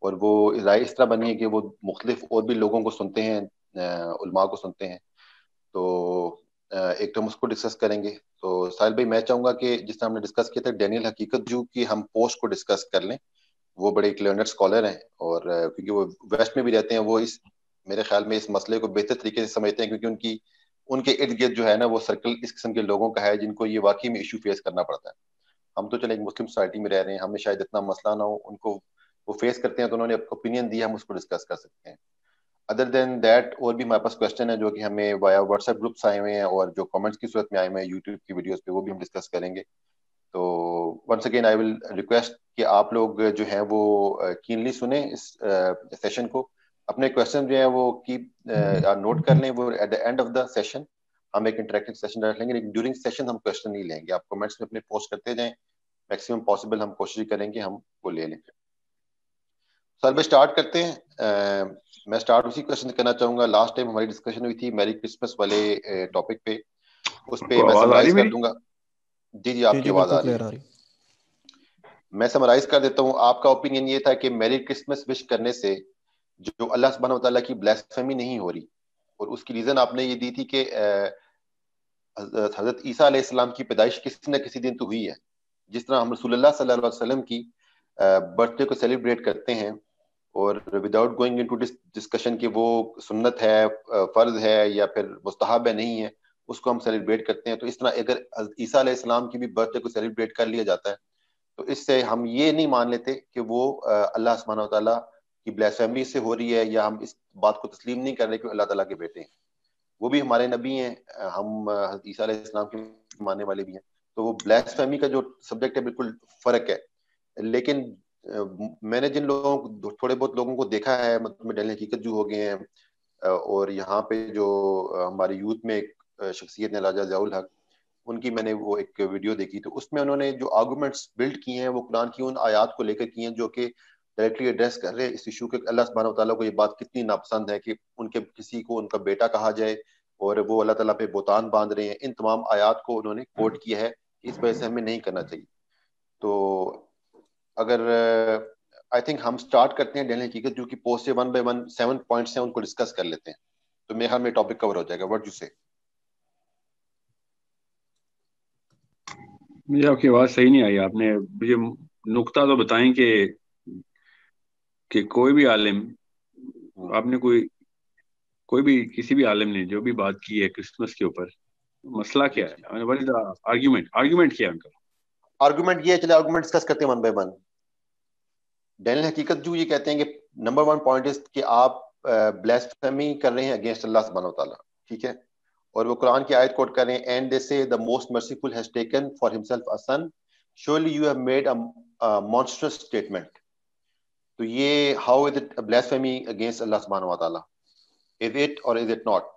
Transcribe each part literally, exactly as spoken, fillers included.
اور وہ رائے اس طرح بنی ہے کہ وہ مختلف اور بھی لوگوں کو سنتے ہیں, علماء کو سنتے ہیں. تو ایک تو ہم اس کو ڈسکس کریں گے. تو ساحل بھائی میں چاہوں گا کہ جس طرح ہم نے ڈسکس کیا تھا ڈینیل حقیقت جو کی ہم پوسٹ کو ڈسکس کر لیں. وہ بڑے ایک لرنر اسکالر ہیں, اور کیونکہ وہ ویسٹ میں بھی رہتے ہیں, وہ اس میرے خیال میں اس مسئلے کو بہتر طریقے سے سمجھتے ہیں, کیونکہ ان کی ان کے ارد گرد جو ہے نا وہ سرکل اس قسم کے لوگوں کا ہے جن کو یہ واقعی میں ایشو فیس کرنا پڑتا ہے. ہم تو چلے ایک مسلم سوسائٹی میں رہ رہے ہیں, ہمیں شاید اتنا مسئلہ نہ ہو, ان کو وہ فیس کرتے ہیں تو انہوں نے اوپینین دیا, ہم اس کو ڈسکس کر سکتے ہیں. ادر دین دیٹ اور بھی ہمارے پاس کوشچن ہے جو کہ ہمیں وایا واٹس ایپ گروپس آئے ہوئے ہیں, اور جو کامنٹس کی صورت میں آئے ہوئے ہیں یوٹیوب کی ویڈیوز پہ, وہ بھی ہم ڈسکس کریں گے. تو once again I will request کہ آپ لوگ جو ہیں وہ کینلی سنیں اس سیشن کو. اپنے کوشچن جو ہیں وہ کیپ نوٹ کر لیں, وہ at the end of the session ہم ایک انٹریکٹیو سیشن رکھ لیں گے, لیکن ڈیورنگ سیشن ہم کوشچن نہیں لیں گے. آپ کمنٹس میں اپنے پوسٹ کرتے جائیں, میکسیمم پاسبل ہم کوشش کریں گے ہم وہ لے لیں. سر میں اسٹارٹ کرتے ہیں. میں اسٹارٹ اسی کوشچن کرنا چاہوں گا. لاسٹ ٹائم ہماری ڈسکشن ہوئی تھی میری کرسمس والے ٹاپک پہ, اس پہ میں سمرائز کر دوں گا. جی جی آپ کی آواز آ رہی ہے, میں سمرائز کر دیتا ہوں. آپ کا اوپینین یہ تھا کہ میری کرسمس وش کرنے سے جو اللہ سبحانہ و تعالیٰ کی بلیسفیمی نہیں ہو رہی, اور اس کی ریزن آپ نے یہ دی تھی کہ حضرت عیسیٰ علیہ السلام کی پیدائش کسی نہ کسی دن تو ہوئی ہے. جس طرح ہم رسول اللہ صلی اللہ علیہ وسلم کی برتھ ڈے کو سیلیبریٹ کرتے ہیں, اور وداؤٹ گوئنگ انٹو ڈسکشن کہ وہ سنت ہے, فرض ہے یا پھر مستحب ہے نہیں ہے, اس کو ہم سیلیبریٹ کرتے ہیں. تو اس طرح اگر عیسیٰ علیہ السلام کی بھی برتھ ڈے کو سیلیبریٹ کر لیا جاتا ہے تو اس سے ہم یہ نہیں مان لیتے کہ وہ اللہ سبحانہ و تعالیٰ کی بلیسفیمی سے ہو رہی ہے, یا ہم اس بات کو تسلیم نہیں کر رہے کہ اللہ تعالیٰ کے بیٹے ہیں. وہ بھی ہمارے نبی ہیں, ہم عیسیٰ علیہ السلام کے ماننے والے بھی ہیں. تو وہ بلیسفیمی کا جو سبجیکٹ ہے بالکل فرق ہے. لیکن میں نے جن لوگوں کو تھوڑے بہت لوگوں کو دیکھا ہے, مطلب ڈینیل حقیقت جو ہو گئے ہیں, اور یہاں پہ جو ہمارے یوتھ میں ایک شخصیت نے راجہ ضیاء الحق, ان کی میں نے وہ ایک ویڈیو دیکھی, تو اس میں انہوں نے جو آرگومنٹس بلڈ کیے ہیں وہ قرآن کی ان آیات کو لے کر کیے ہیں جو کہ ڈائریکٹلی ایڈریس کر رہے اس ایشو کے اللہ سبحانہ و تعالیٰ کو یہ بات کتنی ناپسند ہے کہ ان کے کسی کو ان کا بیٹا کہا جائے, اور وہ اللہ تعالیٰ پہ بہتان باندھ رہے ہیں. ان تمام آیات کو انہوں نے کوٹ کیا ہے, اس وجہ سے ہمیں نہیں کرنا چاہیے. تو اگر آئی تھنک ہم سٹارٹ کرتے ہیں ڈینیل حقیقت جو کہ پوسٹ سے one by one seven points ہیں, ان کو ڈسکس کر لیتے ہیں, تو میرے خیال میں ٹاپک کور ہو جائے گا. واٹ یو سے؟ مجھے آپ کی آواز صحیح نہیں آئی. آپ نے مجھے نقطہ تو بتائیں کہ کہ کوئی بھی عالم, آپ نے کوئی کوئی بھی کسی بھی عالم نے جو بھی بات کی ہے کرسمس کے اوپر, مسئلہ کیا ہے, آرگیومنٹ آرگیومنٹ کیا ہے ان کا؟ آرگومنٹ یہ ہے, چلے آرگومنٹ ڈسکس کرتے ہیں ون بائی ون. ڈینیل حقیقت جو یہ کہتے ہیں کہ نمبر ون پوائنٹ از کہ آپ بلیسفیمی کر رہے ہیں اگینسٹ اللہ سبحانہ و تعالیٰ, ٹھیک ہے, اور وہ قرآن کی آیت کوٹ کر رہے ہیں, اینڈ دے سے the most merciful has taken for himself a son, surely you have made a, a monstrous statement. تو یہ how is it a blasphemy against Allah سبحانہ و تعالیٰ? Is it or is it not?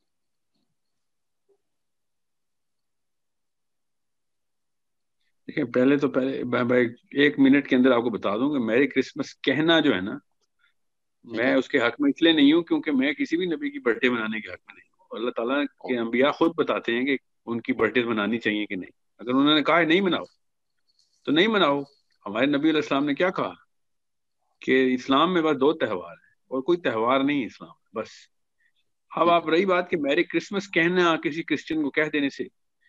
دیکھیں, پہلے تو پہلے میں ایک منٹ کے اندر آپ کو بتا دوں کہ میری کرسمس کہنا جو ہے نا, میں اس کے حق میں اس لیے نہیں ہوں کیونکہ میں کسی بھی نبی کی برتھ ڈے منانے کے حق میں نہیں ہوں. اللہ تعالیٰ کے انبیاء خود بتاتے ہیں کہ ان کی برتھ ڈے منانی چاہیے کہ نہیں. اگر انہوں نے کہا ہے نہیں مناؤ تو نہیں مناؤ. ہمارے نبی علیہ السلام نے کیا کہا کہ اسلام میں بس دو تہوار ہیں اور کوئی تہوار نہیں اسلام میں, بس. اب آپ رہی بات کہ میری کرسمس کہنا کسی کرسچن کو کہہ دینے سے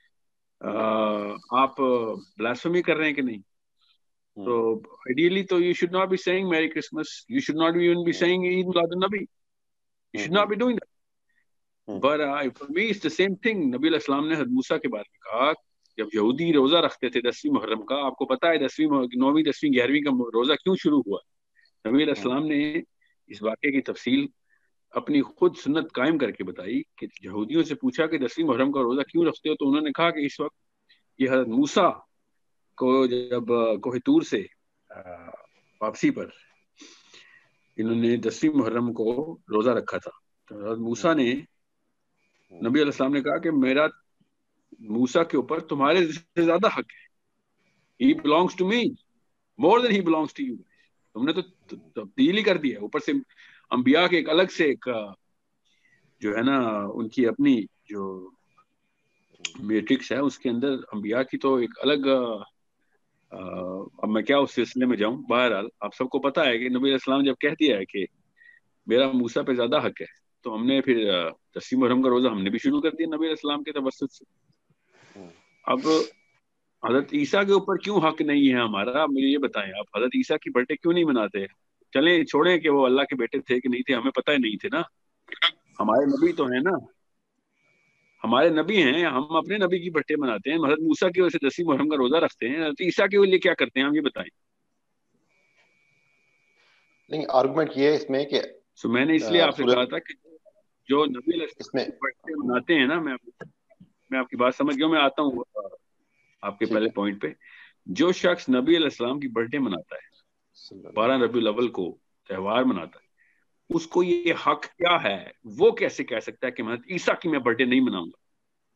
آپ بلاسفیمی کر رہے ہیں کہ نہیں, تو ideally تو you should not be saying Merry Christmas, you should not even be saying Eid Milad al-Nabi, you should not be doing that. But uh, for me it's the same thing. نبی علیہ السلام نے حضرت موسیٰ کے بارے میں کہا, جب یہودی روزہ رکھتے تھے دسویں محرم کا, آپ کو پتا ہے دسویں نویں دسویں گیارہویں کا روزہ کیوں شروع ہوا؟ نبی علیہ السلام نے اس واقعے کی تفصیل اپنی خود سنت قائم کر کے بتائی کہ یہودیوں سے پوچھا کہ دسویں محرم کا روزہ کیوں رکھتے ہو, تو انہوں نے کہا کہ اس وقت یہ حضرت موسیٰ کو جب کوہ طور سے واپسی پر انہوں نے دسویں محرم کو روزہ رکھا تھا, تو حضرت موسیٰ نے نبی علیہ السلام نے کہا کہ میرا موسیٰ کے اوپر تمہارے سے زیادہ حق ہے. He belongs to me more than he belongs to you. تم نے تو تبدیل ہی کر دیا. اوپر سے انبیاء کے ایک الگ سے ایک جو ہے نا ان کی اپنی جو میٹرکس ہے, اس کے اندر انبیاء کی تو ایک الگ اب میں کیا اس سلسلے میں جاؤں. بہرحال آپ سب کو پتا ہے کہ نبی علیہ السلام جب کہہ دیا ہے کہ میرا موسیٰ پہ زیادہ حق ہے, تو ہم نے پھر دسویں محرم کا روزہ ہم نے بھی شروع کر دیا نبی علیہ السلام کے توسط سے. اب حضرت عیسیٰ کے اوپر کیوں حق نہیں ہے ہمارا, آپ مجھے یہ بتائیں. آپ حضرت عیسیٰ کی برتھ ڈے کیوں نہیں مناتے؟ چلیں چھوڑیں کہ وہ اللہ کے بیٹے تھے کہ نہیں تھے, ہمیں پتہ ہی نہیں تھے نا. ہمارے نبی تو ہیں نا, ہمارے نبی ہیں, ہم اپنے نبی کی برتھ ڈے مناتے ہیں. حضرت موسیٰ کی وجہ سے دسویں محرم کا روزہ رکھتے ہیں, حضرت عیسیٰ کے لیے کیا کرتے ہیں ہم یہ بتائیں. نہیں, آرگومنٹ یہ ہے اس میں کہ سو میں نے اس لیے آپ سے کہا تھا کہ جو نبی علیہ اس میں السلام کی برتھ ڈے مناتے ہیں نا, میں میں آپ کی بات سمجھ گیا ہوں, میں آتا ہوں آپ کے پہلے پوائنٹ پہ. جو شخص نبی علیہ السلام کی برتھ ڈے مناتا ہے, بارہ ربیع الاول کو تہوار مناتا ہے, اس کو یہ حق کیا ہے؟ وہ کیسے کہہ سکتا ہے کہ میں عیسیٰ کی میں برتھ ڈے نہیں مناؤں گا؟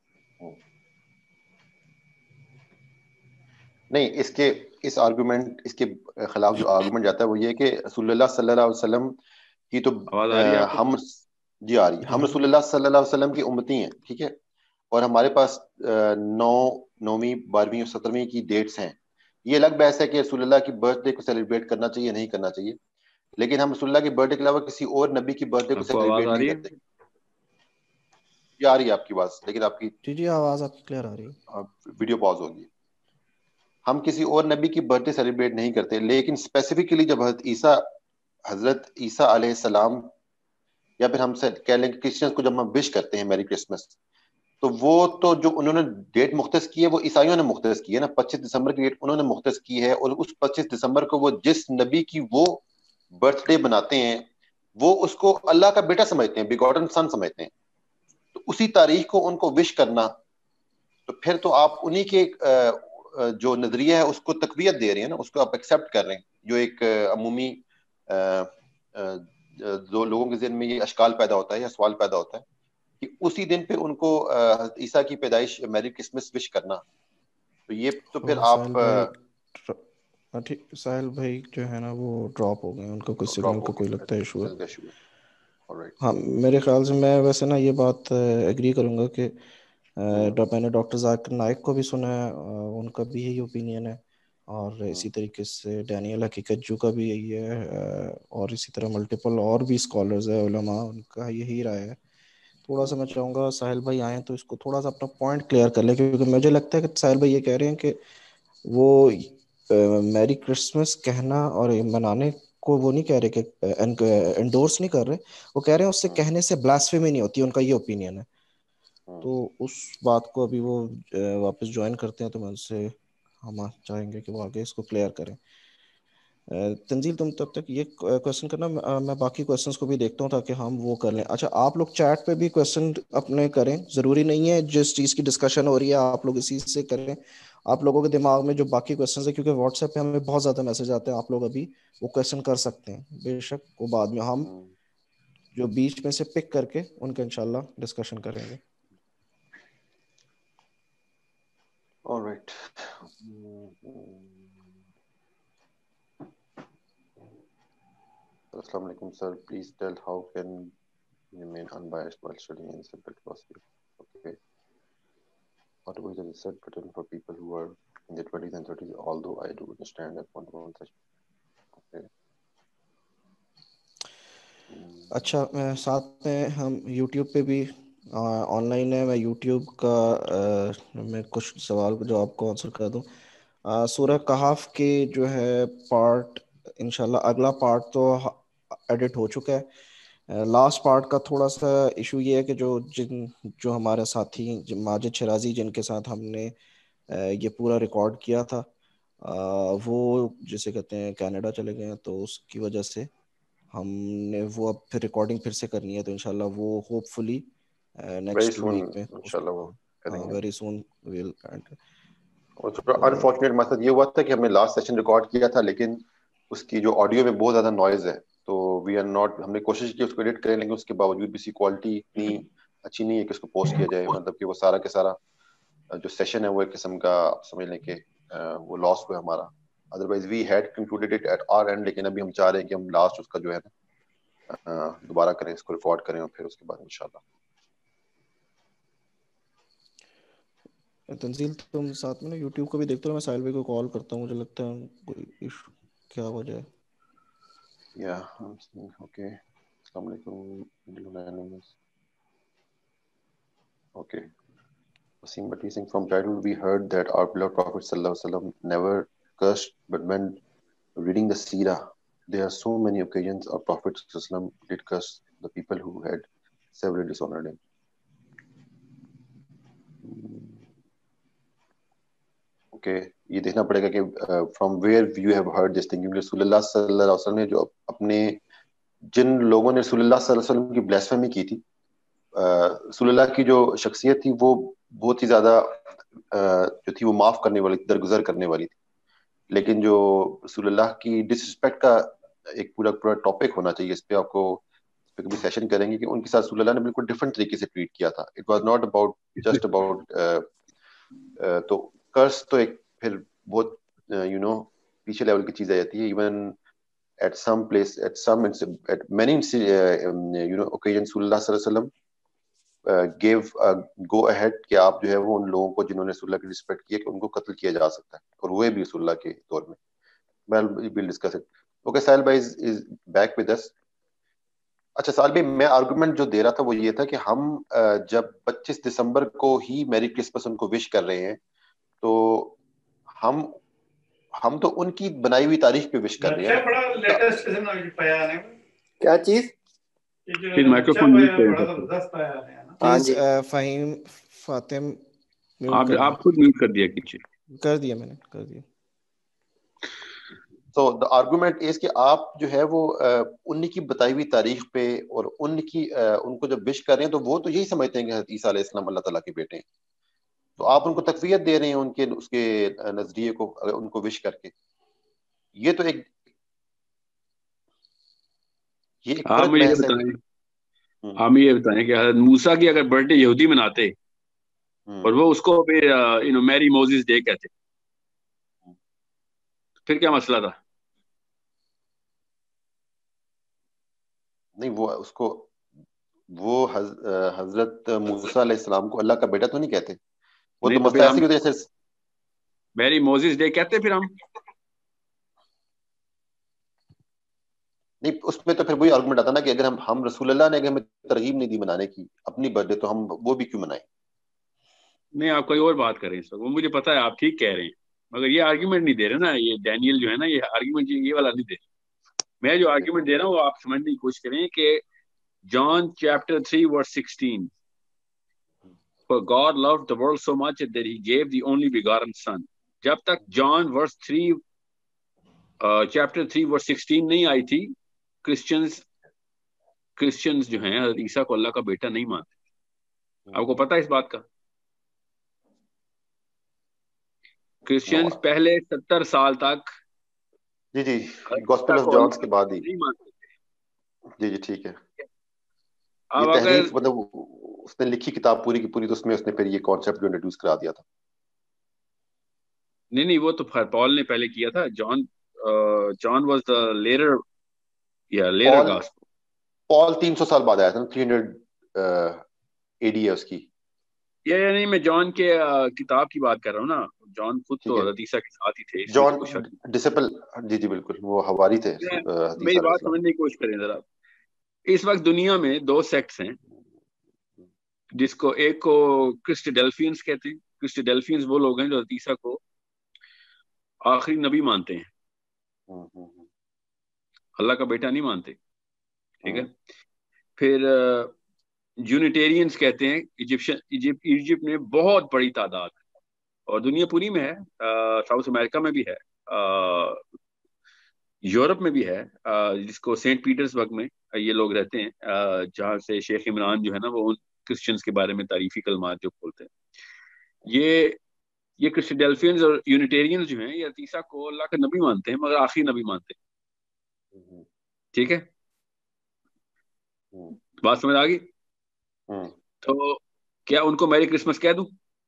نہیں, اس کے اس آرگومنٹ اس کے خلاف جو آرگومنٹ جاتا ہے وہ یہ کہ رسول اللہ صلی اللہ علیہ وسلم کی تو آواز آ رہی ہے آپ کو؟ ہم جی آ رہی ہے. ہم رسول اللہ صلی اللہ علیہ وسلم کی امتی ہیں, ٹھیک ہے, اور ہمارے پاس نو نویں بارہویں اور سترویں کی ڈیٹس ہیں. یہ الگ بحث ہے کہ رسول اللہ کی برتھ ڈے کو سیلیبریٹ کرنا چاہیے نہیں کرنا چاہیے, لیکن ہم رسول اللہ کی برتھ ڈے کے علاوہ کسی اور نبی کی برتھ ڈے کو سیلیبریٹ نہیں کرتے. یہ آ رہی ہے آپ کی بات, لیکن آپ کی جی جی آواز آپ کی کلیئر آ رہی ہے, ویڈیو پاز ہوگی. ہم کسی اور نبی کی برتھ ڈے سیلیبریٹ نہیں کرتے, لیکن اسپیسیفکلی جب حضرت عیسیٰ حضرت عیسیٰ علیہ السلام یا پھر ہم سے کہہ لیں کہ کرسچنس کو جب ہم وش کرتے ہیں میری کرسمس, تو وہ تو جو انہوں نے ڈیٹ مختص کی ہے وہ عیسائیوں نے مختص کی ہے نا, پچیس دسمبر کی ڈیٹ انہوں نے مختص کی ہے, اور اس پچیس دسمبر کو وہ جس نبی کی وہ برتھ ڈے بناتے ہیں وہ اس کو اللہ کا بیٹا سمجھتے ہیں, بیگاٹن سن سمجھتے ہیں. تو اسی تاریخ کو ان کو وش کرنا, تو پھر تو آپ انہی کے جو نظریہ ہے اس کو تقویت دے رہے ہیں نا, اس کو آپ ایکسیپٹ کر رہے ہیں. جو ایک عمومی جو لوگوں کے ذہن میں یہ اشکال پیدا ہوتا ہے یا سوال پیدا ہوتا ہے کہ اسی دن پہ ان کو عیسیٰ کی پیدائش میری کرسمس وش کرنا, تو یہ تو پھر آپ ٹھیک. ساحل بھائی جو ہے نا وہ ڈراپ ہو گئے, ان کا کوئی سگنل کا کوئی لگتا ہے ایشو ہے. ہاں میرے خیال سے میں ویسے نا یہ بات ایگری کروں گا کہ میں نے ڈاکٹر ذاکر نائک کو بھی سنا ہے, ان کا بھی یہی اوپینین ہے, اور اسی طریقے سے ڈینیل حقیقت جو کا بھی یہی ہے, اور اسی طرح ملٹیپل اور بھی اسکالرز ہیں علماء, ان کا یہی رائے ہے. تھوڑا سا میں چاہوں گا ساحل بھائی آئیں تو اس کو تھوڑا سا اپنا پوائنٹ کلیئر کر لیں, کیونکہ مجھے لگتا ہے کہ ساحل بھائی یہ کہہ رہے ہیں کہ وہ میری کرسمس کہنا اور منانے کو وہ نہیں کہہ رہے کہ انڈورس نہیں کر رہے, وہ کہہ رہے ہیں اس سے کہنے سے بلاسفیمی نہیں ہوتی, ان کا یہ اوپینین ہے. تو اس بات کو ابھی وہ واپس جوائن کرتے ہیں تو میں ان سے ہم چاہیں گے کہ وہ آگے اس کو کلیئر کریں. تنزیل تم تب تک یہ کویشچن کرنا, میں باقی کویشچنس کو بھی دیکھتا ہوں تاکہ ہم وہ کر لیں. اچھا آپ لوگ چیٹ پہ بھی کویشچن اپنے کریں, ضروری نہیں ہے جس چیز کی ڈسکشن ہو رہی ہے آپ لوگ اسی سے کریں. آپ لوگوں کے دماغ میں جو باقی کویشچنز ہیں, کیونکہ واٹس ایپ پہ ہمیں بہت زیادہ میسج آتے ہیں, آپ لوگ ابھی وہ کویشچن کر سکتے ہیں بے شک, وہ بعد میں ہم جو بیچ میں سے پک کر کے ان کا انشاءاللہ ڈسکشن کریں گے. All right. Assalamu alaikum sir, please tell how can you remain unbiased while studying in simple philosophy. Okay. What was the research button for people who are in their twenties and thirties, although I do understand that one one such. Okay. اچھا ساتھ میں ہم YouTube پہ بھی on line ہے, میں YouTube کا میں کچھ سوال جو آپ کو آنسر کر دوں. سورہ کہف کے جو ہے پارٹ انشاءاللہ اگلا پارٹ تو ایڈٹ ہو چکا ہے. لاسٹ پارٹ کا تھوڑا سا ایشو یہ ہے کہ جو جن جو ہمارے ساتھی ماجد شرازی جن کے ساتھ ہم نے یہ پورا ریکارڈ کیا تھا, وہ جسے کہتے ہیں کینیڈا چلے گئے ہیں, تو اس کی وجہ سے ہم نے وہ اب پھر ریکارڈنگ پھر سے کرنی ہے. تو انشاءاللہ وہ ہوپ فلی نیکسٹ ویک میں انشاءاللہ وہ کریں گے. Very soon well. انفارچونیٹ مسئلہ یہ ہوا تھا کہ ہم نے لاسٹ سیشن ریکارڈ کیا تھا, لیکن اس کی جو آڈیو میں بہت زیادہ نوائز ہے, تو وی آر ناٹ, ہم نے کوشش کی اس کو ایڈٹ کریں, لیکن اس کے باوجود بھی اس کی کوالٹی اتنی اچھی نہیں ہے کہ اس کو پوسٹ کیا جائے. مطلب کہ وہ سارا کے سارا جو سیشن ہے وہ ایک قسم کا سمجھ لیں کہ وہ لاس ہوا ہمارا. Otherwise we had concluded it at our end, لیکن ابھی ہم چاہ رہے ہیں کہ ہم لاسٹ اس کا جو ہے نا دوبارہ کریں, اس کو ریکارڈ کریں, اور پھر اس کے بعد انشاءاللہ. تنزیل تم ساتھ میں نا یوٹیوب کو بھی دیکھتے ہو, میں ساحل بھائی کو کال کرتا ہوں, مجھے لگتا ہے کوئی ایشو کیا ہو جائے. یا اوکے, السلام علیکم. Okay Wasim Bhatti Singh, from childhood we heard that our beloved Prophet sallallahu alaihi wasallam never cursed, but when reading the seerah, there are so many occasions our Prophet sallallahu alaihi wasallam did curse the people who had severely dishonored him. Okay, یہ دیکھنا پڑے گا کہ from where you have heard this thing, کیونکہ رسول اللہ صلی اللہ علیہ وسلم نے جو اپنے جن لوگوں نے رسول اللہ صلی اللہ علیہ وسلم کی بلیسفیمی کی تھی, رسول اللہ کی جو شخصیت تھی وہ بہت ہی زیادہ جو تھی وہ معاف کرنے والی, درگزر کرنے والی تھی. لیکن جو رسول اللہ کی ڈس رسپیکٹ کا ایک پورا پورا ٹاپک ہونا چاہیے, اس پہ آپ کو اس پہ کبھی سیشن کریں گے کہ ان کے ساتھ رسول اللہ نے بالکل ڈفرنٹ طریقے سے ٹریٹ کیا تھا. It was not about just about, تو کرس تو ایک پھر بہت یو نو پیچھے لیول کی چیز آ جاتی ہے. Even at some place at some at many you know occasions رسول اللہ صلی اللہ علیہ وسلم گیو گو اہیڈ کہ آپ جو ہے وہ ان لوگوں کو جنہوں نے رسول اللہ کی رسپیکٹ کی ہے کہ ان کو قتل کیا جا سکتا ہے, اور ہوئے بھی رسول اللہ کے دور میں. We'll we'll discuss it. Okay, Sahil بھائی از بیک ود اس. اچھا ساحل بھائی, میں آرگومنٹ جو دے رہا تھا وہ یہ تھا کہ ہم جب پچیس دسمبر کو ہی میری کرسمس ان کو وش کر رہے ہیں, تو ہم ہم تو ان کی بنائی ہوئی تاریخ پہ وش کر رہے ہیں. کیا چیز؟ پلیز فہیم فاطم آپ خود میوٹ کر دیا کیجیے. کر دیا میں نے, کر دیا. تو دا آرگومنٹ از کہ آپ جو ہے وہ ان کی بتائی ہوئی تاریخ پہ اور ان کی ان کو جب وش کر رہے ہیں تو وہ تو یہی سمجھتے ہیں کہ حضرت عیسیٰ علیہ السلام اللہ تعالیٰ کے بیٹے ہیں, تو آپ ان کو تقویت دے رہے ہیں ان کے اس کے نظریے کو ان کو وش کر کے. یہ تو ایک یہ ایک آپ مجھے یہ بتائیں آپ مجھے یہ بتائیں کہ حضرت موسیٰ کی اگر برتھ ڈے یہودی مناتے اور وہ اس کو پھر یو نو میری موزیز ڈے کہتے, پھر کیا مسئلہ تھا؟ نہیں, وہ اس کو وہ حضرت موسیٰ علیہ السلام کو اللہ کا بیٹا تو نہیں کہتے, وہ تو مسئلہ ایسی ہوتی ہے میری موزیز ڈے کہتے پھر ہم نہیں. اس میں تو پھر وہی آرگومنٹ آتا نا کہ اگر ہم ہم رسول اللہ نے اگر ہمیں ترغیب نہیں دی منانے کی اپنی برتھ ڈے, تو ہم وہ بھی کیوں منائیں؟ نہیں, آپ کوئی اور بات کریں سر, وہ مجھے پتا ہے آپ ٹھیک کہہ رہے ہیں, مگر یہ آرگیومنٹ نہیں دے رہے نا, یہ ڈینیل جو ہے نا یہ آرگیومنٹ یہ والا نہیں دے رہے. میں جو آرگیومنٹ دے رہا ہوں وہ آپ سمجھنے کی کوشش کریں کہ John chapter three verse sixteen, For God loved the world so much that he gave the only begotten son. جب تک John verse three chapter three verse sixteen نہیں آئی تھی, کرسچنز کرسچنز جو ہیں حضرت عیسیٰ کو اللہ کا بیٹا نہیں مانتے. آپ کو پتا ہے اس بات کا؟ کرسچنز پہلے ستر سال تک جی جی گاسپل آف جان کے بعد ہی نہیں مانتے تھے. جی جی ٹھیک ہے. اب اگر مطلب اس نے لکھی کتاب پوری کی پوری, تو اس میں اس نے پھر یہ کانسیپٹ انٹروڈیوس کرا دیا تھا. نہیں نہیں, وہ تو پال نے پہلے کیا تھا. John John was the later یا لیٹر گاسپل. پال تین سو سال بعد آیا تھا, تھری ہنڈریڈ اے ڈی ہے اس کی. یا نہیں, میں جان کے کتاب کی بات کر رہا ہوں نا. جان خود تو حضرت عیسیٰ کے ساتھ ہی تھے. جان ڈسپل, جی جی بالکل, وہ حواری تھے. میری بات سمجھنے کی کوشش کریں ذرا. اس وقت دنیا میں دو سیکٹس ہیں, جس کو ایک کو کرسٹیڈیلفینز کہتے ہیں. کرسٹیڈیلفینز وہ لوگ ہیں جو حضرت عیسیٰ کو آخری نبی مانتے ہیں, اللہ کا بیٹا نہیں مانتے. ٹھیک ہے. پھر یونیٹیرینز کہتے ہیں. ایجپشن ایجپٹ ایجپٹ میں بہت بڑی تعداد ہے, اور دنیا پوری میں ہے, ساؤتھ امریکہ میں بھی ہے, یورپ میں بھی ہے, جس کو سینٹ پیٹرز برگ میں یہ لوگ رہتے ہیں, جہاں سے شیخ عمران جو ہے نا وہ کرسچنز کے بارے میں تعریفی کلمات جو بولتے ہیں. یہ یہ کرسٹیڈیلفینز اور یونیٹیرینز جو ہیں یہ عیسیٰ کو اللہ کا نبی مانتے ہیں, مگر آخری نبی مانتے ہیں. ٹھیک ہے, بات سمجھ آ گئی؟ تو کیا ان کو میری کرسمس کہہ دوں؟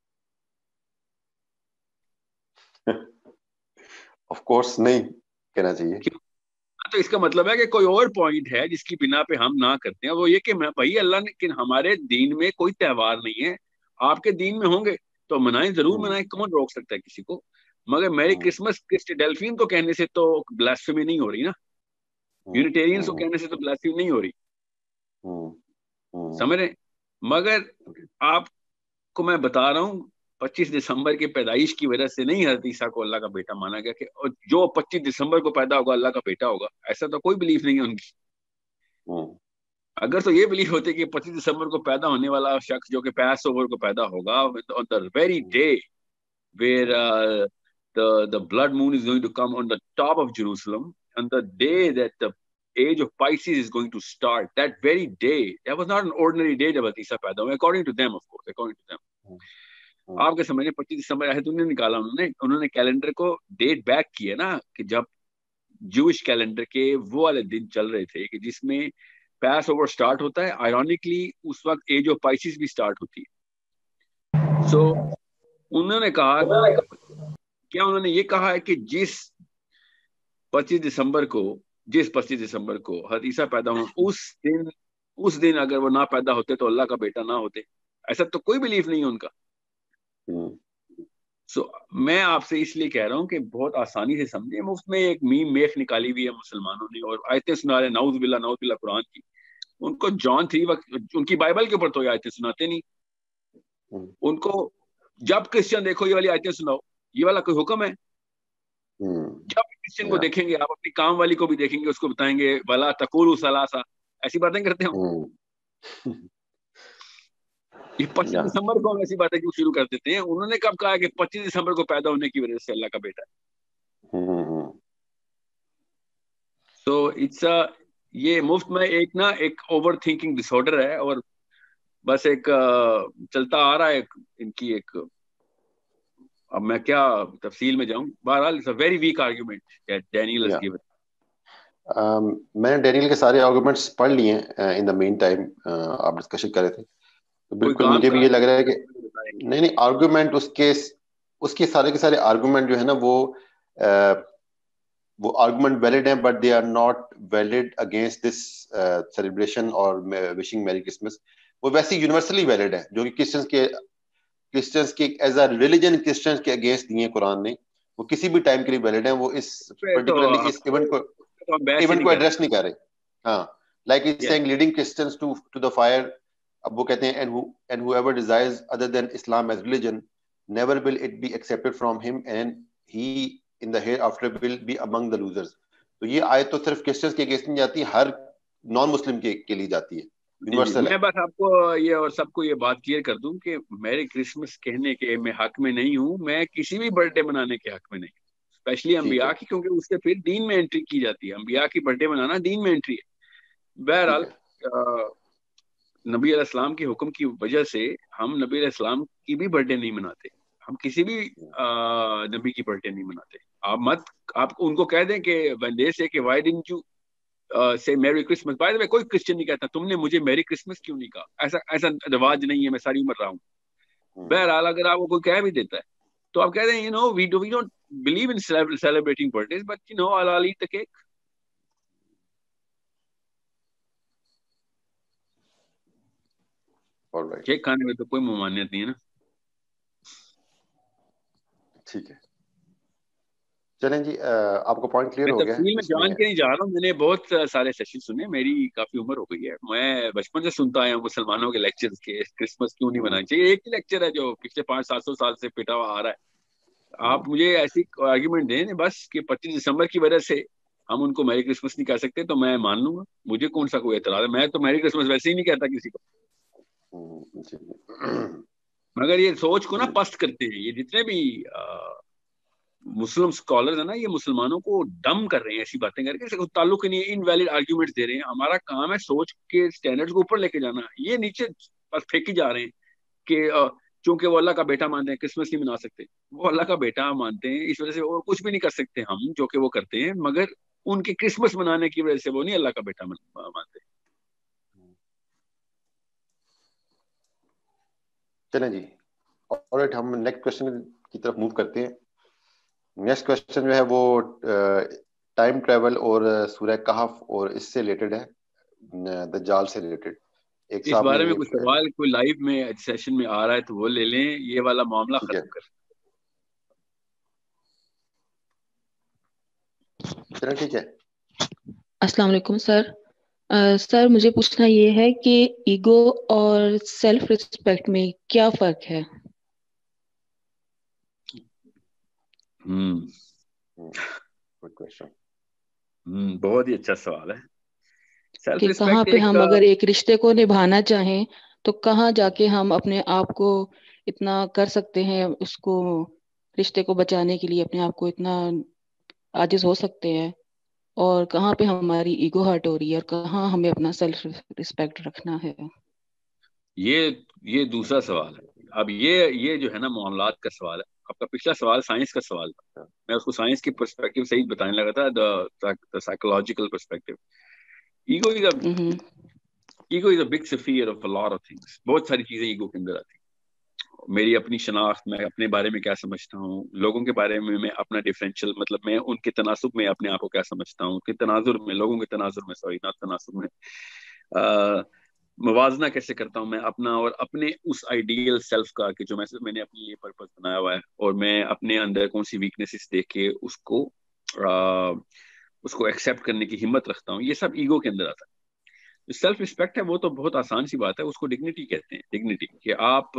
آف کورس نہیں کہنا چاہیے. تو اس کا مطلب ہے کہ کوئی اور پوائنٹ ہے جس کی بنا پہ ہم نہ کرتے ہیں, وہ یہ کہ میں بھائی اللہ نے کہ ہمارے دین میں کوئی تہوار نہیں ہے, آپ کے دین میں ہوں گے, تو منائیں ضرور منائیں, کون روک سکتا ہے کسی کو, مگر میری کرسمس کرسٹی ڈیلفین کو کہنے سے تو بلاسفیمی نہیں ہو رہی نا, یونیٹیرینز کو کہنے سے تو بلاسفیمی نہیں ہو رہی, سمجھ رہے. مگر آپ کو میں بتا رہا ہوں پچیس دسمبر کی پیدائش کی وجہ سے نہیں حضرت عیسیٰ کو اللہ کا بیٹا مانا گیا کہ جو پچیس دسمبر کو پیدا ہوگا اللہ کا بیٹا ہوگا, ایسا تو کوئی بلیف نہیں ہے ان کی. اگر تو یہ بلیف ہوتے کہ پچیس دسمبر کو پیدا ہونے والا شخص جو کہ پیس اوور کو پیدا ہوگا on the very day where uh, the the blood moon is going to come on the top of Jerusalem, and the day that the age of Pisces is going to start, that very day, that was not an ordinary day جب عیسیٰ پیدا ہوئے, according to them, of course, according to them. آپ کے سمجھنے پچیس دسمبر ایسے تو نہیں نکالا انہوں نے, انہوں نے کیلنڈر کو ڈیٹ بیک کیا نا, کہ جب جوش کیلنڈر کے وہ والے دن چل رہے تھے کہ جس میں پیس اوور سٹارٹ ہوتا ہے, آئرونکلی اس وقت ایج آف پائسیس بھی سٹارٹ ہوتی ہے. سو انہوں نے کہا, کیا انہوں نے یہ کہا ہے کہ جس پچیس دسمبر کو جس پچیس دسمبر کو حضرت عیسیٰ پیدا ہوں اس دن اس دن اگر وہ نہ پیدا ہوتے تو اللہ کا بیٹا نہ ہوتے, ایسا تو کوئی بلیف نہیں ہے ان کا. سو so, میں آپ سے اس لیے کہہ رہا ہوں کہ بہت آسانی سے سمجھے, مفت میں ایک میم میخ نکالی ہوئی ہے مسلمانوں نے اور آیتیں سنا رہے ہیں, نعوذ باللہ نعوذ باللہ قرآن کی. ان کو جان تھری وقت ان کی بائبل کے اوپر تو یہ آیتیں سناتے نہیں, ان کو جب کرسچن دیکھو یہ والی آیتیں سناؤ, یہ والا کوئی حکم ہے؟ جب کرسچن کو دیکھیں گے آپ اپنی کام والی کو بھی دیکھیں گے, اس کو بتائیں گے ولا تقولوا ثلاثہ, ایسی باتیں کرتے ہوں. یہ پچیس دسمبر کو ہم ایسی باتیں کیوں شروع کر دیتے ہیں؟ انہوں نے کب کہا کہ پچیس دسمبر کو پیدا ہونے کی وجہ سے اللہ کا بیٹا ہے؟ تو اٹس یہ مفت میں ایک نا ایک اوور تھنکنگ ڈس آرڈر ہے, اور بس ایک چلتا آ رہا ہے ان کی ایک, اب میں کیا تفصیل میں جاؤں. بہرحال it's a very weak argument that Daniel has given. میں نے ڈینیل کے سارے آرگومنٹس پڑھ لیے ہیں ان دا مین ٹائم آپ ڈسکشن کر رہے تھے, بالکل مجھے بھی یہ لگ رہا ہے کہ نہیں نہیں آرگومنٹ اس کے اس کے سارے کے سارے آرگومنٹ جو ہے نا وہ وہ آرگومنٹ ویلڈ ہیں, but they are not valid against this celebration اور وشنگ میری کرسمس. وہ ویسے یونیورسلی ویلڈ ہے جو کہ کرسچنس کے کرسچنس کے ایز اے ریلیجن کرسچنس کے اگینسٹ دیے ہیں قرآن نے, وہ کسی بھی ٹائم کے لیے ویلڈ ہیں. وہ اس پرٹیکولرلی اس ایونٹ کو ایونٹ کو ایڈریس نہیں کر رہے. ہاں, like it's saying leading Christians to to the fire. اب وہ کہتے ہیں and whoever desires other than Islam as religion never will it be accepted from him and he in the hereafter will be among the losers. تو یہ آیت تو صرف Christians کے اگینسٹ نہیں جاتی, ہر نان مسلم کے کے لیے جاتی ہے, یونیورسل ہے. میں بس آپ کو یہ اور سب کو یہ بات کلیئر کر دوں کہ میری کرسمس کہنے کے میں حق میں نہیں ہوں, میں کسی بھی برتھ ڈے منانے کے حق میں نہیں ہوں, اسپیشلی انبیاء کی, کیونکہ اس سے پھر دین میں انٹری کی جاتی ہے. انبیاء کی برتھ ڈے منانا دین میں انٹری ہے. بہرحال نبی علیہ السلام کے حکم کی وجہ سے ہم نبی علیہ السلام کی بھی برتھ ڈے نہیں مناتے, ہم کسی بھی نبی کی برتھ ڈے نہیں مناتے. آپ مت آپ ان کو کہہ دیں کہ when they say کہ why didn't you say merry Christmas, by the way کوئی کرسچن نہیں کہتا تم نے مجھے میری کرسمس کیوں نہیں کہا, ایسا ایسا رواج نہیں ہے, میں ساری عمر رہا ہوں. بہرحال اگر آپ کو کوئی کہہ بھی دیتا ہے تو آپ کہہ دیں you know we do we don't believe in celebrating birthdays, but you know I'll eat the cake. Cake کھانے میں تو کوئی ممانعت نہیں ہے نا. ٹھیک ہے, چلیں جی, آپ کو پوائنٹ کلیئر ہو گیا. میں جان کے نہیں جا رہا ہوں, میں نے بہت سارے سیشن سنے, میری کافی عمر ہو گئی ہے, میں بچپن سے سنتا آیا ہوں مسلمانوں کے لیکچر کے کرسمس کیوں نہیں منانا چاہیے. ایک ہی لیکچر ہے جو پچھلے پانچ سات سو سال سے پٹا ہوا آ رہا ہے. آپ مجھے ایسی آرگیومنٹ دیں بس کہ پچیس دسمبر کی وجہ سے ہم ان کو میری کرسمس نہیں کہہ سکتے, تو میں مان لوں گا, مجھے کون سا کوئی اعتراض ہے. میں تو میری کرسمس ویسے ہی نہیں کہتا کسی کو, مگر یہ سوچ کو نا پست کرتے ہیں یہ جتنے بھی مسلم اسکالرز ہیں نا, یہ مسلمانوں کو ڈم کر رہے ہیں ایسی باتیں کر کے, تعلق نہیں ہے, انویلڈ آرگیومنٹس دے رہے ہیں. ہمارا کام ہے سوچ کے اسٹینڈرڈ کو اوپر لے کے جانا, یہ نیچے بس پھینکی جا رہے ہیں کہ چونکہ وہ اللہ کا بیٹا مانتے ہیں کرسمس نہیں منا سکتے. وہ اللہ کا بیٹا مانتے ہیں, اس وجہ سے وہ کچھ بھی نہیں کر سکتے ہم جو کہ وہ کرتے ہیں, مگر ان کے کرسمس منانے کی وجہ سے وہ نہیں اللہ کا بیٹا مانتے. چلیں جی, اور ہم نیکسٹ کوشچن کی طرف موو کرتے ہیں. نیکسٹ کوشچن جو ہے وہ ٹائم ٹریول اور سورہ کہف اور اس سے ریلیٹڈ ہے, دجال سے ریلیٹڈ. اس بارے میں کوئی سوال کوئی لائیو میں سیشن میں آ رہا ہے تو وہ لے لیں, یہ والا معاملہ ختم کر. چلو ٹھیک ہے. السلام علیکم سر. سر مجھے پوچھنا یہ ہے کہ ایگو اور سیلف ریسپیکٹ میں کیا فرق ہے؟ ہم بہت ہی اچھا سوال ہے. سیلف کہ کہاں ریسپیکٹ پہ ایک ہم اگر ایک رشتے کو نبھانا چاہیں تو کہاں جا کے ہم اپنے آپ کو اتنا کر سکتے ہیں, اس کو رشتے کو بچانے کے لیے اپنے آپ کو اتنا عاجز ہو سکتے ہیں, اور کہاں پہ ہماری ایگو ہرٹ ہو رہی ہے اور کہاں ہمیں اپنا سیلف ریسپیکٹ رکھنا ہے. یہ یہ دوسرا سوال ہے. اب یہ یہ جو ہے نا معاملات کا سوال ہے. آپ کا پچھلا سوال سائنس کا سوال تھا, میں اس کو سائنس کی پرسپیکٹو سے ہی بتانے لگا تھا, the psychological perspective. Ego is a ego is a big sphere of a lot of things. بہت ساری چیزیں ایگو کے اندر آتی ہیں. میری اپنی شناخت, میں اپنے بارے میں کیا سمجھتا ہوں, لوگوں کے بارے میں میں اپنا ڈیفرینشیل مطلب میں ان کے تناسب میں اپنے آپ کو کیا سمجھتا ہوں, کہ تناظر میں لوگوں کے تناظر میں سوری نہ تناسب میں موازنہ کیسے کرتا ہوں میں اپنا اور اپنے اس آئیڈیل سیلف کا, کہ جو میں میں نے اپنے لیے پرپز بنایا ہوا ہے, اور میں اپنے اندر کون سی ویکنیسز دیکھ کے اس کو اس کو ایکسیپٹ کرنے کی ہمت رکھتا ہوں. یہ سب ایگو کے اندر آتا ہے. جو سیلف رسپیکٹ ہے وہ تو بہت آسان سی بات ہے, اس کو ڈگنیٹی کہتے ہیں. ڈگنیٹی کہ آپ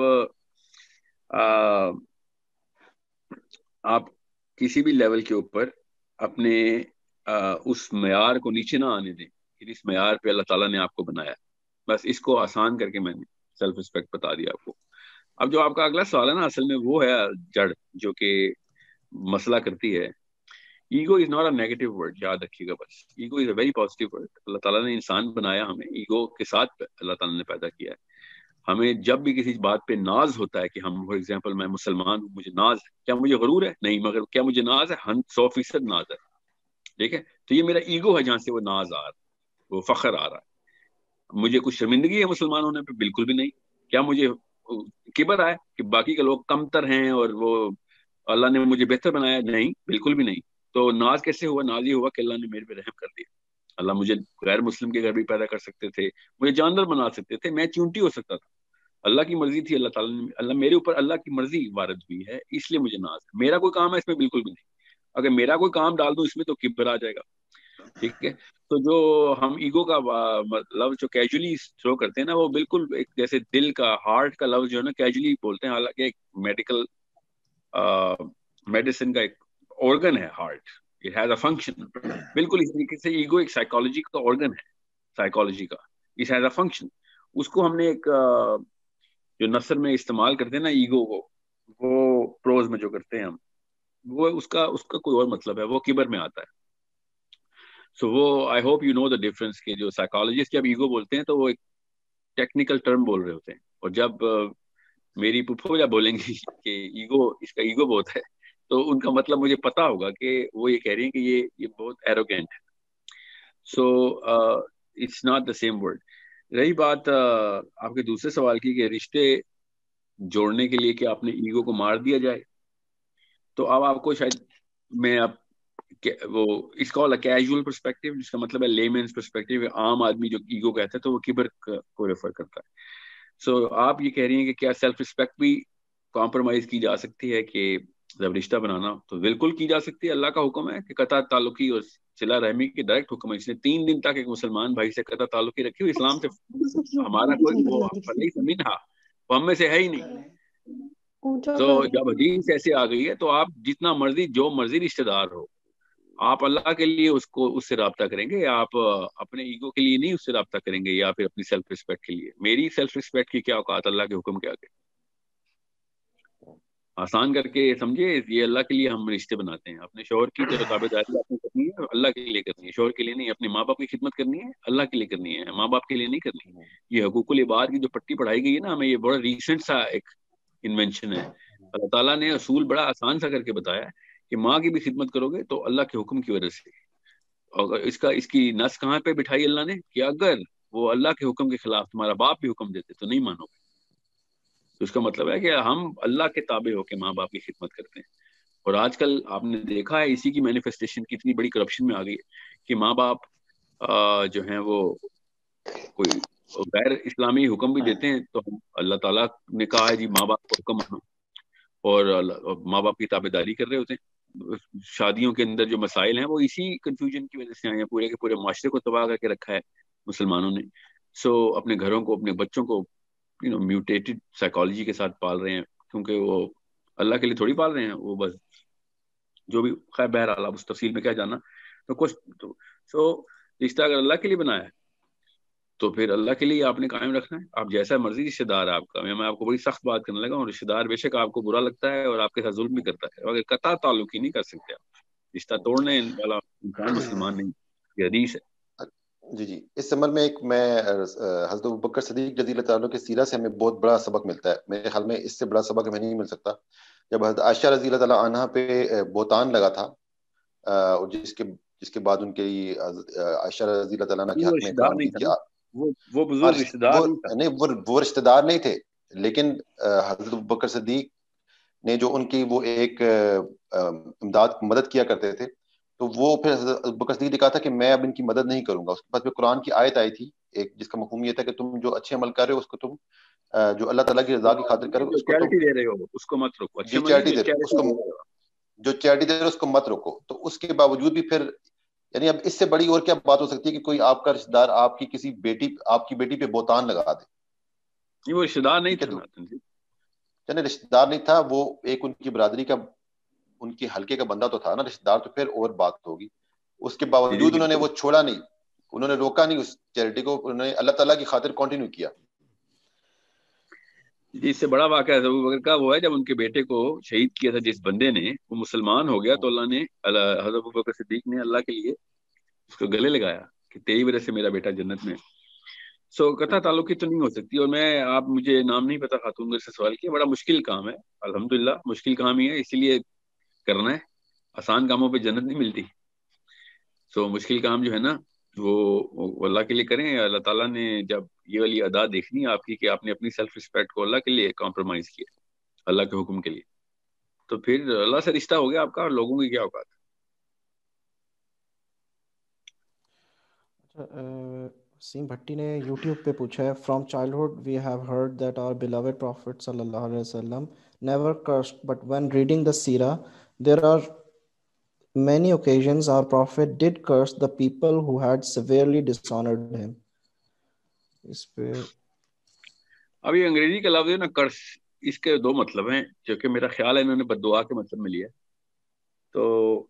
آپ کسی بھی لیول کے اوپر اپنے اس معیار کو نیچے نہ آنے دیں, کہ اس معیار پہ اللہ تعالیٰ نے آپ کو بنایا. بس اس کو آسان کر کے میں نے سیلف رسپیکٹ بتا دیا آپ کو. اب جو آپ کا اگلا سوال ہے نا, اصل میں وہ ہے جڑ جو کہ مسئلہ کرتی ہے. Ego is not a negative word, یاد رکھیے گا. بس ego is a very positive word. اللہ تعالیٰ نے انسان بنایا, ہمیں ایگو کے ساتھ اللہ تعالیٰ نے پیدا کیا ہے. ہمیں جب بھی کسی بات پہ ناز ہوتا ہے, کہ ہم فار ایگزامپل میں مسلمان ہوں, مجھے ناز ہے. کیا مجھے غرور ہے؟ نہیں. مگر کیا مجھے ناز ہے؟ سو فیصد ناز ہے. ٹھیک ہے, تو یہ میرا ایگو ہے جہاں سے وہ ناز آ رہا ہے, وہ فخر آ رہا ہے. مجھے کچھ شرمندگی ہے مسلمان ہونے پہ؟ بالکل بھی نہیں. کیا مجھے کبر آئے کہ باقی کے لوگ کمتر ہیں اور وہ اللہ نے مجھے بہتر بنایا؟ نہیں, بالکل بھی نہیں. تو ناز کیسے ہوا؟ ناز یہ ہوا کہ اللہ نے میرے پہ رحم کر دیا. اللہ مجھے غیر مسلم کے گھر بھی پیدا کر سکتے تھے, مجھے جانور بنا سکتے تھے, میں چونٹی ہو سکتا تھا. اللہ کی مرضی تھی. اللہ تعالیٰ نے اللہ میرے اوپر اللہ کی مرضی وارد ہوئی ہے, اس لیے مجھے ناز ہے. میرا کوئی کام ہے اس میں؟ بالکل بھی نہیں. اگر میرا کوئی کام ڈال دوں اس میں تو کبر آ جائے گا. ٹھیک ہے, تو جو ہم ایگو کا لفظ جو کیجولی تھرو کرتے ہیں نا, وہ بالکل ایک جیسے دل کا ہارٹ کا لفظ جو ہے نا کیجولی بولتے ہیں, حالانکہ ایک میڈیکل میڈیسن کا ایک آرگن ہے heart. It has a function. بالکل اس طریقے سے ایگو ایک سائیکالوجی کا آرگن ہے, سائیکالوجی کا. It has a function. اس کو ہم نے ایک جو نثر میں استعمال کرتے ہیں نا ایگو کو, وہ پروز میں جو کرتے ہیں ہم, وہ اس کا اس کا کوئی اور مطلب ہے, وہ کبر میں آتا ہے. سو so, وہ I hope you know the difference, کہ جو سائیکالوجسٹ جب ایگو بولتے ہیں تو وہ ایک ٹیکنیکل ٹرم بول رہے ہوتے ہیں, اور جب میری پھپھو جب بولیں گی کہ ایگو اس کا ایگو بہت ہے, تو ان کا مطلب مجھے پتا ہوگا کہ وہ یہ کہہ رہی ہیں کہ یہ یہ بہت ایروگینٹ ہے. So it's not the same word. رہی بات uh, آپ کے دوسرے سوال کی کہ رشتے جوڑنے کے لیے کہ آپ نے ایگو کو مار دیا جائے, تو اب آپ کو شاید میں اب وہ اس کا کیجول پرسپیکٹو, جس کا مطلب ہے لے مینس پرسپیکٹو, عام آدمی جو ایگو کہتا ہے تو وہ کبر کو ریفر کرتا ہے. سو so, آپ یہ کہہ رہی ہیں کہ کیا سیلف رسپیکٹ بھی کمپرومائز کی جا سکتی ہے کہ جب رشتہ بنانا؟ تو بالکل کی جا سکتی ہے. اللہ کا حکم ہے کہ قطع تعلقی اور صلہ رحمی کی ڈائریکٹ حکم ہے. اس نے تین دن تک ایک مسلمان بھائی سے قطع تعلقی رکھی ہوئی. اسلام سے ہمارا کوئی وہ نہیں تھا, وہ ہم میں سے ہے ہی نہیں. تو جب حدیث ایسے آ گئی ہے تو آپ جتنا مرضی جو مرضی رشتہ دار ہو, آپ اللہ کے لیے اس کو اس سے رابطہ کریں گے, آپ اپنے ایگو کے لیے نہیں اس سے رابطہ کریں گے, یا پھر اپنی سیلف رسپیکٹ کے لیے. میری سیلف رسپیکٹ کی کیا اوقات اللہ کے حکم کے آگے؟ آسان کر کے سمجھے, یہ اللہ کے لیے ہم رشتے بناتے ہیں. اپنے شوہر کی جو تابعداری آپ نے کرنی ہے اللہ کے لیے کرنی ہے, شوہر کے لیے نہیں. اپنے ماں باپ کی خدمت کرنی ہے اللہ کے لیے کرنی ہے, ماں باپ کے لیے نہیں کرنی. یہ حقوق العباد کی جو پٹی پڑھائی گئی ہے نا ہمیں, یہ بڑا ریسنٹ سا ایک انوینشن ہے. اللہ تعالیٰ نے اصول بڑا آسان سا کر کے بتایا ہے کہ ماں کی بھی خدمت کرو گے تو اللہ کے حکم کی وجہ سے. اور اس کا اس کی نس کہاں پہ بٹھائی اللہ نے, کہ اگر وہ اللہ کے حکم کے خلاف تمہارا باپ بھی حکم دیتے تو نہیں مانو گے. تو اس کا مطلب ہے کہ ہم اللہ کے تابع ہو کے ماں باپ کی خدمت کرتے ہیں. اور آج کل آپ نے دیکھا ہے اسی کی مینیفیسٹیشن کتنی بڑی کرپشن میں آ گئی ہے, کہ ماں باپ جو ہیں وہ کوئی غیر اسلامی حکم بھی دیتے ہیں تو ہم اللہ تعالیٰ نے کہا ہے جی ماں باپ کو حکم مانو، اور ماں باپ کی تابع داری کر رہے ہوتے ہیں. شادیوں کے اندر جو مسائل ہیں وہ اسی کنفیوژن کی وجہ سے آئے ہیں، پورے کے پورے معاشرے کو تباہ کر کے رکھا ہے مسلمانوں نے. سو اپنے گھروں کو، اپنے بچوں کو یو نو میوٹیٹڈ سائیکالوجی کے ساتھ پال رہے ہیں، کیونکہ وہ اللہ کے لیے تھوڑی پال رہے ہیں، وہ بس جو بھی خیر بہرحال آپ اس تفصیل میں کیا جانا. تو کچھ تو سو رشتہ اگر اللہ کے لیے بنایا ہے تو پھر اللہ کے لیے آپ نے قائم رکھنا ہے. آپ جیسا مرضی رشتے دار ہے آپ کا، میں آپ کو بڑی سخت بات کرنے لگا ہوں، رشتے دار بے شک آپ کو برا لگتا ہے اور آپ کے ساتھ ظلم بھی کرتا ہے، اگر قطع تعلق ہی نہیں کر سکتے آپ، رشتہ توڑنے والا انسان مسلمان نہیں. یہ حدیث ہے. جی جی اس عمل میں ایک میں حضرت ابوبکر صدیق رضی اللہ تعالیٰ کے سیرہ سے ہمیں بہت بڑا سبق ملتا ہے. میرے خیال میں اس سے بڑا سبق ہمیں نہیں مل سکتا. جب حضرت عائشہ رضی اللہ تعالیٰ عنہا پہ بہتان لگا تھا، اور جس کے جس کے بعد ان کے عائشہ رضی اللہ تعالیٰ عنہ کے حق میں کلام کی کہ وہ بزرگ رشتہ دار نہیں، وہ رشتہ دار نہیں تھے، لیکن حضرت ابوبکر صدیق نے جو ان کی وہ ایک امداد مدد کیا کرتے تھے، تو وہ پھر حضرت ابوبکر صدیق نے کہا تھا کہ میں اب ان کی مدد نہیں کروں گا. اس کے بعد پھر قرآن کی آیت آئی تھی ایک جس کا مفہوم یہ تھا کہ تم جو اچھے عمل کر رہے ہو اس کو تم جو اللہ تعالیٰ کی رضا کی خاطر کرو اس کو چیریٹی دے رہے ہو اس کو مت روکو. جی چیریٹی دے رہے اس کو جو چیریٹی دے رہے اس کو مت روکو. تو اس کے باوجود بھی پھر یعنی اب اس سے بڑی اور کیا بات ہو سکتی ہے کہ کوئی آپ کا رشتہ دار آپ کی کسی بیٹی آپ کی بیٹی پہ بہتان لگا دے. وہ رشتہ دار نہیں تھا، چلے رشتہ دار نہیں تھا، وہ ایک ان کی برادری کا ان کی حلقے کا بندہ تو تھا نا. رشتہ دار تو پھر اور بات ہوگی. اس کے باوجود انہوں نے وہ چھوڑا نہیں، انہوں نے روکا نہیں اس چیریٹی کو، انہوں نے اللہ تعالیٰ کی خاطر کنٹینیو کیا. جی اس سے بڑا واقعہ ابو بکر کا وہ ہے جب ان کے بیٹے کو شہید کیا تھا جس بندے نے، وہ مسلمان ہو گیا تو اللہ نے حضرت ابو بکر صدیق نے اللہ کے لیے اس کو گلے لگایا کہ تیری وجہ سے میرا بیٹا جنت میں. سو قطع تعلق کی تو نہیں ہو سکتی. اور میں آپ مجھے نام نہیں پتا خاتون سے سوال کیا، بڑا مشکل کام ہے، الحمدللہ مشکل کام ہی ہے، اسی لیے کرنا ہے. آسان کاموں پہ جنت نہیں ملتی. سو مشکل کام جو ہے نا وہ اللہ کے لیے کریں. اللہ تعالیٰ نے جب یہ والی ادا دیکھنی آپ کی کہ آپ نے اپنی سیلف رسپیکٹ کو اللہ کے لیے کمپرومائز کیا، اللہ کے حکم کے لیے، تو پھر اللہ سے رشتہ ہو گیا آپ کا، اور لوگوں کی کیا اوقات. سیم بھٹی نے یوٹیوب پہ پوچھا ہے، from childhood we have heard that our beloved prophet صلی اللہ علیہ وسلم never cursed, but when reading the سیرہ there are many occasions our prophet did curse the people who had severely dishonored him. اس پہ ابھی انگریزی کا لفظ ہے نا کرس، اس کے دو مطلب ہیں جو کہ میرا خیال ہے انہوں نے بددعا کے مطلب میں لیا. تو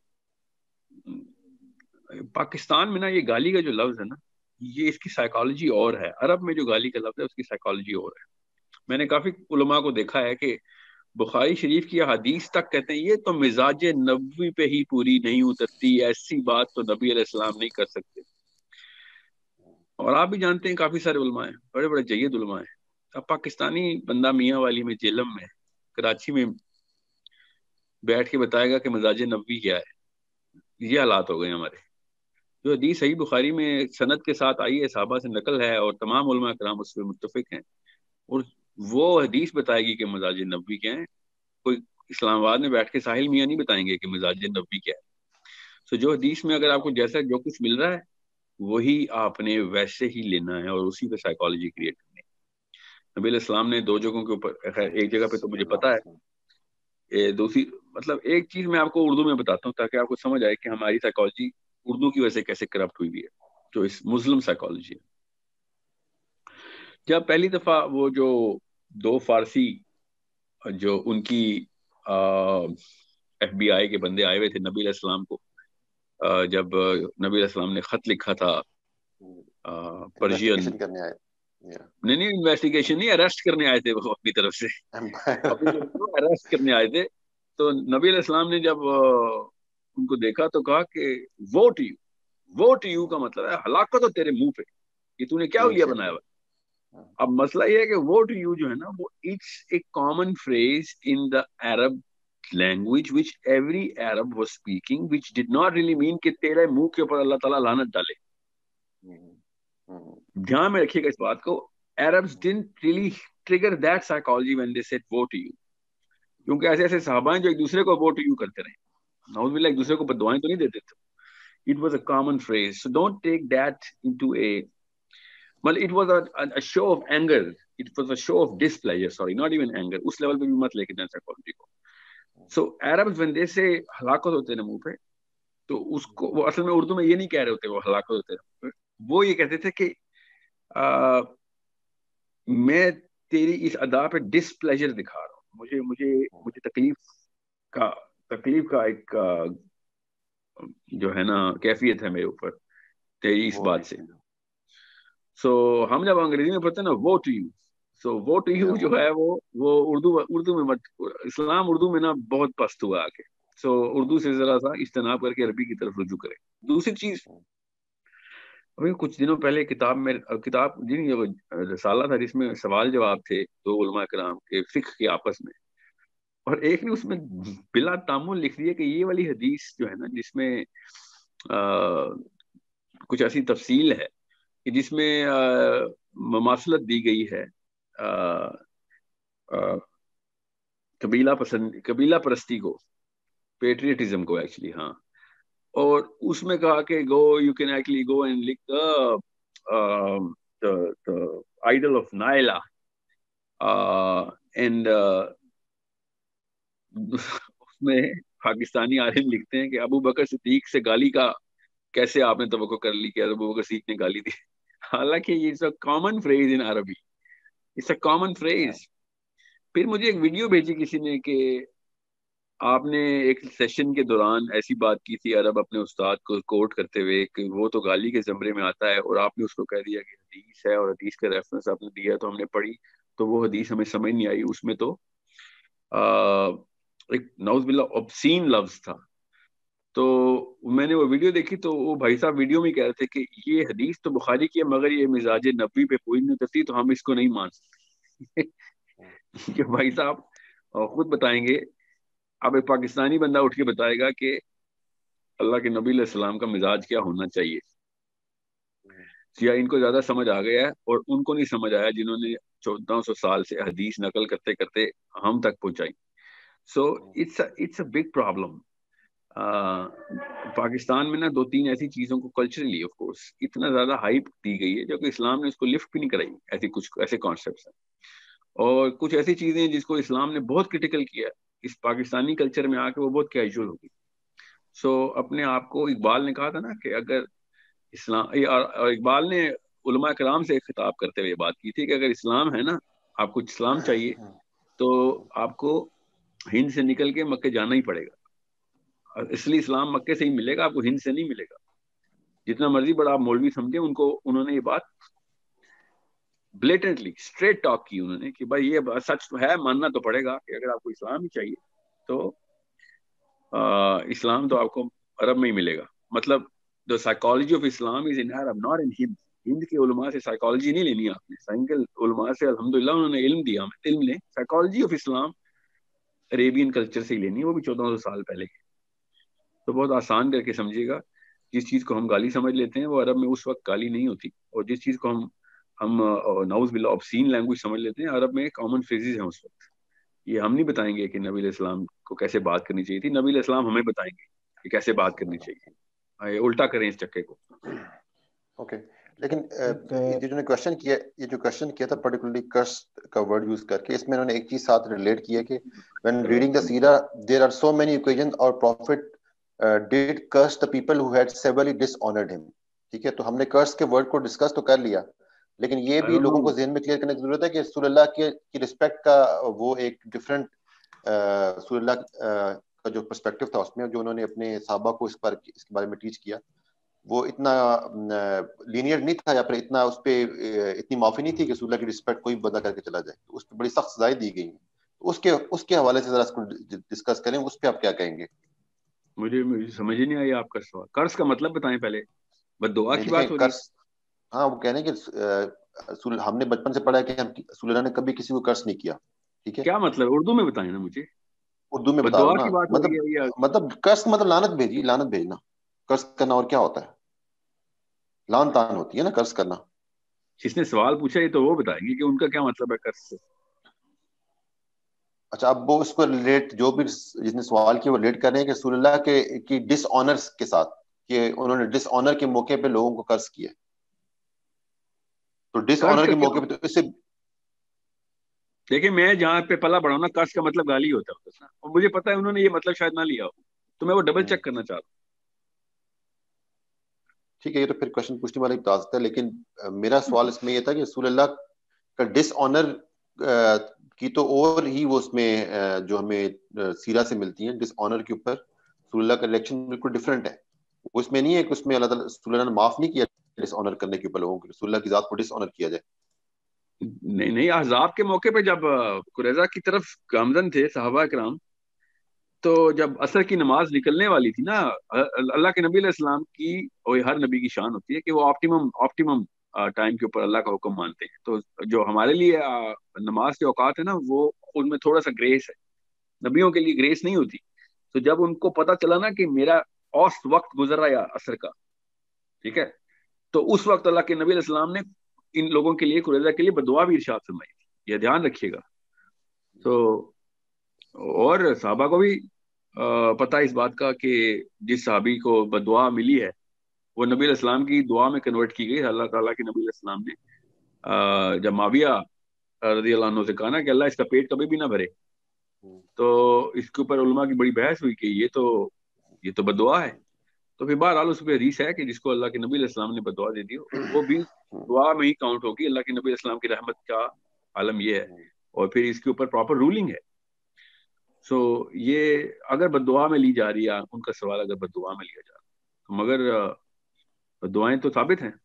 پاکستان میں نا یہ گالی کا جو لفظ ہے نا، یہ اس کی سائیکالوجی اور ہے. عرب میں جو گالی کا لفظ ہے اس کی سائیکالوجی اور ہے. میں نے کافی علماء کو دیکھا ہے کہ بخاری شریف کی حدیث تک کہتے ہیں یہ تو مزاج نبوی پہ ہی پوری نہیں اترتی، ایسی بات تو نبی علیہ السلام نہیں کر سکتے. اور آپ بھی جانتے ہیں کافی سارے علماء ہیں، بڑے بڑے جید علماء ہیں. اب پاکستانی بندہ میاں والی میں، جیلم میں، کراچی میں بیٹھ کے بتائے گا کہ مزاج نبوی کیا ہے. یہ حالات ہو گئے ہمارے. جو حدیث صحیح بخاری میں سند کے ساتھ آئی ہے، صحابہ سے نقل ہے اور تمام علماء کرام اس پہ متفق ہیں، اور وہ حدیث بتائے گی کہ مزاج نبوی کیا ہے. کوئی اسلام آباد میں بیٹھ کے ساحل میاں نہیں بتائیں گے کہ مزاج نبوی کیا ہے. سو جو حدیث میں اگر آپ کو جیسا جو کچھ مل رہا ہے وہی آپ نے ویسے ہی لینا ہے اور اسی پہ سائیکالوجی کریٹ کرنی ہے. نبی علیہ السلام نے دو جگہوں کے اوپر، ایک جگہ پہ تو مجھے پتا ہے، دوسری مطلب ایک چیز میں آپ کو اردو میں بتاتا ہوں تاکہ آپ کو سمجھ آئے کہ ہماری سائیکالوجی اردو کی وجہ سے کیسے کرپٹ ہوئی بھی ہے، جو اس مسلم سائیکالوجی ہے. جب پہلی دفعہ وہ جو دو فارسی جو ان کی ایف بی آئی کے بندے آئے ہوئے تھے نبی علیہ السلام کو، جب نبی علیہ السلام نے خط لکھا تھا پرشین، نہیں نہیں انویسٹیگیشن نہیں، اریسٹ کرنے آئے تھے وہ اپنی طرف سے، اریسٹ کرنے آئے تھے. تو نبی علیہ السلام نے جب ان کو دیکھا تو کہا کہ ووٹ یو، ووٹ یو کا مطلب ہے ہلاکت ہو تیرے منہ پہ، کہ تو نے کیا لیا بنایا ہوا. اب مسئلہ یہ ہے کہ ووٹ یو جو ہے نا وہ it's a common phrase in the Arab language which every Arab was speaking, which did not really mean کہ تیرے منہ کے اوپر اللہ تعالیٰ لعنت ڈالے. دھیان میں رکھیے گا اس بات کو. Arabs didn't really trigger that psychology when they said vote you, کیونکہ ایسے ایسے صحابہ ہیں جو ایک دوسرے کو ووٹ یو کرتے رہے، نعوذ باللہ ایک دوسرے کو بددعائیں تو نہیں دیتے تھے. It was a common phrase, so don't take that into a Well, it was a, a, a show of anger. It was a show of displeasure. Sorry, not even anger. اس لیول پہ بھی مت لے کے جائیں psychology کو. So Arabs when they say ہلاکت ہوتے ہیں منہ پہ, تو اس کو وہ اصل میں اردو میں یہ نہیں کہہ رہے ہوتے وہ ہلاکت ہوتے ہیں, وہ یہ کہتے تھے کہ میں تیری اس ادا پہ ڈس پلیجر دکھا رہا ہوں, مجھے مجھے مجھے تکلیف کا تکلیف کا ایک جو ہے نا کیفیت ہے میرے اوپر تیری اس بات سے. سو ہم جب انگریزی میں پڑھتے ہیں نا وہ ٹو یو, سو وہ ٹو یو جو ہے وہ وہ اردو اردو میں مت, اسلام اردو میں نا بہت پست ہوا آ کے. سو اردو سے ذرا سا اجتناب کر کے عربی کی طرف رجوع کرے. دوسری چیز, ابھی کچھ دنوں پہلے کتاب میں کتاب جن رسالہ تھا جس میں سوال جواب تھے دو علماء کرام کے فقہ کے آپس میں, اور ایک نے اس میں بلا تعمل لکھ دیا کہ یہ والی حدیث جو ہے نا جس میں کچھ ایسی تفصیل ہے کہ جس میں مماثلت دی گئی ہے قبیلہ پسند قبیلہ پرستی کو, پیٹریٹزم کو ایکچولی, ہاں, اور اس میں کہا کہ go you can actually go and look the idol of Naila, and اس میں پاکستانی عالم لکھتے ہیں کہ ابو بکر صدیق سے گالی کا کیسے آپ نے توقع کر لی کہ ابو بکر صدیق نے گالی دی, حالانکہ یہ it's a common phrase in عربی, اٹس اے کامن فریز. پھر مجھے ایک ویڈیو بھیجی کسی نے کہ آپ نے ایک سیشن کے دوران ایسی بات کی تھی عرب اپنے استاد کو کوٹ کرتے ہوئے کہ وہ تو گالی کے زمرے میں آتا ہے, اور آپ نے اس کو کہہ دیا کہ حدیث ہے اور حدیث کا ریفرنس آپ نے دیا تو ہم نے پڑھی تو وہ حدیث ہمیں سمجھ نہیں آئی, اس میں تو ایک نعوذ باللہ obscene لفظ تھا. تو میں نے وہ ویڈیو دیکھی تو وہ بھائی صاحب ویڈیو میں کہہ رہے تھے کہ یہ حدیث تو بخاری کی ہے مگر یہ مزاج نبی پہ پوری نہیں کرتی تو ہم اس کو نہیں مان سکتے. کہ بھائی صاحب خود بتائیں گے, اب ایک پاکستانی بندہ اٹھ کے بتائے گا کہ اللہ کے نبی علیہ السلام کا مزاج کیا ہونا چاہیے, یا ان کو زیادہ سمجھ آ گیا ہے اور ان کو نہیں سمجھ آیا جنہوں نے چودہ سو سال سے حدیث نقل کرتے کرتے ہم تک پہنچائی. So it's it's a big problem. Pakistan میں نا دو تین ایسی چیزوں کو کلچرلی آف کورس اتنا زیادہ ہائپ دی گئی ہے جو کہ اسلام نے اس کو لفٹ بھی نہیں کرائی, ایسی کچھ ایسے کانسیپٹس ہیں, اور کچھ ایسی چیزیں جس کو اسلام نے بہت کرٹیکل کیا اس پاکستانی کلچر میں آ کے وہ بہت کیجول ہوگی. سو اپنے آپ کو اقبال نے کہا تھا نا کہ اگر اسلام, اور اقبال نے علماء کرام سے خطاب کرتے ہوئے بات کی تھی کہ اگر اسلام ہے نا, آپ کو اسلام چاہیے تو آپ کو ہند سے نکل کے مکے جانا ہی پڑے گا. اس لیے اسلام مکے سے ہی ملے گا, آپ کو ہند سے نہیں ملے گا. جتنا مرضی بڑا آپ مولوی سمجھے, ان کو انہوں نے یہ بات بلیٹنٹلی اسٹریٹ ٹاک کی انہوں نے کہ بھائی یہ سچ تو ہے, ماننا تو پڑے گا کہ اگر آپ کو اسلام ہی چاہیے تو آ, اسلام تو آپ کو عرب میں ہی ملے گا. مطلب the psychology of Islam is in Arab, not in Hind. ہند کے علماء سے سائیکالوجی نہیں لینی آپ نے, سائنکل علماء سے الحمدللہ انہوں نے علم دیا, ہمیں علم لیں. Psychology of Islam Arabian culture سے ہی لینی ہے, وہ بھی چودہ سو سال پہلے کی. تو بہت آسان کر کے سمجھیے گا, جس چیز کو ہم گالی سمجھ لیتے ہیں وہ عرب میں اس وقت گالی نہیں ہوتی, اور جس چیز کو ہم ہم نعوذ باللہ obscene لینگویج سمجھ لیتے ہیں عرب میں کامن فریزز ہیں اس وقت. یہ ہم نہیں بتائیں گے کہ نبی علیہ السلام کو کیسے بات کرنی چاہیے تھی, نبی علیہ السلام ہمیں بتائیں گے کہ کیسے بات کرنی چاہیے. الٹا کریں اس چکے کو. اوکے, لیکن یہ جو نے کوشچن کیا یہ جو کوشچن کیا تھا پرٹیکولرلی کرس کا ورڈ یوز کر کے, اس میں انہوں نے ایک چیز ساتھ ریلیٹ کی ہے کہ when reading the سیرہ there are so many occasions our prophet uh, did curse the people who had severely dishonored him. ٹھیک ہے, تو ہم نے کرس کے ورڈ کو ڈسکس تو کر لیا, لیکن یہ بھی لوگوں کو ذہن میں کلیئر کرنے کی ضرورت ہے کہ رسول اللہ کے کی رسپیکٹ کا وہ ایک ڈفرینٹ رسول اللہ کا جو پرسپیکٹو تھا اس میں, جو انہوں نے اپنے صحابہ کو اس پر اس کے بارے میں ٹیچ کیا, وہ اتنا لینئر نہیں تھا یا پھر اتنا اس پہ اتنی معافی نہیں تھی کہ رسول اللہ کی رسپیکٹ کوئی بندہ کر کے چلا جائے. اس پہ بڑی سخت سزائیں دی گئی ہیں. اس کے اس کے حوالے سے ذرا اس کو ڈسکس کریں, اس پہ آپ کیا کہیں گے؟ مجھے سمجھ ہی نہیں آئی آپ کا سوال. قرض کا مطلب بتائیں پہلے, بس دعا کی بات ہو رہی ہے. ہاں, وہ کہہ رہے ہیں کہ ہم نے بچپن سے پڑھا ہے کہ ہم رسول اللہ نے کبھی کسی کو قرض نہیں کیا. ٹھیک ہے, کیا مطلب اردو میں بتائیں نا مجھے. اردو میں بتا رہا ہوں, مطلب مطلب قرض مطلب لعنت بھیجی, لعنت بھیجنا. قرض کرنا اور کیا ہوتا ہے؟ لان تان ہوتی ہے نا قرض کرنا. جس نے سوال پوچھا یہ تو وہ بتائیں گے کہ ان کا کیا مطلب ہے قرض سے. اچھا, اب وہ اس کو ریلیٹ جو بھی جس نے سوال کیا وہ ریلیٹ کر رہے ہیں کہ رسول اللہ کے کی ڈس آنر کے ساتھ, کہ انہوں نے ڈس آنر کے موقع پہ لوگوں کو قرض کیا. تو ڈس آنر کے موقع پہ تو اس سے دیکھیں میں جہاں پہ پلا بڑھا نا قرض کا مطلب گالی ہوتا ہے اور مجھے پتا ہے انہوں نے یہ مطلب شاید نہ لیا ہو تو میں وہ ڈبل چیک کرنا چاہتا ہوں. ٹھیک ہے یہ تو پھر کوشچن پوچھنے والا تازہ ہے لیکن میرا سوال اس میں یہ تھا کہ رسول اللہ کا ڈس آنر کی تو اور ہی وہ اس میں جو ہمیں سیرہ سے ملتی ہیں ڈس آنر کے اوپر رسول اللہ کا ریلیکشن بالکل ڈفرینٹ ہے. وہ اس میں نہیں ہے کہ اس میں اللہ تعالیٰ رسول اللہ نے معاف نہیں کیا ڈس آنر کرنے کے اوپر لوگوں کو, رسول اللہ کی ذات کو ڈس آنر کیا جائے. نہیں نہیں احزاب کے موقع پہ جب قریظہ کی طرف گامزن تھے صحابہ کرام تو جب عصر کی نماز نکلنے والی تھی نا اللہ کے نبی علیہ السلام کی اور ہر نبی کی شان ہوتی ہے کہ وہ آپٹیمم آپٹیمم ٹائم کے اوپر اللہ کا حکم مانتے ہیں. تو جو ہمارے لیے نماز کے اوقات ہے نا وہ ان میں تھوڑا سا گریس ہے, نبیوں کے لیے گریس نہیں ہوتی. تو جب ان کو پتا چلا نا کہ میرا اوسط وقت گزر رہا ہے عصر کا, ٹھیک ہے, تو اس وقت اللہ کے نبی علیہ السلام نے ان لوگوں کے لیے قریظہ کے لیے بدعا بھی ارشاد فرمائی تھی, یہ دھیان رکھیے گا. تو اور صحابہ کو بھی پتہ اس بات کا کہ جس صحابی کو بدعا ملی ہے وہ نبی علیہ السلام کی دعا میں کنورٹ کی گئی. اللہ تعالیٰ کے نبی علیہ السلام نے جب معاویہ رضی اللہ عنہ سے کہا نا کہ اللہ اس کا پیٹ کبھی بھی نہ بھرے, تو اس کے اوپر علماء کی بڑی بحث ہوئی کہ یہ تو یہ تو بدعا ہے. تو پھر بہرحال اس پہ حدیث ہے کہ جس کو اللہ کے نبی علیہ السلام نے بدعا دے دی وہ بھی دعا میں ہی کاؤنٹ ہوگی. اللہ کے نبی علیہ السلام کی رحمت کا عالم یہ ہے اور پھر اس کے اوپر پراپر رولنگ ہے. سو so, یہ اگر بدعا میں لی جا رہی ہے ان کا سوال, اگر بدعا میں لیا جا رہا ہے مگر دعائیں تو ثابت ہیں.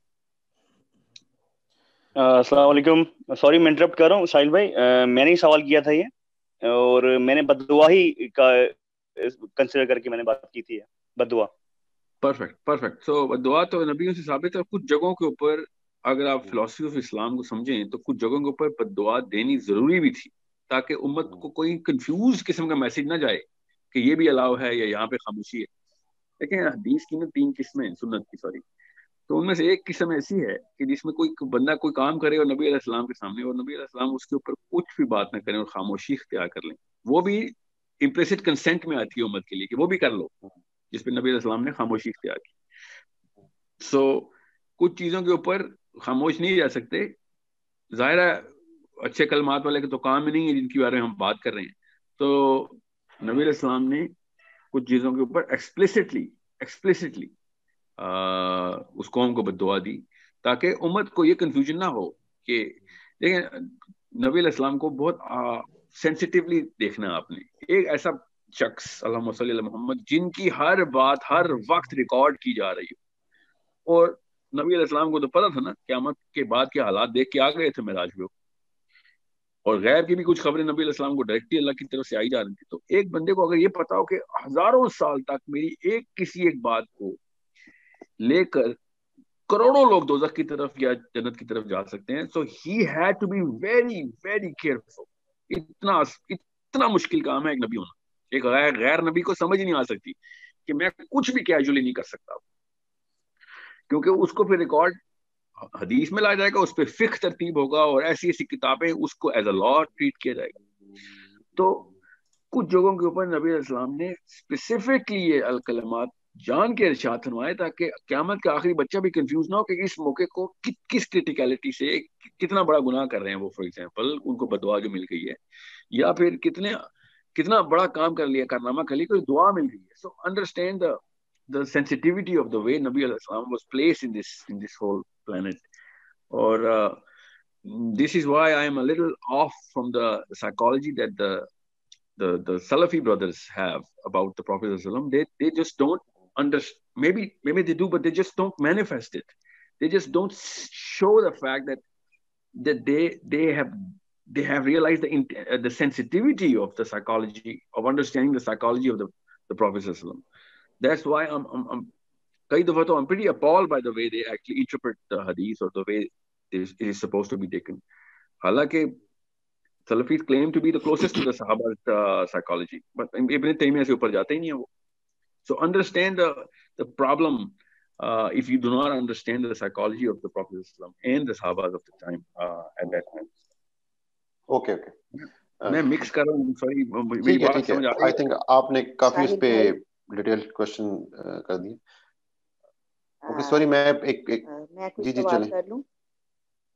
السلام علیکم, سوری میں انٹرپٹ کر رہا ہوں ساحل بھائی, میں نے ہی سوال کیا تھا یہ اور میں نے بدعا ہی کا کنسیڈر کر کے میں نے بات کی تھی بدعا. پرفیکٹ پرفیکٹ سو بدعا تو نبیوں سے ثابت ہے. کچھ جگہوں کے اوپر اگر آپ فلسفی آف اسلام کو سمجھیں تو کچھ جگہوں کے اوپر بدعا دینی ضروری بھی تھی تاکہ امت کو کوئی کنفیوز قسم کا میسج نہ جائے کہ یہ بھی الاؤ ہے یا یہاں پہ خاموشی ہے. لیکن حدیث کی نا تین قسمیں سنت کی سوری, تو ان میں سے ایک قسم ایسی ہے کہ جس میں کوئی بندہ کوئی کام کرے اور نبی علیہ السلام کے سامنے اور نبی علیہ السلام اس کے اوپر کچھ بھی بات نہ کریں اور خاموشی اختیار کر لیں, وہ بھی امپلیسٹ کنسنٹ میں آتی ہے امت کے لیے کہ وہ بھی کر لو, جس پہ نبی علیہ السلام نے خاموشی اختیار کی. سو so, کچھ چیزوں کے اوپر خاموش نہیں رہ سکتے. ظاہر ہے اچھے کلمات والے کے تو کام ہی نہیں ہے جن کے بارے میں ہم بات کر رہے ہیں. تو نبی علیہ السلام نے کچھ چیزوں کے اوپر ایکسپلیسٹلی ایکسپلیسٹلی اس قوم کو بددعا دی تاکہ امت کو یہ کنفیوژن نہ ہو کہ دیکھیں نبی علیہ السلام کو بہت سینسیٹیولی دیکھنا آپ نے. ایک ایسا شخص اللہم صلی اللہ محمد جن کی ہر بات ہر وقت ریکارڈ کی جا رہی ہو, اور نبی علیہ السلام کو تو پتا تھا نا قیامت کے بعد کے حالات دیکھ کے آ گئے تھے معراج پہ, اور غیر کی بھی کچھ خبریں نبی علیہ السلام کو ڈائریکٹلی اللہ کی طرف سے آئی جا رہی تھی. تو ایک بندے کو اگر یہ پتا ہو کہ ہزاروں سال تک میری ایک کسی ایک بات کو لے کر کروڑوں لوگ دوزخ کی طرف یا جنت کی طرف جا سکتے ہیں, so he had to be very very careful. اتنا اتنا مشکل کام ہے ایک نبی ہونا. ایک غیر غیر نبی کو سمجھ نہیں آ سکتی کہ میں کچھ بھی کیجولی نہیں کر سکتا, کیونکہ اس کو پھر ریکارڈ حدیث میں لایا جائے گا, اس پہ فقہ ترتیب ہوگا اور ایسی ایسی کتابیں اس کو ایز اے لا ٹریٹ کیا جائے گا. تو کچھ جگہوں کے اوپر نبی علیہ السلام نے اسپیسیفکلی یہ الکلمات جان کے ارشاد فرمائے تاکہ قیامت کا آخری بچہ بھی کنفیوز نہ ہو کہ اس موقع کو کس کرٹیکلٹی سے کتنا بڑا گناہ کر رہے ہیں وہ. فار ایگزامپل ان کو بدعا جو مل گئی ہے یا پھر کتنے کتنا بڑا کام کر لیا, کارنامہ کر لیا, کوئی دعا مل گئی ہے. So understand the the sensitivity of the way Nabi alayhi salam was placed in this in this whole planet. Or uh, this is why I am a little off from the psychology that the the the Salafi brothers have about the Prophet sallallahu alaihi wasallam. They they just don't understand. Maybe maybe they do, but they just don't manifest it. They just don't show the fact that that they they have they have realized the uh, the sensitivity of the psychology of understanding the psychology of the the Prophet sallallahu alaihi wasallam. That's why I'm, I'm, I'm, کئی دفعہ تو I'm pretty appalled by the way they actually interpret the hadith or the way it is supposed to be taken. حالانکہ Salafis claim to be the closest to the Sahaba's uh, psychology, but Ibn Taymiyyah سے اوپر جاتے ہی نہیں ہیں وہ. So understand the the problem uh, if you do not understand the psychology of the Prophet and the Sahabas of the time uh, at that time. Okay, okay. میں mix کر رہا ہوں, sorry میری بات سمجھ آ رہی ہے. I think آپ نے کافی اس پہ ڈیٹیل کوشچن کر دیے. اوکے سوری میں ایک ایک جی جی چلیں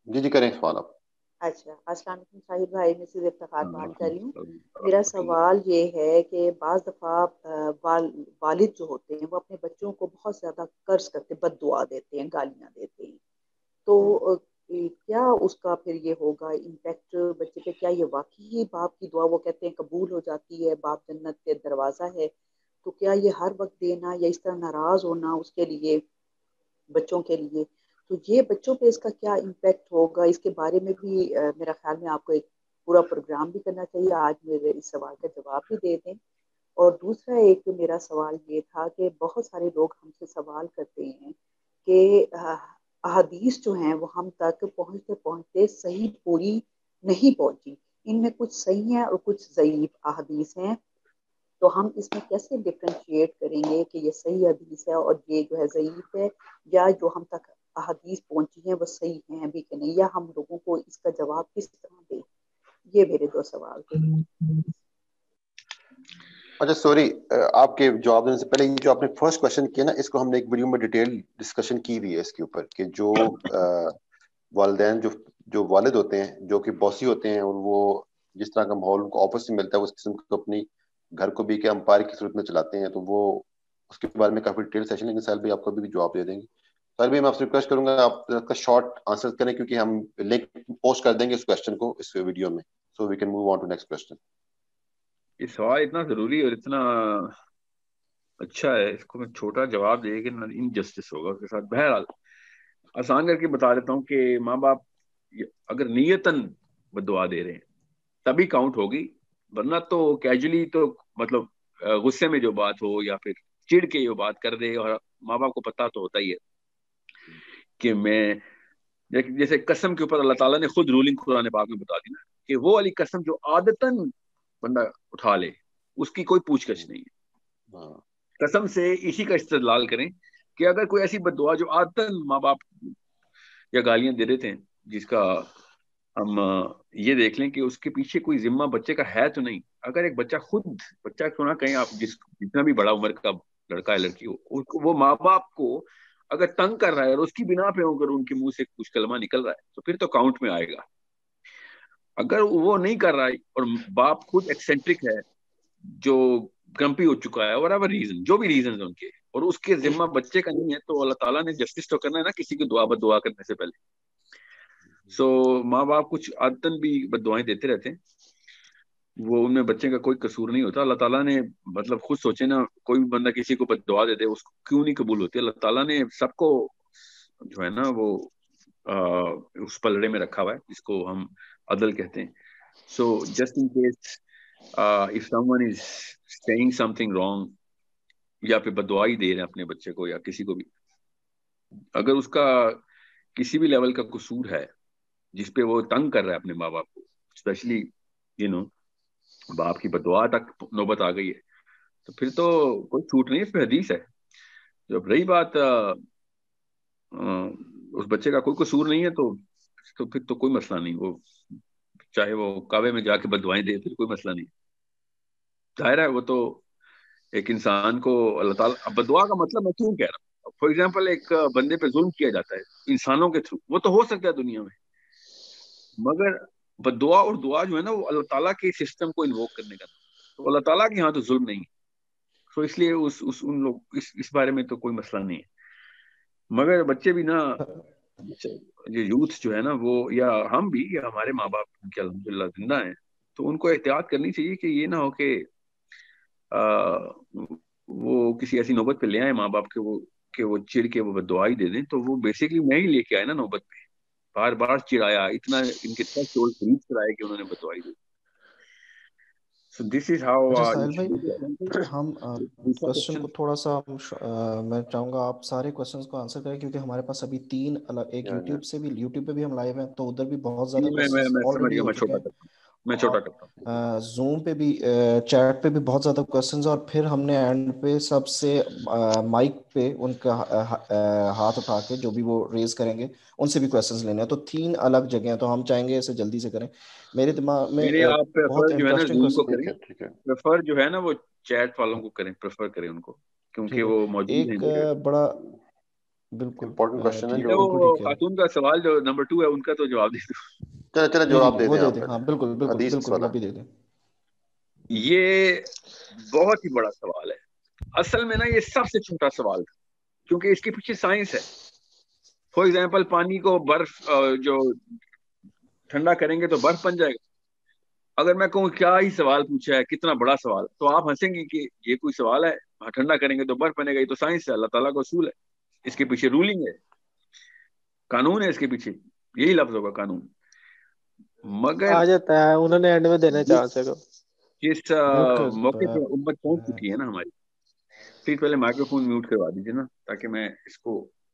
جی جی کریں سوال آپ. اچھا السلام علیکم شاہد بھائی، میں سے افتخار بات کر رہی ہوں. میرا سوال یہ ہے کہ بعض دفعہ والد جو ہوتے ہیں وہ اپنے بچوں کو بہت زیادہ قرض کرتے، بد دعا دیتے ہیں، گالیاں دیتے ہیں، تو کیا اس کا پھر یہ ہوگا امپیکٹ بچے پہ؟ کیا یہ واقعی باپ کی دعا وہ کہتے ہیں قبول ہو جاتی ہے، باپ جنت کے دروازہ ہے، تو کیا یہ ہر وقت دینا یا اس طرح ناراض ہونا اس کے لیے بچوں کے لیے، تو یہ بچوں پہ اس کا کیا امپیکٹ ہوگا؟ اس کے بارے میں بھی میرا خیال میں آپ کو ایک پورا پروگرام بھی کرنا چاہیے. آج میرے اس سوال کا جواب بھی دے دیں. اور دوسرا ایک میرا سوال یہ تھا کہ بہت سارے لوگ ہم سے سوال کرتے ہیں کہ احادیث جو ہیں وہ ہم تک پہنچتے پہنچتے صحیح پوری نہیں پہنچی، ان میں کچھ صحیح ہیں اور کچھ ضعیف احادیث ہیں، تو ہم اس میں کیسے ڈفرینشیٹ کریں گے کہ یہ صحیح حدیث ہے اور یہ جو ہے ضعیف ہے، یا جو ہم تک احادیث پہنچی ہیں وہ صحیح ہیں بھی کہ نہیں، یا ہم لوگوں کو اس کا جواب کس طرح دیں؟ یہ میرے دو سوال تھے. اچھا سوری، آپ کے جواب دینے سے پہلے یہ جو آپ نے فرسٹ کوشچن کیا نا، اس کو ہم نے ایک ویڈیو میں ڈیٹیل ڈسکشن کی ہوئی ہے اس کے اوپر کہ جو والدین جو جو والد ہوتے ہیں جو کہ باسی ہوتے ہیں، اور وہ جس طرح کا ماحول ان کو آفس سے ملتا ہے اس قسم کو اپنی گھر کو بھی کہ امپائر کی صورت میں چلاتے ہیں، تو وہ اس کے بارے میں کافی ڈیٹیل سیشن، لیکن سہیل بھائی آپ کو بھی جواب دے دیں گے. سہیل بھائی میں آپ سے ریکویسٹ کروں گا آپ کا شارٹ آنسر کریں، کیونکہ ہم لنک پوسٹ کر دیں گے اس کوشچن کو اس ویڈیو میں، so we can move on to next question. یہ سوال اتنا ضروری اور اتنا اچھا ہے، اس کو میں چھوٹا جواب دے کہ انجسٹس ہوگا اس کے ساتھ. بہرحال آسان کر کے بتا دیتا ہوں کہ ماں باپ اگر نیتاً بدعا دے رہے ہیں تبھی کاؤنٹ ہوگی، ورنہ تو کیجولی تو مطلب غصے میں جو بات ہو یا پھر چڑ کے جو بات کر دے، اور ماں باپ کو پتا تو ہوتا ہی ہے کہ میں جیسے قسم کے اوپر اللہ تعالیٰ نے خود رولنگ قرآن پاک میں بتا دی نا کہ وہ والی قسم جو عادتاً بندہ اٹھا لے اس کی کوئی پوچھ گچھ نہیں ہے. قسم سے اسی کا استدلال کریں کہ اگر کوئی ایسی بد دعا جو عادتاً ماں باپ یا گالیاں دے دیتے ہیں، جس کا ہم یہ دیکھ لیں کہ اس کے پیچھے کوئی ذمہ بچے کا ہے تو نہیں. اگر ایک بچہ خود بچہ کیوں نہ کہیں آپ، جس جتنا بھی بڑا عمر کا لڑکا ہے لڑکی ہو، وہ ماں باپ کو اگر تنگ کر رہا ہے اور اس کی بنا پہ اگر ان کے منہ سے کچھ کلمہ نکل رہا ہے تو پھر تو کاؤنٹ میں آئے گا. اگر وہ نہیں کر رہا ہے اور باپ خود ایکسنٹرک ہے، جو گرمپی ہو چکا ہے، اور ریزن جو بھی ریزن ان کے، اور اس کے ذمہ بچے کا نہیں ہے، تو اللہ تعالیٰ نے جسٹس تو کرنا ہے نا کسی کی دعا بد دعا کرنے سے پہلے. سو so, ماں باپ کچھ عادتاً بھی بد دعائیں دیتے رہتے ہیں، وہ ان میں بچے کا کوئی قصور نہیں ہوتا. اللہ تعالیٰ نے مطلب خود سوچے نا، کوئی بھی بندہ کسی کو بد دعا دے دے اس کو کیوں نہیں قبول ہوتی؟ اللہ تعالیٰ نے سب کو جو ہے نا وہ آ, اس پلڑے میں رکھا ہوا ہے جس کو ہم عدل کہتے ہیں. So just in case if someone is seeing something wrong, یا پھر بد دعا ہی دے رہے ہیں اپنے بچے کو یا کسی کو بھی، اگر اس کا کسی بھی لیول کا قصور ہے جس پہ وہ تنگ کر رہا ہے اپنے ماں باپ کو، اسپیشلی یو نو باپ کی بد دعا تک نوبت آ گئی ہے، تو پھر تو کوئی چھوٹ نہیں، اس پہ حدیث ہے. جب رہی بات آ, آ, اس بچے کا کوئی قصور نہیں ہے تو تو پھر تو کوئی مسئلہ نہیں، وہ چاہے وہ کعبے میں جا کے بد دعائیں دے، پھر کوئی مسئلہ نہیں. ظاہر ہے وہ تو ایک انسان کو اللہ تعالیٰ بد دعا کا مطلب میں کیوں کہہ رہا ہوں، فار ایگزامپل ایک بندے پہ ظلم کیا جاتا ہے انسانوں کے تھرو، وہ تو ہو سکتا ہے دنیا میں، مگر بد دعا اور دعا جو ہے نا وہ اللہ تعالیٰ کے سسٹم کو انووک کرنے کا، تو اللہ تعالیٰ کے یہاں تو ظلم نہیں ہے. تو اس لیے اس اس ان لوگ اس اس بارے میں تو کوئی مسئلہ نہیں ہے. مگر بچے بھی نا، یہ یوتھ جو ہے نا وہ، یا ہم بھی، یا ہمارے ماں باپ کے الحمدللہ زندہ ہیں، تو ان کو احتیاط کرنی چاہیے کہ یہ نہ ہو کہ آ, وہ کسی ایسی نوبت پہ لے آئے ماں باپ کے وہ کہ وہ چڑ کے وہ دعائی دے دیں، تو وہ بیسیکلی میں ہی لے کے آئے نا نوبت پہ، بار بار چڑھایا، اتنا ان کے اتنا شور خرید کرایا کہ انہوں نے بدعائی دی. So this is how اچھا uh, ساحل بھائی، ہم کوشچن کو تھوڑا سا میں چاہوں گا آپ سارے کوشچنس کو آنسر کریں، کیونکہ ہمارے پاس ابھی تین الگ، ایک یوٹیوب سے بھی، یوٹیوب پہ بھی ہم لائیو ہیں تو ادھر بھی بہت زیادہ کوشچنس آلریڈی ہو چکے ہیں، میں چھوٹا کرتا ہوں، زوم پہ بھی، چیٹ پہ بھی بہت زیادہ کوشچنز، اور پھر ہم نے اینڈ پہ سب سے مائک پہ ان کا ہاتھ اٹھا کے جو بھی وہ ریز کریں گے ان سے بھی کوشچنز لینے ہیں. تو تین الگ جگہ ہیں، تو ہم چاہیں گے اسے جلدی سے کریں. میرے دماغ میں آپ بہت جو ہے نا انٹرسٹنگ زوم کو کریں، پریفر جو ہے نا وہ چیٹ والوں کو کریں، پریفر کریں ان کو، کیونکہ وہ موجود ہیں. ایک بڑا بالکل امپورٹنٹ کوسچن ہے. جو خاتون کا سوال جو نمبر ٹو ہے ان کا تو جواب دے دو. چلے چلے جواب دے دیں آپ. ہاں بالکل بالکل بالکل وہ بھی دے دیں. یہ بہت ہی بڑا سوال ہے. اصل میں نا یہ سب سے چھوٹا سوال تھا کیونکہ اس کے پیچھے سائنس ہے. فار ایگزامپل پانی کو برف جو ٹھنڈا کریں گے تو برف بن جائے گا. اگر میں کہوں کیا ہی سوال پوچھا ہے, کتنا بڑا سوال, تو آپ ہنسیں گے کہ یہ کوئی سوال ہے, ٹھنڈا کریں گے تو برف بنے گا. یہ تو سائنس ہے, اللہ تعالیٰ کا اصول ہے, اس کے پیچھے رولنگ ہے, قانون ہے اس کے پیچھے, یہی لفظ ہوگا قانون. مگر آ جاتا ہے انہوں نے اینڈ میں دینا چانس ہے. جس موقع پہ امت پہنچ چکی ہے نا ہماری, پلیز پہلے مائکرو فون میوٹ کروا دیجیے نا تاکہ میں اس کو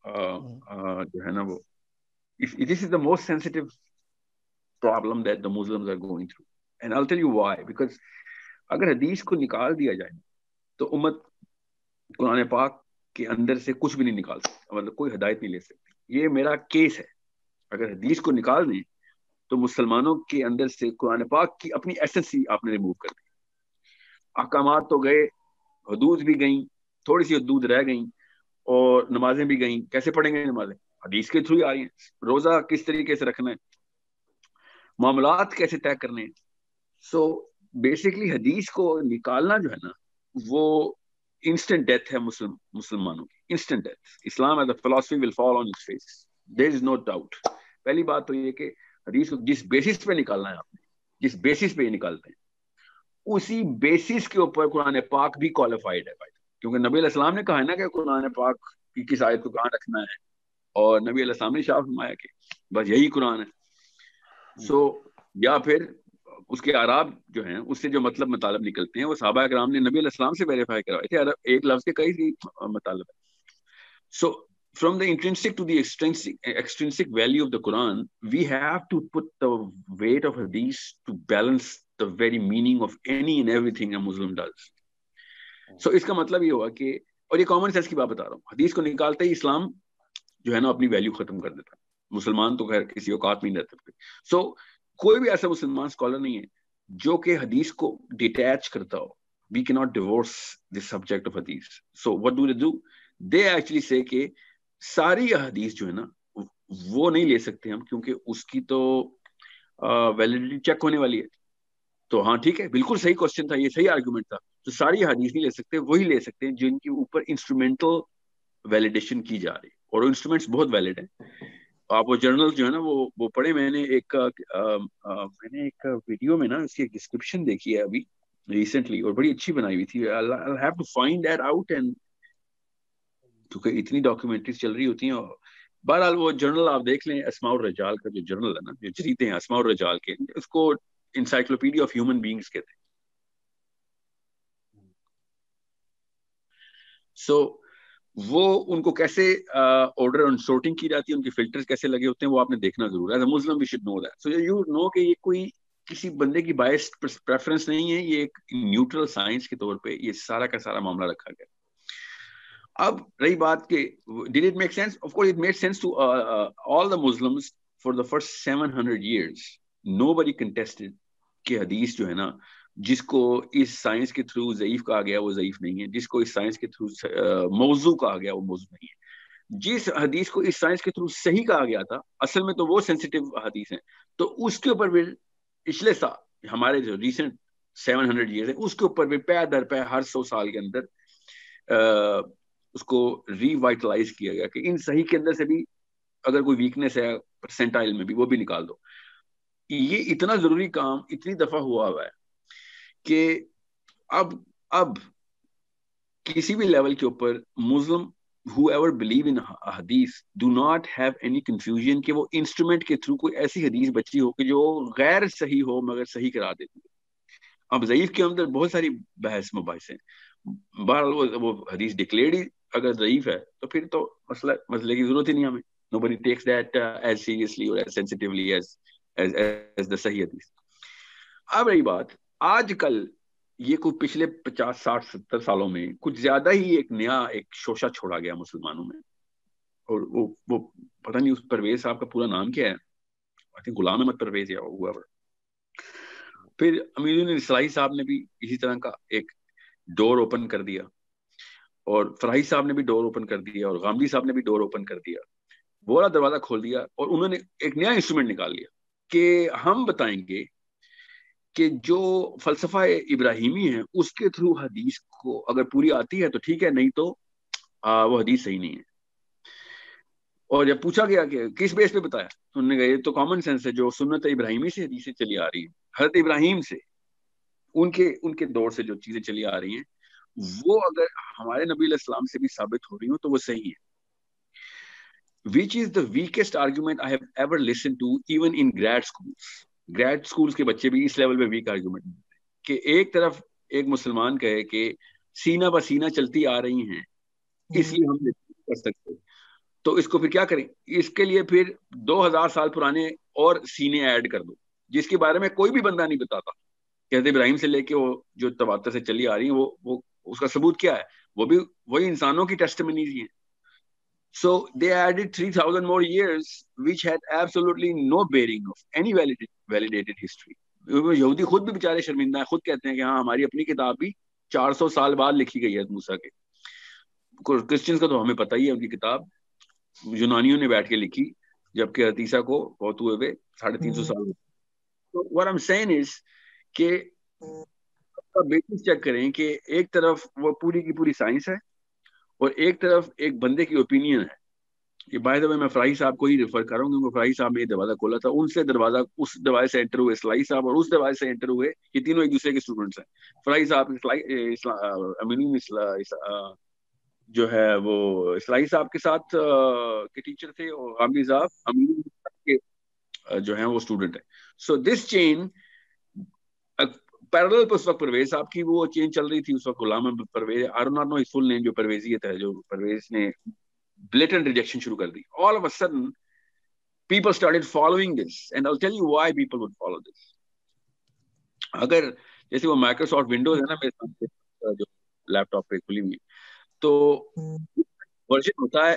جو ہے نا وہ, this is the most sensitive problem that the Muslims are going through and I'll tell you why. Because اگر حدیث کو نکال دیا جائے تو امت قرآن پاک کے اندر سے کچھ بھی نہیں نکال سکتی, مطلب کوئی ہدایت نہیں لے سکتی. یہ میرا کیس ہے. اگر حدیث کو نکال دیں تو مسلمانوں کے اندر سے قرآن پاک کی اپنی ایسنس ہی آپ نے ریموو کر دی. احکامات تو گئے, حدود بھی گئیں, تھوڑی سی حدود رہ گئیں, اور نمازیں بھی گئیں. کیسے پڑھیں گے نمازیں؟ حدیث کے تھرو ہی آ رہی ہیں. روزہ کس طریقے سے رکھنا ہے, معاملات کیسے طے کرنے ہیں. سو بیسکلی حدیث کو نکالنا جو ہے نا وہ انسٹنٹ ڈیتھ ہے مسلم مسلمانوں کی, instant death. Islam as a philosophy will fall on its face, there is no doubt. پہلی بات تو یہ کہ حدیث کو جس بیسس پہ نکالنا ہے آپ نے, جس بیسس پہ یہ نکالتے ہیں اسی بیسس کے اوپر قرآن پاک بھی کوالیفائڈ ہے بھائی. کیونکہ نبی علیہ السلام نے کہا ہے نا کہ قرآن پاک کی کس آیت کو کہاں رکھنا ہے, اور نبی علیہ السلام نے شاہ فرمایا کہ بس یہی قرآن ہے. سو یا پھر اس کے اعراب جو ہیں اس سے جو مطلب مطالب نکلتے ہیں وہ صحابہ کرام نے نبی علیہ السلام سے ویریفائی کروائے تھے. ایک لفظ کے کئی سی مطالب ہے. سو from the intrinsic to the extrinsic extrinsic value of the Quran, we have to put the weight of hadith to balance the very meaning of any and everything a Muslim does. So اس کا مطلب یہ ہوا کہ, اور یہ common sense کی بات بتا رہا ہوں, حدیث کو نکالتے ہی اسلام جو ہے نا اپنی ویلیو ختم کر دیتا ہے. مسلمان تو خیر کسی اوقات میں نہیں رہتے. سو کوئی بھی ایسا مسلمان اسکالر نہیں ہے جو کہ حدیث کو ڈیٹیچ کرتا ہو. We cannot divorce the subject of hadith. So what do they do? They actually say کہ ساری حدیث جو ہے نا وہ نہیں لے سکتے ہم, کیونکہ اس کی تو ویلیڈیٹی چیک ہونے والی ہے. تو ہاں ٹھیک ہے, بالکل صحیح کوشچن تھا, یہ صحیح آرگومنٹ تھا. تو ساری حدیث نہیں لے سکتے, وہی لے سکتے ہیں جن کے اوپر انسٹرومینٹل ویلیڈیشن کی جا رہی ہے, اور انسٹرومینٹس بہت ویلڈ ہیں. آپ وہ جرنل جو ہے نا وہ وہ پڑھے. میں نے ایک میں نے ایک ویڈیو میں نا اس کی ڈسکرپشن دیکھی ہے ابھی ریسنٹلی, اور بڑی اچھی بنائی ہوئی تھی. I'll have to find that out, and کیونکہ اتنی ڈاکیومنٹریز چل رہی ہوتی ہیں. بہرحال وہ جرنل آپ دیکھ لیں, اسماء الرجال کا جو جرنل ہے نا, جو جریدے ہیں اسماء الرجال کے, اس کو انسائکلوپیڈیا آف ہیومن بینگز کہتے ہیں. سو وہ ان کو کیسے آرڈر اور سورٹنگ کی جاتی ہے, ان کے فلٹرز کیسے لگے ہوتے ہیں, وہ آپ نے دیکھنا ضرور ہے. As a Muslim we should know that. So you know کہ یہ کوئی کسی بندے کی بائسڈ پریفرنس نہیں ہے, یہ ایک نیوٹرل سائنس کے طور پہ یہ سارا کا سارا معاملہ رکھا گیا. اب رہی بات کہ did it make sense? Of course it made sense to uh, uh, all the Muslims for the first seven hundred years. Nobody contested کہ حدیث جو ہے نا جس کو اس سائنس کے تھرو ضعیف کہا گیا وہ ضعیف نہیں ہے, جس کو اس سائنس کے تھرو موضوع کہا گیا وہ موضوع نہیں ہے. جس حدیث کو اس سائنس کے تھرو صحیح کہا گیا تھا اصل میں تو وہ سینسیٹیو حدیث ہیں. تو اس کے اوپر بھی پچھلے سال ہمارے جو ریسنٹ سیون ہنڈریڈ ایئرز ہیں اس کے اوپر بھی پے در پے ہر سو سال کے اندر اس کو ری وائٹلائز کیا گیا کہ ان صحیح کے اندر سے بھی اگر کوئی ویکنس ہے پرسنٹائل میں بھی وہ بھی نکال دو. یہ اتنا ضروری کام اتنی دفعہ ہوا ہوا ہے کہ اب اب کسی بھی لیول کے اوپر مسلم whoever believe in hadith do not have any confusion کہ وہ انسٹرومنٹ کے تھرو کوئی ایسی حدیث بچی ہو کہ جو غیر صحیح ہو مگر صحیح کرا دیتی ہے. اب ضعیف کے اندر بہت ساری بحث مباحث ہیں. بہرحال وہ حدیث ڈکلیئرڈ ہی اگر ضعیف ہے تو پھر تو مسئلہ مسئلے کی ضرورت ہی نہیں ہمیں. nobody takes that uh, as seriously or as sensitively as as as the صحیح حدیث. اب رہی بات آج کل یہ کوئی پچھلے پچاس ساٹھ ستر سالوں میں کچھ زیادہ ہی ایک نیا ایک شوشہ چھوڑا گیا مسلمانوں میں, اور وہ وہ پتہ نہیں اس پرویز صاحب کا پورا نام کیا ہے, I think غلام احمد پرویز یا whoever. پھر امیر الدین اصلاحی صاحب نے بھی اسی طرح کا ایک ڈور اوپن کر دیا, اور فراہی صاحب نے بھی ڈور اوپن کر دیا اور غامدی صاحب نے بھی ڈور اوپن کر دیا, وہ والا دروازہ کھول دیا, اور انہوں نے ایک نیا انسٹرومنٹ نکال لیا کہ ہم بتائیں گے کہ جو فلسفہ ابراہیمی ہے اس کے تھرو حدیث کو اگر پوری آتی ہے تو ٹھیک ہے, نہیں تو آ, وہ حدیث صحیح نہیں ہے. اور جب پوچھا گیا کہ کس بیس پہ بتایا, تو انہوں نے کہا یہ تو کامن سینس ہے, جو سنت ابراہیمی سے حدیثیں چلی آ رہی ہیں, حضرت ابراہیم سے, ان کے ان کے دور سے جو چیزیں چلی آ رہی ہیں, وہ اگر ہمارے نبی علیہ السلام سے بھی ثابت ہو رہی ہوں تو وہ صحیح ہے. Which is the weakest argument I have ever listened to, even in grad schools. Grad schools کے بچے بھی اس لیول پہ ویک آرگیومنٹ کہ ایک طرف ایک مسلمان کہے کہ سینہ بہ سینہ چلتی آ رہی ہیں اس لیے ہم نہیں کر سکتے, تو اس کو پھر کیا کریں, اس کے لیے پھر دو ہزار سال پرانے اور سینے ایڈ کر دو جس کے بارے میں کوئی بھی بندہ نہیں بتاتا. کہ حضرت ابراہیم سے لے کے وہ جو تواتر سے چلی آ رہی ہیں, وہ وہ اس کا ثبوت کیا ہے, وہ بھی وہی انسانوں کی ٹیسٹمنیز ہی ہیں. So they added three thousand more years, which had absolutely no bearing of any validated, validated history. یہودی خود بھی بیچارے شرمندہ ہیں, خود کہتے ہیں کہ ہاں ہماری اپنی کتاب بھی چار سو سال بعد لکھی گئی ہے موسیٰ کے. کرسچنز کا تو ہمیں پتہ ہی ہے, ان کی کتاب یونانیوں نے بیٹھ کے لکھی, جبکہ عیسیٰ کو بہت ہوئے ہوئے ساڑھے تین سو سال ہوئے. تو what I'm saying is کہ بیسس چیک کریں کہ ایک طرف وہ پوری کی پوری سائنس ہے اور ایک طرف ایک بندے کی اوپینین ہے. یہ بائی دا وے میں فراہی صاحب کو ہی ریفر کروں گا, فراہی صاحب نے یہ دروازہ کھولا تھا, ان سے دروازہ اس دروازے سے انٹر ہوئے اسلائی صاحب, اور اس دروازے سے انٹر ہوئے, یہ تینوں ایک دوسرے کے اسٹوڈنٹس ہیں. فراہی صاحب امین جو ہے وہ اسلائی صاحب کے ساتھ کے ٹیچر تھے, اور غامدی صاحب امین کے جو ہیں وہ اسٹوڈنٹ ہیں. سو دس چین پیرالل پہ اس وقت پرویز صاحب کی وہ چین چل رہی تھی, اس وقت Ghulam Ahmad Parvez, I do not know his full name, جو پرویزیت ہے, جو پرویز نے بلیٹنٹ ریجیکشن شروع کر دی. All of a sudden people started following this, and I'll tell you why people would follow this. اگر جیسے وہ مائکروسافٹ ونڈوز ہے نا میرے سامنے جو لیپ ٹاپ پہ کھلی ہوئی, تو ورژن ہوتا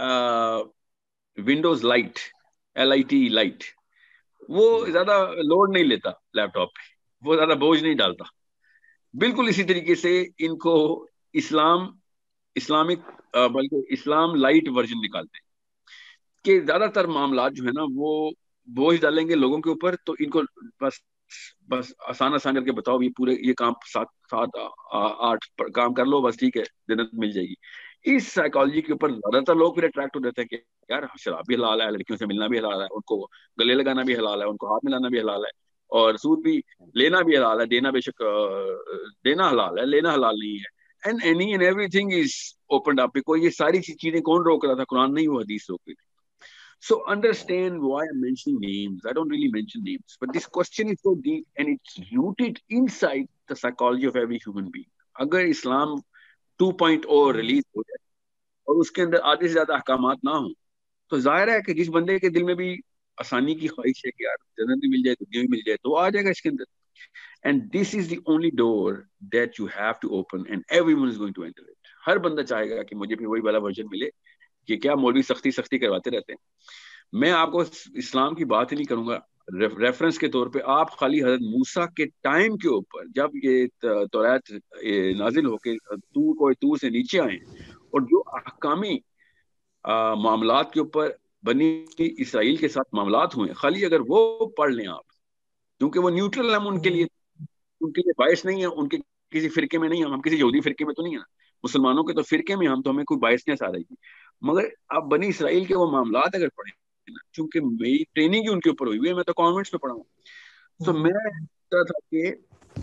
ہے Windows lite, L I T lite, وہ زیادہ لوڈ نہیں لیتا لیپ ٹاپ پہ, وہ زیادہ بوجھ نہیں ڈالتا. بالکل اسی طریقے سے ان کو اسلام اسلامک بلکہ اسلام لائٹ ورژن نکالتے ہیں کہ زیادہ تر معاملات جو ہے نا وہ بوجھ ڈالیں گے لوگوں کے اوپر, تو ان کو بس بس آسان آسان کر کے بتاؤ یہ پورے یہ کام سات سات آٹھ کام کر لو بس ٹھیک ہے جنت مل جائے گی. اس سائیکالوجی کے اوپر زیادہ تر لوگ پھر اٹریکٹ ہو جاتے ہیں کہ یار شراب بھی حلال ہے, لڑکیوں سے ملنا بھی حلال ہے, ان کو گلے لگانا بھی حلال ہے, ان کو ہاتھ ملانا بھی حلال ہے, اور سود بھی لینا بھی حلال ہے, دینا بے شک دینا حلال ہے, لینا حلال نہیں ہے. And any and everything is opened up. کوئی یہ ساری چیزیں کون روک رہا تھا, قرآن نہیں, وہ حدیث روک رہی تھی. So understand why I'm mentioning names. I don't really mention names, but this question is so deep and it's rooted inside the psychology of every human being. اگر اسلام ٹو پوائنٹ او ریلیز ہو جائے اور اس کے اندر آدھے سے زیادہ احکامات نہ ہوں, تو ظاہر ہے کہ جس بندے کے دل میں بھی آسانی کی خواہش ہے کہ یار جنت بھی مل جائے, دنیا بھی مل جائے, تو وہ آ جائے گا اس کے اندر. And this is the only door that you have to open and everyone is going to enter it. ہر بندہ چاہے گا کہ مجھے بھی وہی والا ورژن ملے, کہ کیا مولوی سختی سختی کرواتے رہتے ہیں. میں آپ کو اسلام کی بات ہی نہیں کروں گا, ریفرنس کے طور پہ آپ خالی حضرت موسیٰ کے ٹائم کے اوپر جب یہ توریت نازل ہو کے تور کوئی تور سے نیچے آئے اور جو احکامی معاملات کے اوپر بنی اسرائیل کے ساتھ معاملات ہوئے, خالی اگر وہ پڑھ لیں آپ, کیونکہ وہ نیوٹرل ہم ان کے لیے ان کے لیے باعث نہیں ہے, ان کے کسی فرقے میں نہیں, ہم کسی یہودی فرقے میں تو نہیں ہے نا, مسلمانوں کے تو فرقے میں ہم, تو ہمیں کوئی باعث آ رہی تھی. مگر آپ بنی اسرائیل کے وہ معاملات اگر پڑھیں, چونکہ میری ٹریننگ ہی ان کے اوپر ہوئی ہوئی ہے, میں تو کانوینٹس پہ پڑھا ہوں, تو میں کہتا تھا کہ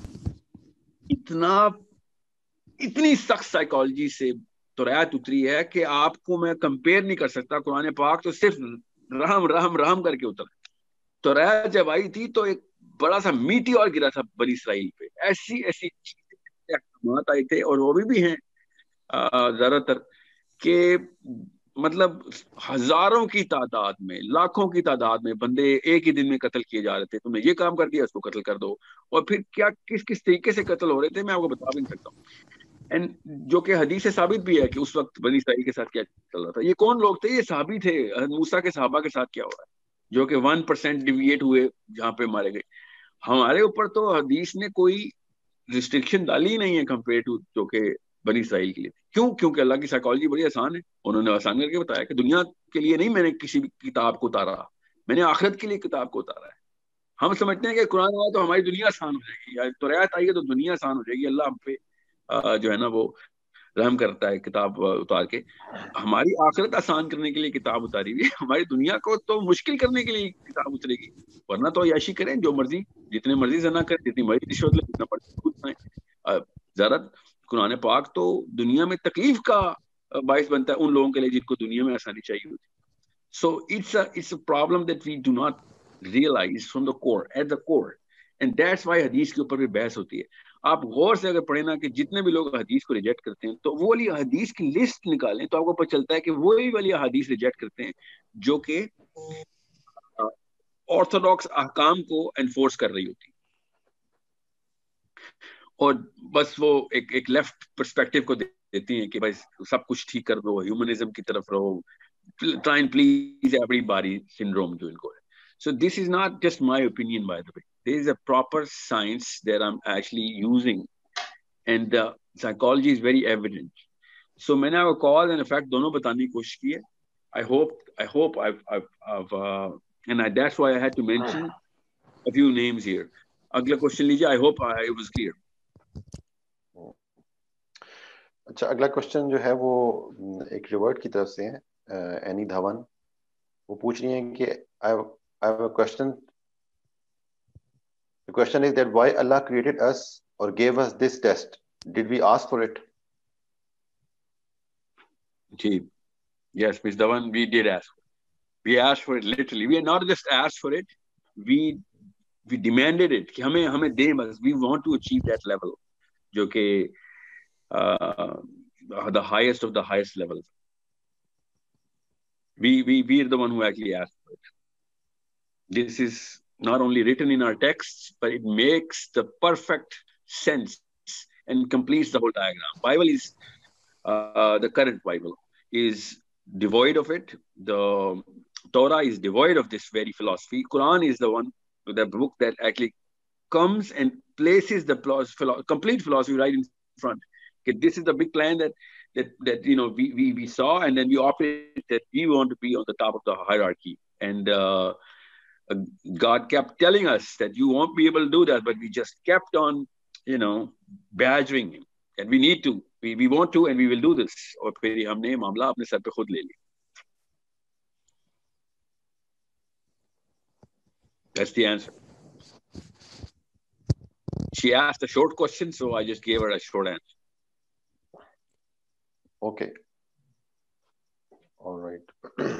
اتنا اتنی سخت سائیکالوجی سے توریت اتری ہے کہ آپ کو میں کمپیئر نہیں کر سکتا. قرآن پاک تو صرف رحم رحم رحم کر کے اترا. توریت جب آئی تھی تو ایک بڑا سا میٹی اور گرا تھا بنی اسرائیل پہ, ایسی ایسی احکامات آئے تھے, اور وہ بھی بھی ہیں زیادہ تر, کہ مطلب ہزاروں کی تعداد میں, لاکھوں کی تعداد میں بندے ایک ہی دن میں قتل کیے جا رہے تھے. تم نے یہ کام کر دیا, اس کو قتل کر دو, اور پھر کیا کس کس طریقے سے قتل ہو رہے تھے میں آپ کو بتا بھی نہیں سکتا ہوں. اینڈ جو کہ حدیث سے ثابت بھی ہے کہ اس وقت بنی اسرائیل کے ساتھ کیا چل رہا تھا. یہ کون لوگ تھے؟ یہ صحابی تھے. موسیٰ کے صحابہ کے ساتھ کیا ہو رہا ہے, جو کہ ون پرسینٹ ڈیویٹ ہوئے جہاں پہ مارے گئے. ہمارے اوپر تو حدیث نے کوئی ریسٹرکشن ڈالی ہی نہیں ہے کمپیئر ٹو جو کہ بنی اسرائیل کے لیے تھی. کیوں؟ کیونکہ اللہ کی سائیکالوجی بڑی آسان ہے. انہوں نے آسان کر کے بتایا کہ دنیا کے لیے نہیں میں نے کسی بھی کتاب کو اتارا, میں نے آخرت کے لیے کتاب کو اتارا ہے. ہم سمجھتے ہیں کہ قرآن آیا تو ہماری دنیا آسان ہو جائے گی, یا تو رعایت آئی ہے تو دنیا آسان ہو جائے گی. اللہ ہم پہ جو ہے نا وہ رحم کرتا ہے کتاب اتار کے. ہماری آخرت آسان کرنے کے لیے کتاب اتاری ہوئی, ہماری دنیا کو تو مشکل کرنے کے لیے کتاب اترے گی. ورنہ تو عیاشی کریں جو مرضی, جتنے مرضی زنا کریں, جتنی مرضی رشوت لیں, جتنا مرضی. زیادہ قرآن پاک تو دنیا میں تکلیف کا باعث بنتا ہے ان لوگوں کے لیے جن کو دنیا میں آسانی چاہیے ہوتی. So it's it's a problem that we do not realise from the core, at the core, and that's why حدیث کے اوپر بھی بحث ہوتی ہے. آپ غور سے اگر پڑھیں نا کہ جتنے بھی لوگ حدیث کو ریجیکٹ کرتے ہیں تو وہ والی حدیث کی لسٹ نکالیں تو آپ کو پتہ چلتا ہے کہ وہی والی حدیث ریجیکٹ کرتے ہیں جو کہ آرتھوڈاکس احکام کو انفورس کر رہی ہوتی, اور بس وہ ایک ایک لیفٹ پرسپیکٹو کو دیتی ہیں کہ بھائی سب کچھ ٹھیک کر دو, ہیومنزم کی طرف رہو, try and please everybody syndrome جو ان کو ہے. So this is not just my opinion, by the way. There is a proper science that I'm actually using, and the psychology is very evident. So میں نے آپ کو cause and effect دونوں بتانے کی کوشش کی ہے. I hope, I hope I've, I've, I've uh, and I, that's why I had to mention a few names here. اگلا question لیجیے. I hope I, it was clear. اچھا, اگلا کوشچن جو ہے وہ ایک ریورٹ کی طرف سے ہے, اینی دھون. وہ پوچھ رہی ہیں کہ I have a question. The question is that why Allah created us or gave us this test? Did we ask for it? Gee, yes, Miz Dhawan, we did ask for it. We asked for it literally. We not just asked for it. We we demanded it. کہ ہمیں ہمیں دیں بس. We want to achieve that level. جو کہ uh, the highest of the highest levels. We we we are the one who actually asked for it. This is not only written in our texts, but it makes the perfect sense and completes the whole diagram. Bible is, uh, the current Bible is devoid of it. The Torah is devoid of this very philosophy. Quran is the one, the book that actually comes and places the philo- complete philosophy right in front. Okay, this is the big plan that, that, that you know, we, we, we saw, and then we opted that we want to be on the top of the hierarchy. And, uh, God kept telling us that you won't be able to do that, but we just kept on, you know, badgering him. And we need to, we, we want to, and we will do this. اور پھر ہم نے معاملہ اپنے سر پہ خود لے لیا. That's the answer. She asked a short question, so I just gave her a short answer. Okay. All right.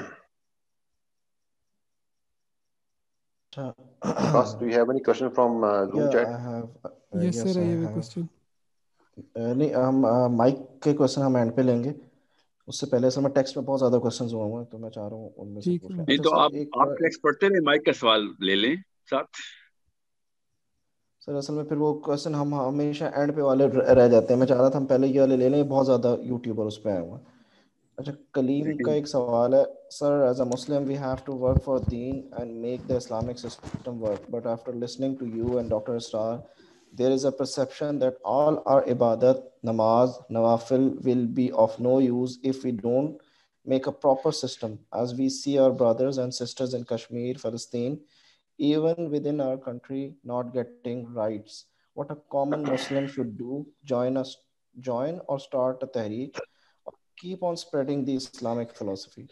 Because do you have any question from uh, Zoom yeah, chat? I have, uh, yes, yes sir, I have I a question. نہیں ہم mic کے question ہم and پہ لیں گے. اس سے پہلے اصل میں ٹیکسٹ میں بہت زیادہ کوشچنز ہوئے ہیں تو میں چاہ رہا ہوں ان میں سے پوچھ لیں. نہیں تو آپ آپ ٹیکسٹ پڑھتے رہے, مائک کا سوال لے لیں ساتھ. سر اصل میں پھر وہ کوشچن ہم ہمیشہ اینڈ پہ والے رہ جاتے ہیں. میں چاہ رہا تھا ہم پہلے یہ والے لے لیں, بہت زیادہ یوٹیوبر اس پہ آئے ہوئے ہیں. اچھا, کلیم کا ایک سوال ہے. Sir as a Muslim we have to work for دین and make the Islamic system work, but after listening to you and doctor Israr there is a perception that all our ibadat, namaz, nawafil will be of no use if we don't make a proper system, as we see our brothers and sisters in Kashmir, Palestine, even within our country not getting rights. What a common Muslim should do, join us join or start a tahreek, or keep on spreading the Islamic philosophy.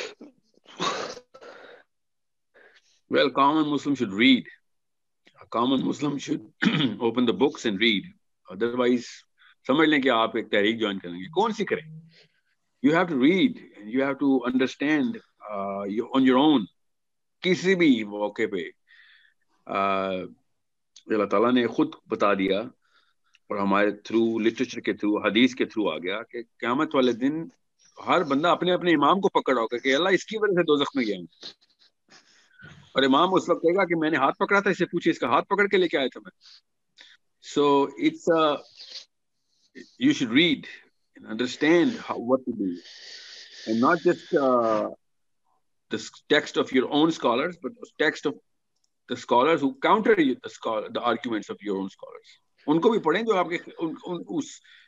Well, common Muslim should read. A common Muslim should open the books and read. Otherwise, سمجھ لیں کہ آپ ایک تحریک join کریں گے. کون سی کریں؟ You have to read and you have to understand uh, you, on your own. کسی بھی موقع پہ uh, اللہ تعالیٰ نے خود بتا دیا اور ہمارے تھرو لٹریچر کے تھرو حدیث کے تھرو آ گیا کہ قیامت والے دن ہر بندہ اپنے اپنے امام کو پکڑ ہوگا کہ اللہ اس کی وجہ سے دوزخ میں گیا ہوں. اور امام اس وقت کہے گا کہ میں نے ہاتھ پکڑا تھا, اسے پوچھے اس کا ہاتھ پکڑ کے لے کے آیا تھا میں. So it's you should read and understand how what to do, and not just uh, the text of your own scholars, but the text of the scholars who counter the scholar, the arguments of your own scholars. ان کو بھی پڑھیں جو آپ کے اس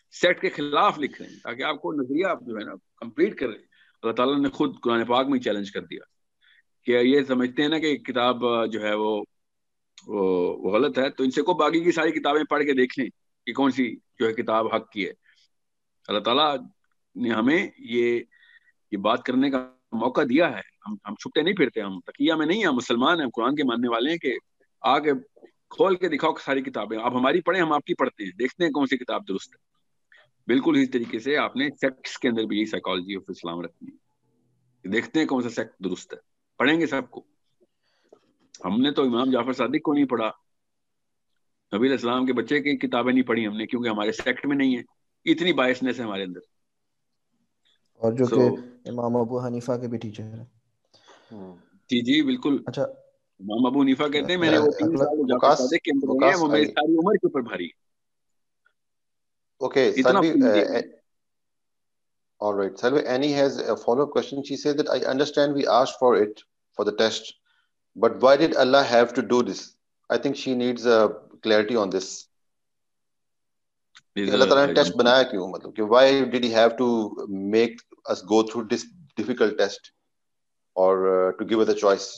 sect کے خلاف لکھ رہے ہیں تاکہ آپ کو نظریہ آپ جو ہے نا کمپلیٹ کر رہے ہیں. اللہ تعالیٰ نے خود قرآن پاک میں چیلنج کر دیا کہ یہ سمجھتے ہیں نا کہ کتاب جو ہے وہ وہ غلط ہے, تو ان سے کو باقی کی ساری کتابیں پڑھ کے دیکھ لیں کہ کون سی جو ہے کتاب حق کی ہے. اللہ تعالیٰ نے ہمیں یہ یہ بات کرنے کا موقع دیا ہے. ہم ہم چھپتے نہیں پھرتے, ہم تقیہ میں نہیں ہیں, ہم مسلمان ہیں, قرآن کے ماننے والے ہیں کہ آگے کھول کے دکھاؤ ساری کتابیں, آپ ہماری پڑھیں ہم آپ کی پڑھتے ہیں, دیکھتے ہیں کون سی کتاب درست ہے. بالکل اسی طریقے سے آپ نے سیکٹس کے اندر بھی یہی سائیکالوجی آف اسلام رکھنی ہے, دیکھتے ہیں کون سا سیکٹ درست ہے, پڑھیں گے سب کو. ہم نے تو امام جعفر صادق کو نہیں پڑھا, نبی علیہ السلام کے بچے کی کتابیں نہیں پڑھی ہم نے, کیونکہ ہمارے سیکٹ میں نہیں ہے. اتنی بائسنس ہے ہمارے اندر. اور جو so, کہ امام ابو حنیفہ کے بھی ٹیچر ہیں. جی جی بالکل. اچھا امام ابو حنیفہ کہتے ہیں میں نے وہ تین سال جعفر صادق کے اندر رہے ہیں, وہ میری ساری عمر کے اوپر بھاری. Okay, اتنا Salvi, uh, all right. Salvi, Annie has a follow-up question. She said that I understand we asked for it for the test, but why did Allah have to do this? I think she needs a clarity on this. کہ اللہ تعالیٰ نے test بنایا کیوں, مطلب کہ why did he have to make us go through this difficult test or uh, to give us a choice?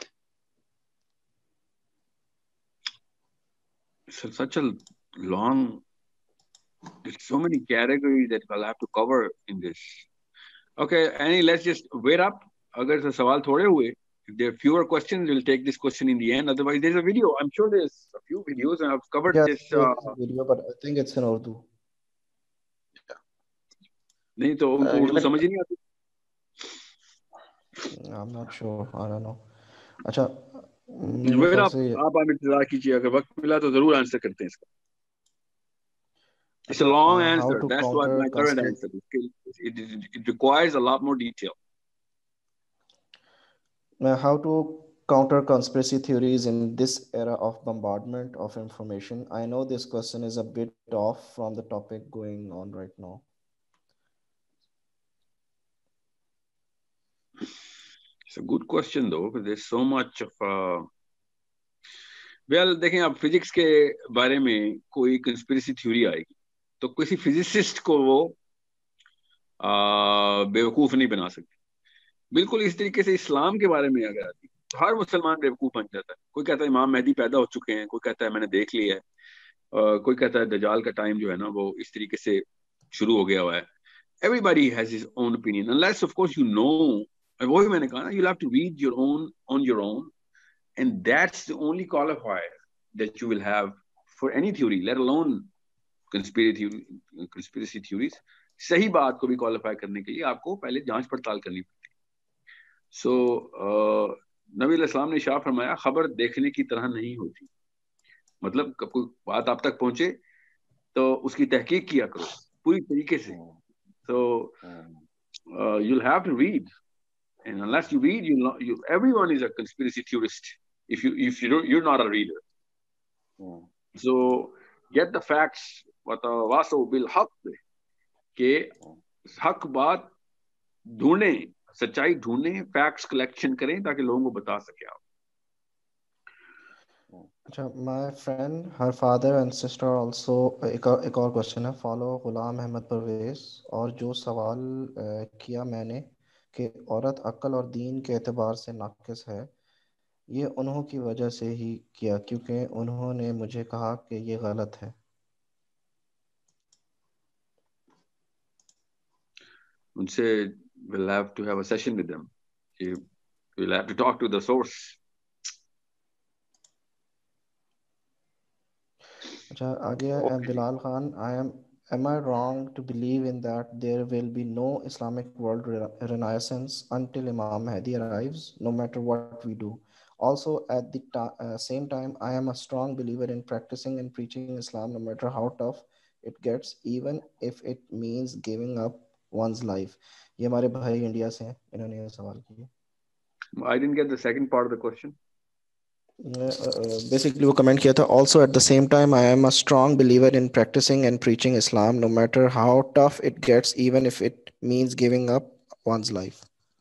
It's such a long, there's so many categories that we'll have to cover in this. Okay, Annie, let's just wait up. Agar se sawal thode hue, if there are fewer questions, we'll take this question in the end. Otherwise, there's a video. I'm sure there's a few videos and I've covered yes, this. Uh, a video, but I think it's in Urdu. نہیں تو ان کو اردو سمجھ نہیں آتی. I'm not sure. I don't know. اچھا آپ آپ انتظار کیجیے, اگر وقت ملا تو ضرور آنسر کرتے ہیں اس کا. It's a long answer. That's what my current answer is. It, it, it requires a lot more detail. How to counter conspiracy theories in this era of bombardment of information? I know this question is a bit off from the topic going on right now. It's a good question though, because there's so much of uh... well, دیکھیں آپ physics کے بارے میں کوئی conspiracy theory آئے گی تو کسی فزسسٹ کو وہ بیوقوف نہیں بنا سکتی. بالکل اس طریقے سے اسلام کے بارے میں اگر آتی تو ہر مسلمان بیوقوف بن جاتا ہے. کوئی کہتا ہے امام مہدی پیدا ہو چکے ہیں, کوئی کہتا ہے میں نے دیکھ لیا ہے, کوئی کہتا ہے دجال کا ٹائم جو ہے نا وہ اس طریقے سے شروع ہو گیا ہوا ہے. Everybody has his own opinion, unless of course you know, وہی میں نے کہا نا, you'll have to read your own on your own, and that's the only qualifier that you will have for any theory, let alone conspiracy conspiracy theories. صحیح بات کو بھی qualify کرنے کے لیے آپ کو پہلے جانچ پڑتال کرنی پڑتی. سو نبی علیہ السلام نے ارشاد فرمایا خبر دیکھنے کی طرح نہیں ہوتی, مطلب کوئی بات آپ تک پہنچے تو اس کی تحقیق کیا کرو پوری طریقے سے. So uh, you'll have to read, and unless you read, you know, you everyone is a conspiracy theorist. If you if you don't, you're not a reader. Hmm. So get the facts. وَتَوَاصَوْا بِالْحَقِّ کہ حق بات ڈھونڈیں, سچائی ڈھونڈیں, facts collection کریں تاکہ لوگوں کو بتا سکے آپ. اچھا, my friend, her father and sister also, ایک ایک اور کوشچن ہے, فالو غلام احمد پرویز, اور جو سوال کیا میں نے کہ عورت عقل اور دین کے اعتبار سے ناقص ہے, یہ انہوں کی وجہ سے ہی کیا کیونکہ انہوں نے مجھے کہا کہ یہ غلط ہے. ان سے we'll have to have a session with them. We'll have to talk to the source. اچھا آگے بلال Khan, I am am I wrong to believe in that there will be no Islamic world renaissance until Imam Mahdi arrives, no matter what we do? Also at the ta- uh, same time, I am a strong believer in practicing and preaching Islam no matter how tough it gets, even if it means giving up one's life. یہ ہمارے بھائی India سے ہیں, انہوں نے یہ سوال کیا. I didn't get the second part of the question. Basically وہ کمنٹ کیا تھا, also at the same time I am a strong believer in practising and preaching Islam no matter how tough it gets, even if it means giving up one's life.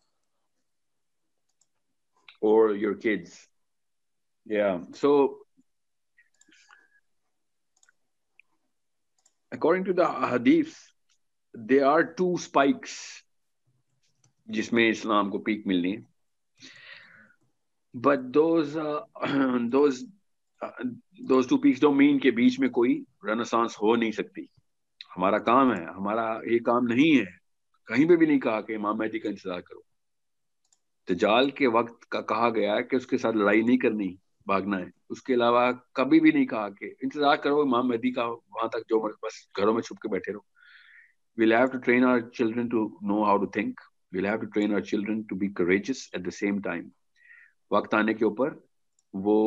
Or your kids. Yeah. So according to the hadith, there are two spikes جس میں اسلام کو pack ملنی ہے. But those uh, those uh, those two peaks don't mean کہ بیچ میں کوئی رنسانس ہو نہیں سکتی. ہمارا کام ہے, ہمارا یہ کام نہیں ہے. کہیں پہ بھی نہیں کہا کہ امام مہدی کا انتظار کرو. دجال کے وقت کا کہا گیا ہے کہ اس کے ساتھ لڑائی نہیں کرنی, بھاگنا ہے. اس کے علاوہ کبھی بھی نہیں کہا کہ انتظار کرو امام مہدی کا, وہاں تک جو بس گھروں میں چھپ کے بیٹھے رہو. We'll have to train our children to know how to think. We'll have to train our children to be courageous at the same time. وقت آنے کے اوپر وہ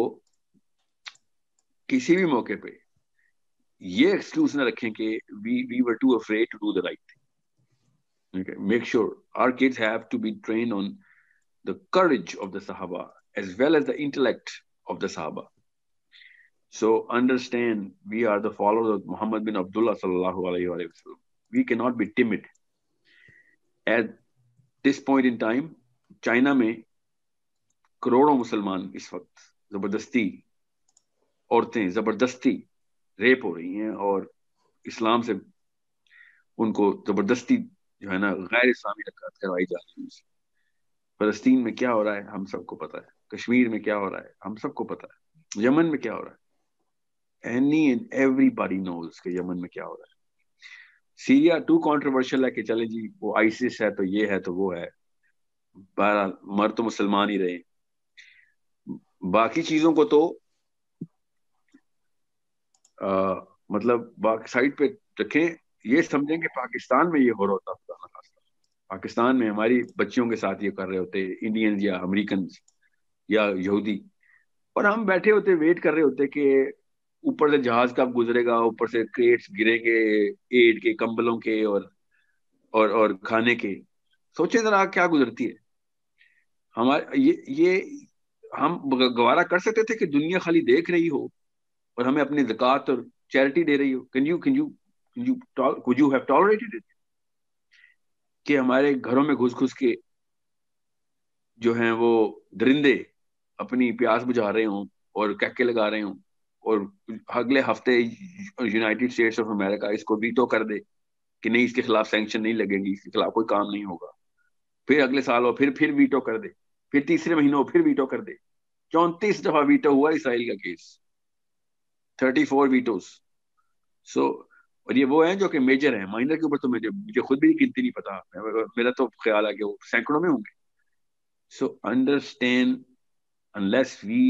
کسی بھی موقع پہ یہ ایکسکیوز نہ رکھیں کہ we we were too afraid to do the right thing. Okay, make sure our kids have to be trained on the courage of the Sahaba as well as the intellect of the Sahaba. So understand, we are the followers of Muhammad bin Abdullah sallallahu alayhi wa sallam. We cannot be timid. At this point in time, China میں کروڑوں مسلمان اس وقت زبردستی, عورتیں زبردستی rape ہو رہی ہیں اور اسلام سے ان کو زبردستی جو ہے نا غیر اسلامی حرکات کروائی جا رہی ہیں. فلسطین میں کیا ہو رہا ہے ہم سب کو پتا ہے, کشمیر میں کیا ہو رہا ہے ہم سب کو پتا ہے, یمن میں کیا ہو رہا ہے, any and everybody knows کہ یمن میں کیا ہو رہا ہے. سیریا ٹو کانٹروورشل ہے کہ چلے جی وہ آئیسس ہے تو یہ ہے تو وہ ہے, بہرحال مر تو مسلمان ہی رہے. باقی چیزوں کو تو آ, مطلب باقی سائڈ پہ رکھیں. یہ سمجھیں کہ پاکستان میں یہ ہو رہا ہوتا ہے, پاکستان میں ہماری بچیوں کے ساتھ یہ کر رہے ہوتے انڈینز یا امریکنز یا یہودی, اور ہم بیٹھے ہوتے ویٹ کر رہے ہوتے کہ اوپر سے جہاز کب گزرے گا, اوپر سے کریٹس گریں گے ایڈ کے, کمبلوں کے اور اور اور کھانے کے. سوچیں ذرا کیا گزرتی ہے ہمارے. یہ یہ ہم گوارا کر سکتے تھے کہ دنیا خالی دیکھ رہی ہو اور ہمیں اپنی زکوٰۃ اور چیریٹی دے رہی ہو. Can you can you can you could you have tolerated it کہ ہمارے گھروں میں گھس گھس کے جو ہیں وہ درندے اپنی پیاس بجھا رہے ہوں اور کہکے لگا رہے ہوں, اور اگلے ہفتے یونائٹیڈ اسٹیٹس آف امریکہ اس کو ویٹو کر دے کہ نہیں اس کے خلاف سینکشن نہیں لگیں گی, اس کے خلاف کوئی کام نہیں ہوگا. پھر اگلے سال ہو پھر پھر ویٹو کر دے, پھر تیسرے مہینوں پھر ویٹو کر دے. چونتیس دفعہ ویٹو ہوا اسرائیل کا case, thirty four vetoes. So اور یہ وہ ہیں جو کہ میجر ہیں, مائنر کے اوپر تو مجھے مجھے خود بھی گنتی نہیں پتا, میرا تو خیال ہے کہ وہ سینکڑوں میں ہوں گے. So understand, unless we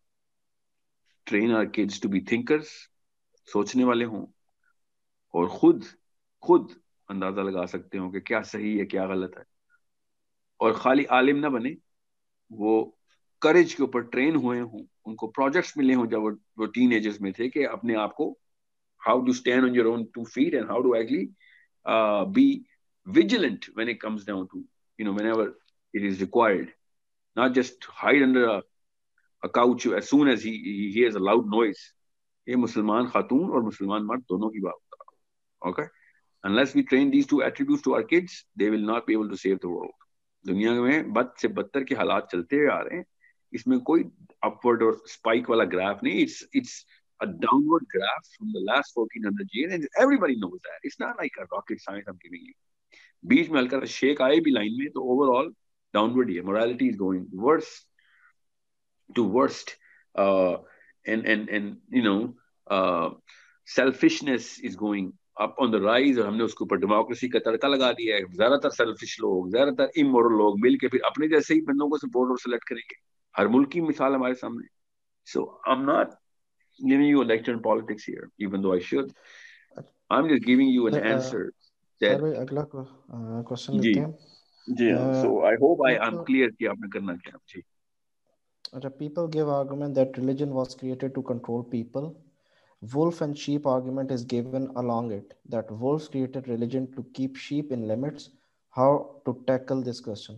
train our kids to be thinkers, سوچنے والے ہوں اور خود خود اندازہ لگا سکتے ہوں کہ کیا صحیح ہے کیا غلط ہے, اور خالی عالم نہ بنے, وہ کریج کے اوپر ٹرین ہوئے ہوں, ان کو پروجیکٹس ملے ہوں جب وہ ٹین ایجرز میں تھے کہ اپنے آپ کو how to stand on your own two feet and how to actually uh, be vigilant when it comes down to, you know, whenever it is required, not just hide under a, a couch as soon as he, he hears a loud noise. یہ مسلمان خاتون اور مسلمان مرد دونوں کی بات ہوتا ہے. Okay, unless we train these two attributes to our kids, they will not be able to save the world. دنیا میں بد سے بدتر کے حالات چلتے ہوئے آ رہے ہیں, اس میں کوئی upward اور spike والا گراف نہیں. it's it's a downward graph from the last fourteen hundred years, and everybody knows that. It's not like a rocket science I'm giving you. بیچ میں ہلکا شیک آئے بھی لائن میں تو اوور آل ڈاؤنورڈ ہی ہے. morality is going worse to worst, uh, and and and you know uh, selfishness is going up on the rise, اور ہم نے اس کے اوپر ڈیموکریسی کا تڑکا لگا دیا ہے. زیادہ تر سیلفش لوگ, زیادہ تر امورل لوگ مل کے پھر اپنے جیسے ہی بندوں کو سپورٹ اور سلیکٹ کریں گے. ہر ملک کی مثال ہمارے سامنے. So I'm not giving you a lecture on politics here, even though I should. I'm just giving you an answer. Sir, bhai agla question lete hain. جی ہاں. So I hope I I'm clear کہ آپ نے کرنا کیا. جی. اچھا, people give argument that religion was created to control people. Wolf and sheep argument is given along it, that wolves created religion to keep sheep in limits. How to tackle this question?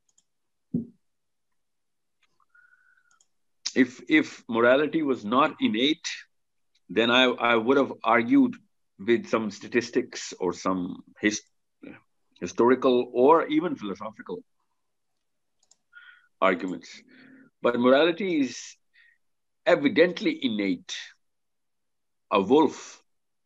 If if morality was not innate, then I I would have argued with some statistics or some his, historical or even philosophical arguments. But morality is evidently innate. A wolf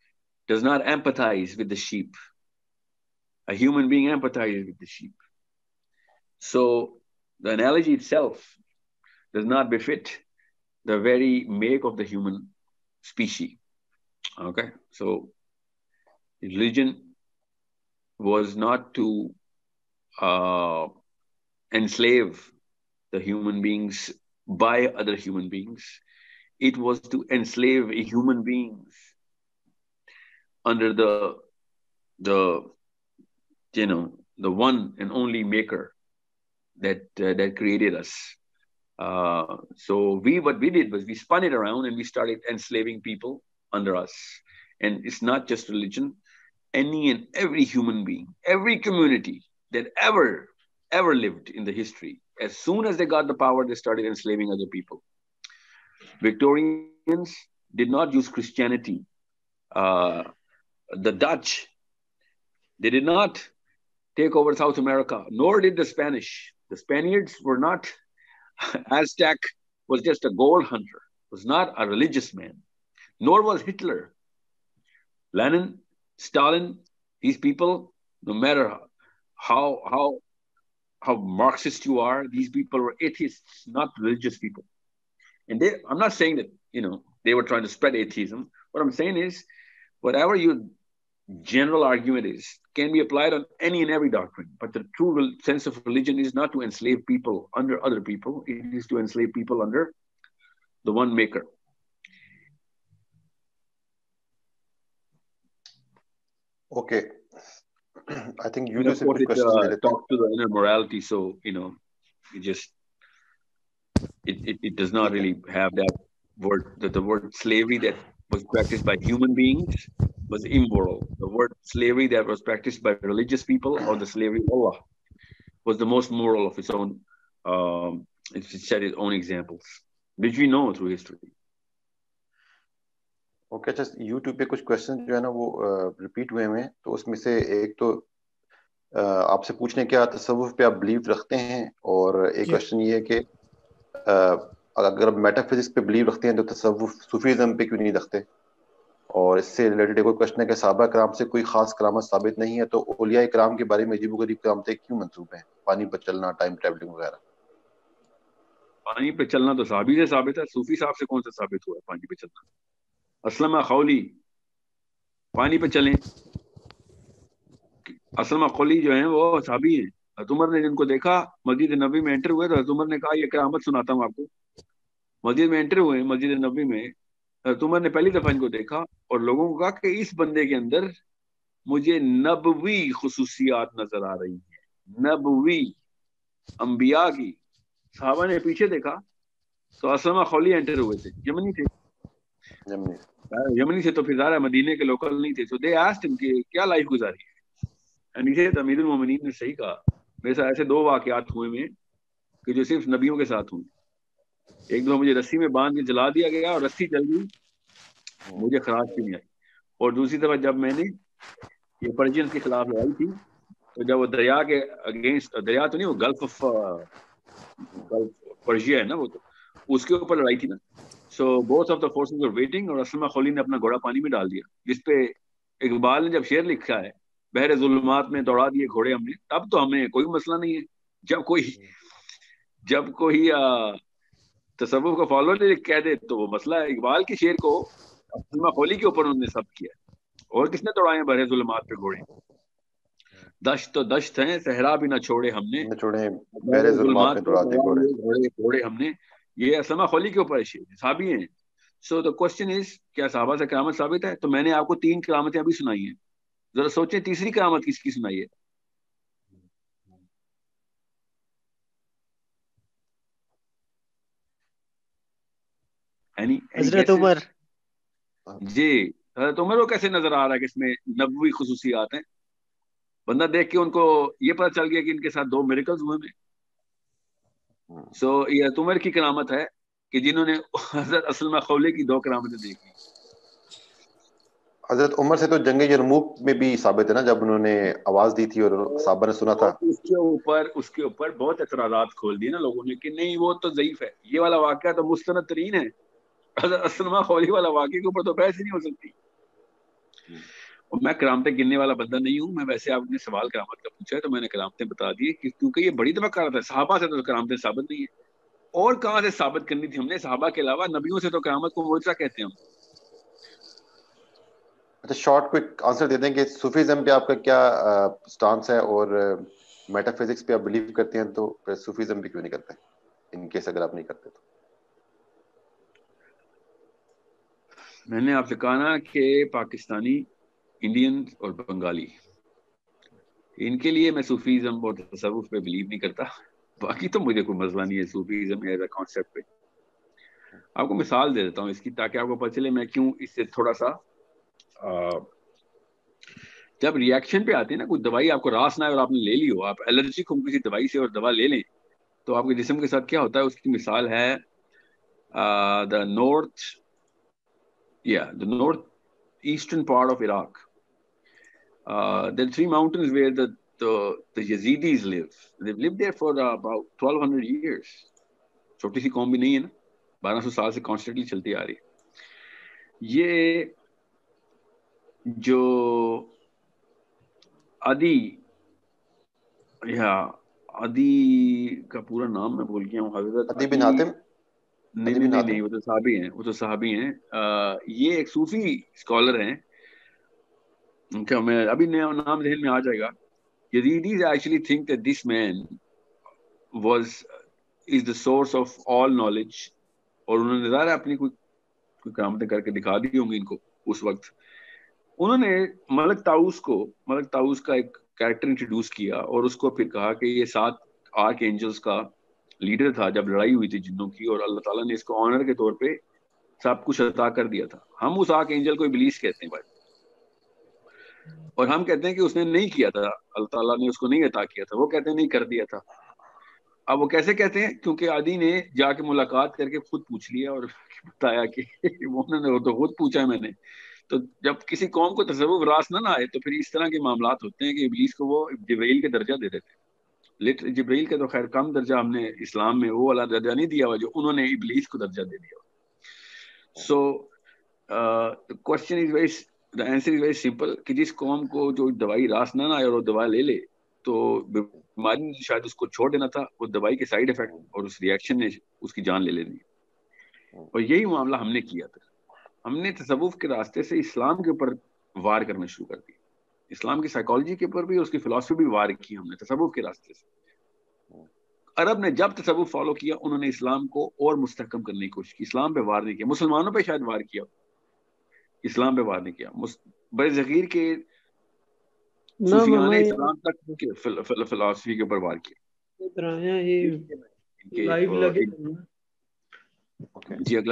does not empathize with the sheep. A human being empathizes with the sheep. So the analogy itself does not befit the very make of the human species. Okay, so religion was not to uh, enslave the human beings by other human beings. It was to enslave human beings under the the you know the one and only maker that uh, that created us. Uh, so we what we did was we spun it around and we started enslaving people under us. And it's not just religion. Any and every human being, every community that ever ever lived in the history, as soon as they got the power, they started enslaving other people. Victorians did not use Christianity. Uh, the Dutch, they did not take over South America, nor did the Spanish. The Spaniards were not, Aztec was just a gold hunter, was not a religious man, nor was Hitler. Lenin, Stalin, these people, no matter how, how, how Marxist you are, these people were atheists, not religious people. And they, I'm not saying that, you know, they were trying to spread atheism. What I'm saying is, whatever your general argument is, can be applied on any and every doctrine. But the true sense of religion is not to enslave people under other people. It is to enslave people under the one maker. Okay. I think you And just of course, it uh, talks to the inner morality. So, you know, it just, it, it, it does not really have that word, that the word slavery that was practiced by human beings was immoral. The word slavery that was practiced by religious people, or the slavery of Allah, was the most moral of its own, um, it set its own examples, which we know through history. Okay अच्छा YouTube पे कुछ question जो है ना वो repeat हुए हैं तो उसमें से एक तो uh, आपसे पूछने क्या तसव्वुफ पे आप बिलीव रखते हैं और एक क्वेश्चन ये है कि uh, अगर आप मेटाफिजिक्स पे बिलीव रखते हैं तो तसव्वुफ सूफीज़्म पे क्यों नहीं रखते और इससे रिलेटेड एक क्वेश्चन है कि सहाबा कराम से कोई खास करामत साबित नहीं है तो औलिया कराम के बारे में अजीबोगरीब करामतें क्यों मंसूब हैं पानी पर चलना टाइम ट्रैवलिंग वगैरह पानी पे चलना तो साहबी से साबित है सूफी साहब से कौन सा साबित हुआ है पानी पे चलना असलमा खौली पानी पे चलें असलमा खौली जो हैं वो साहबी हैं हज़रत उमर ने जिनको देखा मस्जिद नबी में एंटर हुए तो हज़रत उमर ने कहा ये करामत सुनाता हूँ आपको मस्जिद में एंटर हुए मस्जिद नबी में हज़रत उमर ने पहली दफा इनको देखा और लोगों को कहा कि इस बंदे के अंदर मुझे नबवी खुसूसियात नजर आ रही हैं नबवी अंबिया की सहाबा ने पीछे देखा तो असलमा खौली एंटर हुए थे यमनी थे यमनी यमनी से तो फिर ज़ाहिर है मदीने के लोकल नहीं थे सो दे आस्क्ड हिम कि क्या लाइफ गुजारी है एंड ही सेड अमीरुल मोमिनीन ने सही कहा मेरे साथ ऐसे दो वाकयात हुए में कि जो सिर्फ नबियों के साथ हुए एक दो मुझे रस्सी में बांध के जला दिया गया और रस्सी जल गई मुझे खराश भी नहीं आई और दूसरी दफा जब मैंने ये पर्शियन के खिलाफ लड़ाई थी तो जब वो दरिया के अगेंस्ट दरिया तो नहीं वो गल्फ ऑफ गल्फ पर्शिया है ना वो तो उसके ऊपर लड़ाई थी ना so both of the forces were waiting और असलमा खौली ने अपना घोड़ा पानी में डाल दिया जिसपे इकबाल ने जब शेर लिखा है बहरे जुल्मात में दौड़ा दिए घोड़े हमने तब तो हमें कोई मसला नहीं है जब कोई जब कोई तसव्वुफ का फॉलो नहीं कह दे तो वो मसला है इकबाल के शेर को असलमा खौली के ऊपर उन्होंने सब किया और किसने दौड़ाए बहरे जुल्मात पे घोड़े दश्त तो दश्त हैं सहरा भी ना छोड़े हमने छोड़े बहरे जुल्मात में दौड़ा दिए घोड़े घोड़े घोड़े हमने ये असलमा खौली के ऊपर शेर साहबी हैं सो द क्वेश्चन इज क्या साहबा से करामत साबित है तो मैंने आपको तीन करामतें अभी सुनाई हैं जरा सोचें तीसरी करामत किसकी सुनाई है हजरत उमर जी हजरत उमर को कैसे नजर आ रहा है कि इसमें नबवी खुसूसियात हैं बंदा देख के उनको ये पता चल गया कि इनके साथ दो मिरेकल्स हुए हैं सो so, ये उमर की करामत है कि जिन्होंने हजरत असलमा खौली की दो करामतें देखी हजरत उमर से तो जंग यरमुक में भी साबित है ना जब उन्होंने आवाज दी थी और साहबा ने सुना था उसके ऊपर उसके ऊपर बहुत एतराज़ात खोल दिए ना लोगों ने कि नहीं वो तो ज़ईफ है ये वाला वाकया तो मुस्तनद तरीन है हजरत असलमा खौली वाला वाकये के ऊपर तो बहस ही नहीं हो सकती اور میں کرامتیں گننے والا بندہ نہیں ہوں. میں ویسے آپ نے سوال کرامت کا پوچھا ہے تو میں نے کرامتیں بتا دی کہ کیونکہ یہ بڑی دفعہ کرامت ہے. صحابہ سے تو کرامتیں ثابت نہیں ہے, اور کہاں سے ثابت کرنی تھی ہم نے؟ صحابہ کے علاوہ نبیوں سے تو کرامت کو معجزہ کہتے ہیں ہم. اچھا شارٹ کوئک آنسر دے دیں کہ صوفیزم پہ آپ کا کیا سٹانس ہے, اور میٹا فزکس پہ آپ بلیو کرتے ہیں تو پھر صوفیزم بھی کیوں نہیں کرتے ان کیس اگر آپ نہیں کرتے تو؟ میں نے آپ سے کہا نا کہ پاکستانی, انڈین اور بنگالی, ان کے لیے میں صوفیزم اور تصوف پہ بلیو نہیں کرتا. باقی تو مجھے کوئی مسئلہ نہیں ہے صوفیزم ایز اے کانسیپٹ پہ. آپ کو مثال دے دیتا ہوں اس کی تاکہ آپ کو پتہ چلے میں کیوں اس سے تھوڑا سا آ, جب ریئیکشن پہ آتے ہیں نا, کوئی دوائی آپ کو راس نہ ہے اور آپ نے لے لی ہو, آپ الرجک ہو کسی دوائی سے اور دوا لے لیں, تو آپ کے جسم کے ساتھ کیا ہوتا ہے؟ اس کی مثال ہے the north yeah the north eastern part of Iraq. uh, there are three mountains where the the, the Yazidis live. They've lived there for uh, about twelve hundred years. چھوٹی سی قوم بھی نہیں ہے نا, بارہ سو سال سے کانسٹنٹلی چلتی آ رہی ہے. یہ جو عدی یا عدی کا پورا نام میں بھول گیا ہوں, حضرت عدی بن حاتم. نہیں نہیں نہیں نہیں وہ تو صحابی ہیں, وہ تو صحابی ہیں. یہ ایک صوفی اسکالر ہیں, کیا میں ابھی نام ذہن میں آ جائے گا. Yazidis actually think that this man was is the source of all knowledge, اور انہوں نے ظاہر اپنی کوئی کوئی کرامتیں کر کے دکھا دی ہوں گی ان کو اس وقت. انہوں نے ملک طاؤس کو ملک طاؤس کا ایک کریکٹر انٹروڈیوس کیا اور اس کو پھر کہا کہ یہ سات آرک اینجلز کا لیڈر تھا جب لڑائی ہوئی تھی جنوں کی, اور اللہ تعالیٰ نے اس کو آنر کے طور پہ سب کچھ عطا کر دیا تھا. ہم اس آرک اینجل کو ابلیس کہتے ہیں بھائی, اور ہم کہتے ہیں کہ اس نے نہیں کیا تھا, اللہ تعالیٰ نے اس کو نہیں عطا کیا تھا. وہ کہتے ہیں نہیں کر دیا تھا. اب وہ کیسے کہتے ہیں؟ کیونکہ عادی نے جا کے ملاقات کر کے خود پوچھ لیا اور بتایا کہ انہوں نے وہ تو خود پوچھا ہے میں نے. تو جب کسی قوم کو تصوف راس نہ نہ آئے تو پھر اس طرح کے معاملات ہوتے ہیں کہ ابلیس کو وہ جبرائیل کے درجہ دے دیتے ہیں. جبرائیل کا تو خیر کم درجہ ہم نے اسلام میں وہ والا درجہ نہیں دیا ہوا جو انہوں نے ابلیس کو درجہ دے دیا. So question is very the answer is very simple کہ جس قوم کو جو دوائی راس نہ آئے اور وہ دوا لے لے تو بیماری نے شاید اس کو چھوڑ دینا تھا, وہ دوائی کے سائیڈ افیکٹ اور اس ریئیکشن نے اس کی جان لے لینی. اور یہی معاملہ ہم نے کیا تھا. ہم نے تصوف کے راستے سے اسلام کے اوپر وار کرنا شروع کر دیا. اسلام کی سائیکالوجی کے اوپر بھی, اس کی فلسفی بھی وار کی ہم نے تصوف کے راستے سے. عرب نے جب تصوف فالو کیا انہوں نے اسلام کو اور مستحکم کرنے کی کوشش کی. اسلام پہ وار نہیں کیا, مسلمانوں پہ شاید وار کیا, اسلام پہ وار نہیں کیا. بڑے ذخیر کے صوفیان اسلام تک فلسفی کے اوپر وار کیا. جی اگلا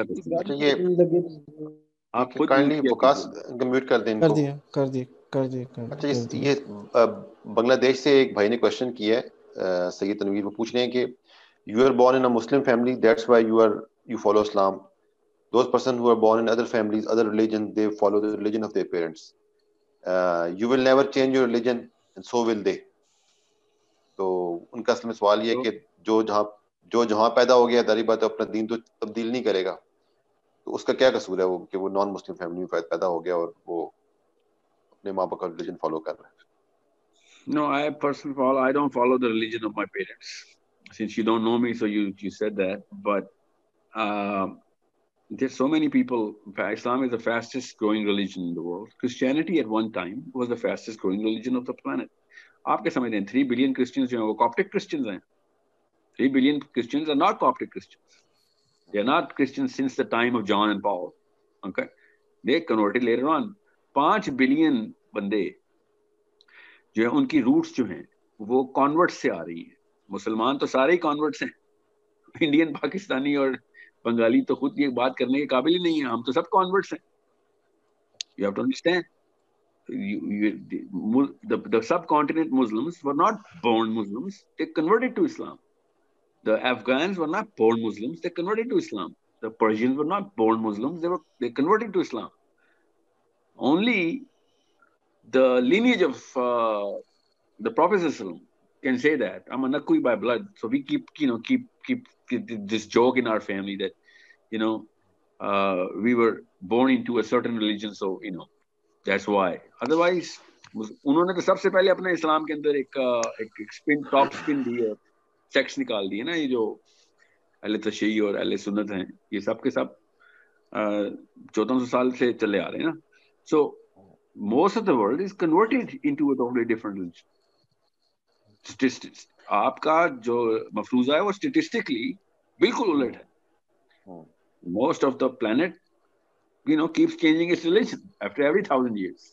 آپ خود وکاس میوٹ کر دیں ان کو. کر دیا کر دیا کر دیا. اچھا یہ بنگلہ دیش سے ایک بھائی نے کوشچن کیا ہے, سید تنویر, وہ پوچھ رہے ہیں کہ you are born in a Muslim family, that's why you are you follow Islam. Those persons who are born in other families, other religions, they follow the religion of their parents. Uh, you will never change your religion, and so will they. تو ان کا اصل میں سوال یہ ہے کہ جو جہاں جو جہاں پیدا ہو گیا ظاہر بات ہے اپنا دین تو تبدیل نہیں کرے گا, تو اس کا کیا قصور ہے وہ کہ وہ نان مسلم فیملی میں پیدا ہو گیا اور وہ اپنے ماں باپ کا ریلیجن فالو کر رہا ہے. No, I personally follow, I don't follow the religion of my parents. Since you don't know me, so you you said that, but uh, there's so many people. Islam is the fastest growing religion in the world. Christianity at one time was the fastest growing religion of the planet. آپ کیا سمجھتے ہیں three billion Christians جو ہیں وہ Coptic Christians ہیں؟ three billion Christians are not Coptic Christians. They are not Christians since the time of John and Paul. Okay, they converted later on. پانچ billion بندے جو ہیں ان کی روٹس جو ہیں وہ کانورٹ سے آ رہی ہیں. مسلمان تو سارے ہی کانورٹس ہیں, انڈین, پاکستانی اور بنگالی تو خود یہ بات کرنے کے قابل ہی نہیں ہے, ہم تو سب کانورٹس ہیں. You have to understand. You, you, the, the subcontinent Muslims were not born Muslims, they converted to Islam. The Afghans were not born Muslims, they converted to Islam. The Persians were not born Muslims, they were they converted to Islam. Only the lineage of uh, the Prophet can say that I'm a Nakui by blood. So we keep, you know, keep, keep, keep this joke in our family that, you know, uh, we were born into a certain religion. So, you know, That's why. Otherwise انہوں نے تو سب سے پہلے اپنے اسلام کے اندر ایک ایک spin top spin دی ہے, سیکس نکال دی ہے نا. یہ جو اہل تشیع اور اہل سنت ہیں یہ سب کے سب چودہ سو سال سے چلے آ رہے ہیں نا. So most of the world is converted into a totally different religion. Statistics آپ کا جو مفروضہ ہے وہ اسٹیٹسٹکلی بالکل الٹ ہے. Most of the planet you know keeps changing its religion after every thousand years.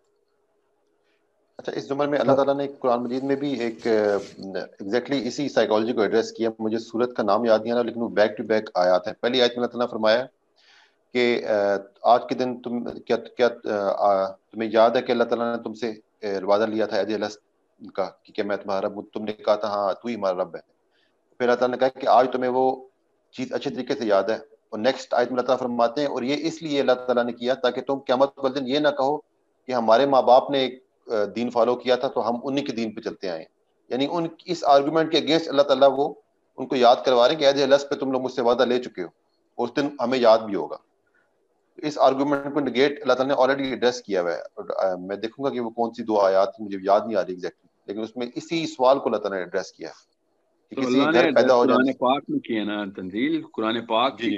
اچھا, اس زمانے میں اللہ تعالیٰ نے قرآن مجید میں بھی ایک ایگزیکٹلی اسی سائیکالوجی کو ایڈریس کیا. مجھے سورت کا نام یاد نہیں آ رہا لیکن وہ بیک ٹو بیک آیات ہیں. پہلی آیت میں اللہ تعالیٰ نے فرمایا کہ آج کے دن تم کیا کیا تمہیں یاد ہے کہ اللہ تعالیٰ نے تم سے وعدہ لیا تھا اے اللہ کا کہ میں تمہارا رب ہوں. تم نے کہا تھا ہاں تو ہی ہمارا رب ہے. پھر اللہ تعالیٰ نے کہا کہ آج تمہیں وہ چیز اچھے طریقے سے یاد ہے. اور نیکسٹ آیت میں اللہ تعالیٰ فرماتے ہیں اور یہ اس لیے اللہ تعالیٰ نے کیا تاکہ تم قیامت والے دن یہ نہ کہو کہ ہمارے ماں باپ نے ایک دین فالو کیا تھا تو ہم انہی کے دین پہ چلتے آئے. یعنی ان اس آرگومنٹ کے اگینسٹ اللہ تعالیٰ وہ ان کو یاد کروا رہے ہیں کہ اے اللہ پہ تم لوگ مجھ سے وعدہ لے چکے ہو, اس دن ہمیں یاد بھی ہوگا. اس آرگومنٹ کو نگیٹ اللہ تعالیٰ نے آلریڈی ایڈریس کیا ہوا ہے. میں دیکھوں گا کہ وہ کون سی دو آیات مجھے یاد نہیں آ رہی ایگزیکٹلی, لیکن اس میں اسی سوال کو اللہ تعالیٰ نے ایڈریس کیا ہے کہ کسی گھر پیدا ہو جائے. قرآن پاک میں کیا نا تنزیل, قرآن پاک جی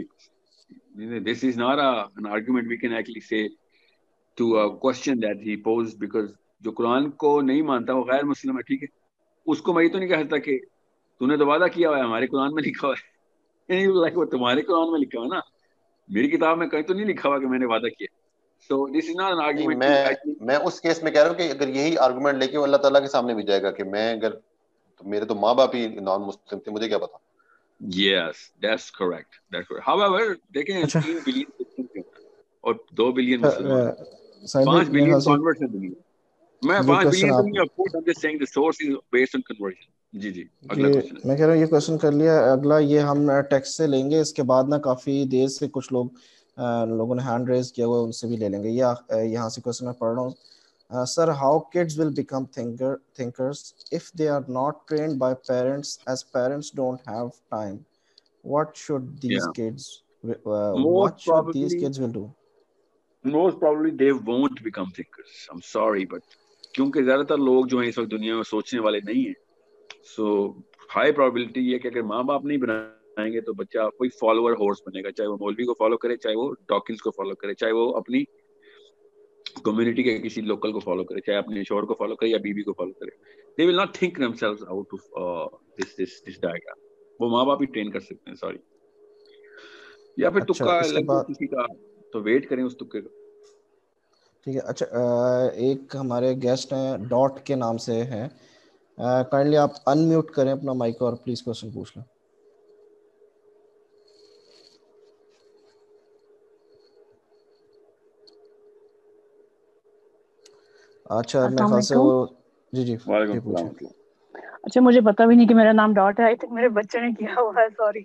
this is not a, an argument we can actually say to a question that he posed, because جو قرآن کو نہیں مانتا وہ غیر مسلم ہے, ٹھیک ہے. اس کو میں یہ تو نہیں کہہ سکتا کہ تو نے تو وعدہ کیا ہوا ہے ہمارے قرآن میں لکھا ہوا ہے. وہ تمہارے قرآن میں لکھا ہوا نا, میری کتاب میں کہیں تو نہیں لکھا ہوا کہ میں نے وعدہ کیا. So this is not an argument. میں میں اس کیس میں کہہ رہا ہوں کہ اگر یہی آرگومنٹ لے کے وہ اللہ تعالیٰ کے سامنے بھی جائے گا کہ میں اگر تو میرے تو ماں باپ ہی نان مسلم تھے, مجھے کیا پتا. Yes, that's correct. That's correct. However, دیکھیں تین بلین اور دو بلین مسلمان, پانچ بلین کنورٹ ہیں دنیا. میں پانچ بلین دنیا afford, I'm just saying the source is based on conversion. جی جی اگلا کوسچن میں کہہ رہا ہوں یہ کوسچن کر لیا. اگلا یہ ہم ٹیکسٹ سے لیں گے, اس کے بعد نا کافی دیر سے کچھ لوگ لوگوں نے ہینڈ ریز کیا ہوا, ان سے بھی لے لیں گے. یہ یہاں سے کوسچن میں پڑھ رہا ہوں. Sir, how kids will become thinker thinkers if they are not trained by parents, as parents don't have time? What should these Yeah. kids uh, what should probably, these kids will do? Most probably they won't become thinkers. I'm sorry, but کیونکہ زیادہ تر لوگ جو ہیں اس وقت دنیا میں سوچنے والے نہیں ہیں. سو ہائی پرابیلٹی یہ کہ اگر ماں باپ نہیں بنائیں گے تو بچہ کوئی فالوور ہورس بنے گا, چاہے وہ مولوی کو فالو کرے, چاہے وہ ڈاکنز کو فالو کرے, چاہے وہ اپنی کمیونٹی کے کسی لوکل کو فالو کرے, چاہے اپنے شوہر کو فالو کرے یا بیوی کو فالو کرے. They will not think themselves out of uh, this this this diagram. وہ ماں باپ ہی ٹرین کر سکتے ہیں. سوری, یا پھر تکا لگے کسی کا, تو ویٹ کریں اس تکے کا. ٹھیک ہے. اچھا, ایک ہمارے گیسٹ ہیں ڈاٹ کے نام سے ہیں, کائنڈلی آپ ان میوٹ کریں اپنا مائک اور پلیز کوسچن پوچھ لیں. اچھا میرے خیال سے وہ جی جی وعلیکم السلام. اچھا مجھے پتا بھی نہیں کہ میرا نام ڈاٹ ہے, آئی تھنک میرے بچے نے کیا ہوا ہے, سوری.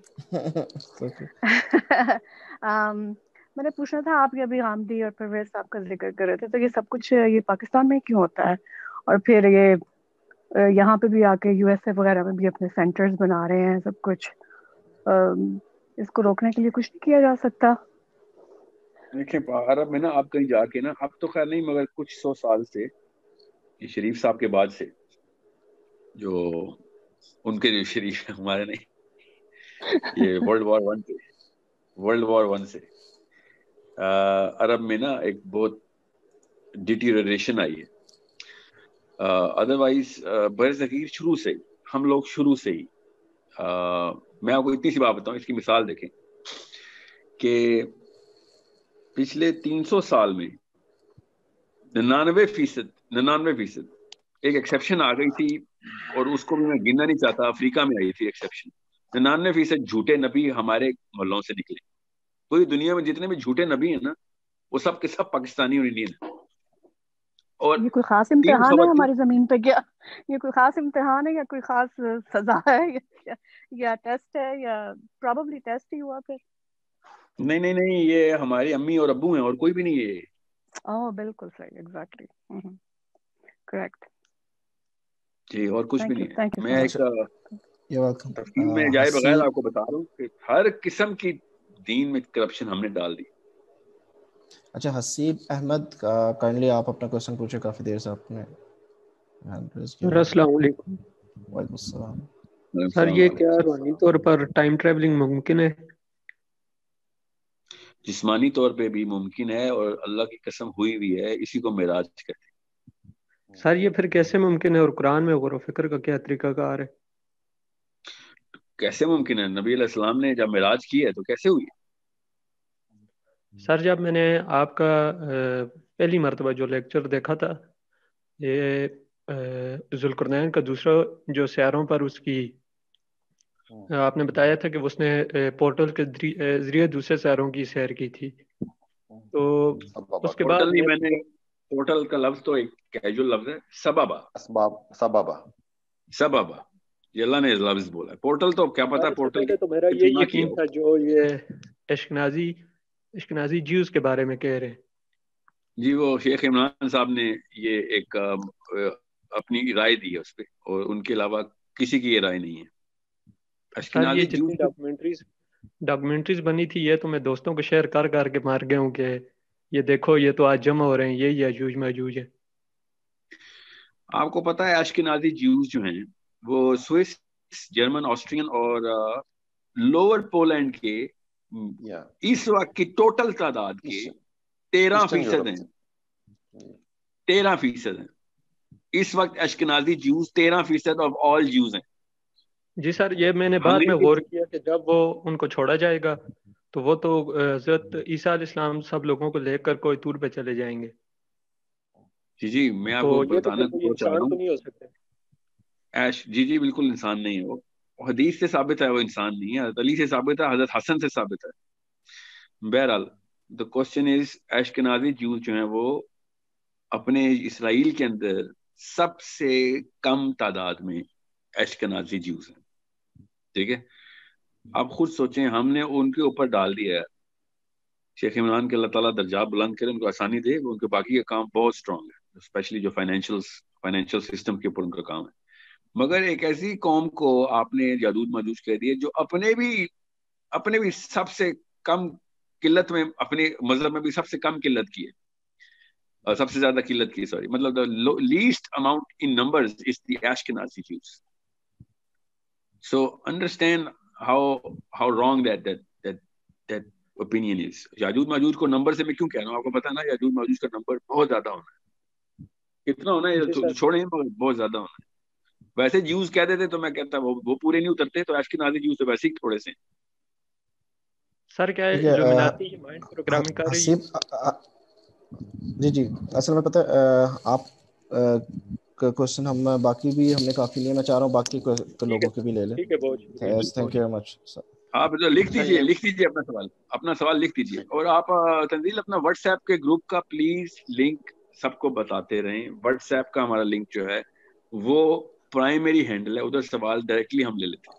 میں نے پوچھنا تھا, آپ یہ ابھی غامدی اور پرویز صاحب کا ذکر کر رہے تھے, تو یہ سب کچھ یہ پاکستان میں کیوں ہوتا ہے, اور پھر یہ یہاں پہ بھی آ کے یو ایس اے وغیرہ میں بھی اپنے سینٹرز بنا رہے ہیں سب کچھ, اس کو روکنے کے لیے کچھ نہیں کیا جا سکتا؟ دیکھیں عرب میں نا آپ کہیں جا کے نا, اب تو خیر نہیں مگر کچھ سو سال سے شریف صاحب کے بعد سے, جو ان کے جو شریف ہمارے نہیں, یہ ورلڈ وار ون سے ورلڈ وار ون سے عرب میں نا ایک بہت ڈیٹیریشن آئی ہے. ادروائز بر صغیر شروع سے ہم لوگ شروع سے ہی, میں آپ کو اتنی سی بات بتاؤں, اس کی مثال دیکھیں کہ پچھلے تین سو سال میں ننانوے فیصد ننانوے فیصد ایک ایکسیپشن آ گئی تھی, اور اس کو بھی میں گننا نہیں چاہتا, افریقہ میں آئی تھی ایکسیپشن. ننانوے فیصد جھوٹے نبی ہمارے محلوں سے نکلے. پوری دنیا میں جتنے بھی جھوٹے نبی ہیں نا, وہ سب کے سب پاکستانی اور انڈین ہیں. اور یہ کوئی خاص امتحان ہے ہماری زمین پہ کیا؟ یہ کوئی خاص امتحان ہے یا کوئی خاص سزا ہے یا ٹیسٹ ہے, یا پروبیبلی ٹیسٹ ہی ہوا پھر؟ نہیں نہیں نہیں, یہ ہماری امی اور ابو ہیں اور کوئی بھی نہیں ہے. اوہ بالکل صحیح, ایگزیکٹلی کریکٹ. جی, اور کچھ بھی نہیں ہے. میں ایک تفصیل میں جائے بغیر آپ کو بتا رہا ہوں کہ ہر قسم کی دین میں کرپشن ہم نے ڈال دی. اچھا حسیب احمد کائنڈلی آپ اپنا کوشچن پوچھے, کافی دیر سے آپ نے. السلام علیکم. وعلیکم السلام. سر یہ کیا روحانی طور پر ٹائم ٹریولنگ ممکن ہے؟ جسمانی طور پہ بھی ممکن ہے اور اللہ کی قسم ہوئی بھی ہے, اسی کو معراج کہتے ہیں. سر یہ پھر کیسے ممکن ہے, اور قرآن میں غور و فکر کا کیا طریقہ کار ہے؟ کیسے ممکن ہے؟ نبی علیہ السلام نے جب معراج کی ہے تو کیسے ہوئی؟ سر جب میں نے آپ کا پہلی مرتبہ جو لیکچر دیکھا تھا, یہ ذوالقرنین کا دوسرا جو سیاروں پر اس کی آپ نے بتایا تھا کہ اس نے پورٹل کے ذریعے دوسرے سیاروں کی سیر کی تھی. تو اس کے بعد میں نے پورٹل کا لفظ تو ایک کیجول لفظ ہے, سبابا. سبابا سبابا یہ اللہ نے لفظ بولا ہے. پورٹل تو کیا پتا پورٹل تو میرا یہ یقین تھا جو یہ اشکنازی اشکنازی جیوز کے بارے میں کہہ رہے ہیں. جی وہ شیخ عمران صاحب نے یہ ایک اپنی رائے دی ہے اس پہ, اور ان کے علاوہ کسی کی یہ رائے نہیں ہے. اشکنازی جتنی ڈاکومنٹریز ڈاکومنٹریز بنی تھی یہ تو میں دوستوں کو شیئر کر کر کے مار گیا ہوں کہ یہ دیکھو یہ تو آج جمع ہو رہے ہیں, یہ یاجوج ماجوج ہے. آپ کو پتا ہے اشکنازی جیوز جو ہیں وہ سوئس, جرمن, آسٹرین اور لوور پولینڈ کے اس وقت کی ٹوٹل تعداد کے تیرہ فیصد ہیں. تیرہ فیصد ہیں اس وقت اشکنازی جیوز, تیرہ فیصد آف آل جیوز ہیں. جی سر یہ میں نے بعد میں غور کیا کہ جب وہ ان کو چھوڑا جائے گا تو وہ تو حضرت عیسیٰ علیہ السلام سب لوگوں کو لے کر کوئی طور پہ چلے جائیں گے. جی جی میں آپ کو بتانا چاہ رہا ہوں, نہیں ہو سکتے ایش جی جی بالکل انسان نہیں ہے وہ, حدیث سے ثابت ہے وہ انسان نہیں ہے, حضرت علی سے ثابت ہے, حضرت حسن سے ثابت ہے. بہرحال the question is Ashkenazi Jews جو ہیں وہ اپنے اسرائیل کے اندر سب سے کم تعداد میں اشکنازی جیوز ہیں. ٹھیک ہے, آپ خود سوچیں, ہم نے ان کے اوپر ڈال دیا ہے. شیخ عمران کے اللہ تعالیٰ درجات بلند کرے, ان کو آسانی دے, ان کے باقی کا کام بہت اسٹرانگ ہے, اسپیشلی جو فائنینشیل فائنینشیل سسٹم کے اوپر ان کا کام ہے. مگر ایک ایسی قوم کو آپ نے جادود ماجوج کہہ دیا جو اپنے بھی اپنے بھی سب سے کم قلت میں, اپنے مذہب میں بھی سب سے کم قلت کی ہے, سب سے زیادہ قلت کی, سوری مطلب the least amount in numbers is the Ashkenazi Jews. So understand how how wrong that that that that opinion is. یاجوج ماجوج کو نمبر سے میں کیوں کہہ رہا ہوں, آپ کو پتا نا یاجوج ماجوج کا نمبر بہت زیادہ ہونا ہے. کتنا ہونا ہے چھوڑیں, بہت زیادہ ہونا ہے. ویسے جیوز کہتے تھے تو میں کہتا وہ پورے نہیں اترتے, تو اشکنازی جیوز تو ویسے ہی تھوڑے سے. سر کیا ہے جو مناتی ہے مائنڈ پروگرامنگ کر رہی ہے. جی جی اصل میں پتہ آپ کوشچن ہم باقی بھی ہم نے کافی لیے, میں چاہ رہا ہوں باقی لوگوں کے بھی لے لیں. ٹھیک ہے, بہت شکریہ. Thank you very much. آپ لکھ دیجیے لکھ دیجیے اپنا سوال اپنا سوال لکھ دیجیے. اور آپ تنزیل اپنا واٹس ایپ کے گروپ کا پلیز لنک سب کو بتاتے رہیں. واٹس ایپ کا ہمارا لنک جو ہے وہ پرائمری ہینڈل ہے, ادھر سوال ڈائریکٹلی ہم لے لیتے ہیں.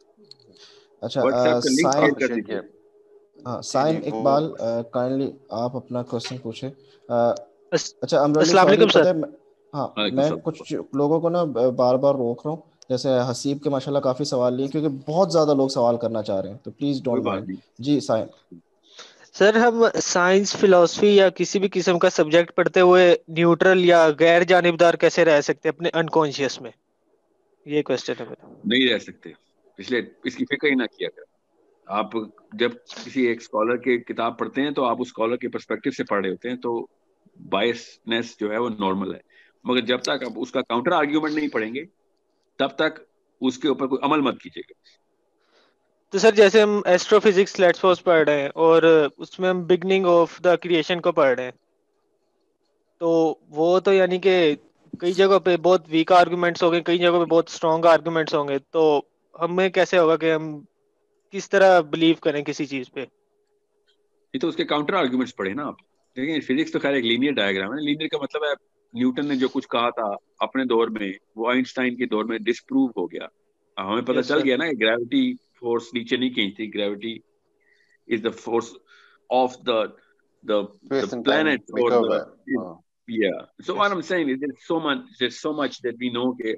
اچھا ہاں سائن اقبال کائنڈلی آپ اپنا کوشچن پوچھیں. اچھا السلام علیکم سر. ہاں میں کچھ لوگوں کو نا بار بار روک رہا ہوں, جیسے حسیب کے ماشاءاللہ کافی سوال لیے کیونکہ بہت زیادہ لوگ سوال کرنا چاہ رہے ہیں, تو پلیز ڈونٹ مائنڈ. جی سائن. سر ہم سائنس, فلسفی یا کسی بھی قسم کا سبجیکٹ پڑھتے ہوئے نیوٹرل یا غیر جانبدار کیسے رہ سکتے اپنے انکانشیس میں, یہ کوسچن ہے میرا. نہیں رہ سکتے, اس لیے اس کی فکر ہی نہ کیا کریں. آپ جب کسی ایک اسکالر کی کتاب پڑھتے ہیں تو آپ اس اسکالر کے پرسپیکٹو سے پڑھ رہے ہوتے ہیں, تو بائسنس جو ہے وہ نارمل ہے. مگر جب تک آپ اس کا کاؤنٹر آرگیومنٹ نہیں پڑھیں گے تب تک اس کے اوپر کوئی عمل مت کیجیے گا. تو سر جیسے ہم ایسٹرو فزکس لیٹس سپوز پڑھ رہے ہیں اور اس میں ہم بگننگ آف دا کریشن کو پڑھ رہے ہیں, تو وہ تو یعنی کہ کئی جگہوں پہ بہت ویک آرگومنٹس ہوں گے, کئی جگہوں پہ بہت اسٹرانگ آرگومنٹس ہوں گے, تو ہمیں کیسے ہوگا کہ ہم کس طرح بلیو کریں کسی چیز پہ؟ یہ تو اس کے کاؤنٹر آرگومنٹس پڑھیں نا آپ. دیکھیں فزکس تو خیر ایک لینئر ڈائیگرام ہے. لینئر کا مطلب ہے نیوٹن نے جو کچھ کہا تھا اپنے دور میں وہ آئنسٹائن کے دور میں ڈسپروو ہو گیا. ہمیں پتہ چل گیا نا کہ گریوٹی فورس نیچے نہیں کہیں تھی, gravity is the force of the the the planet or the uh, yeah so what I'm saying is there's so much there's so much that we know کہ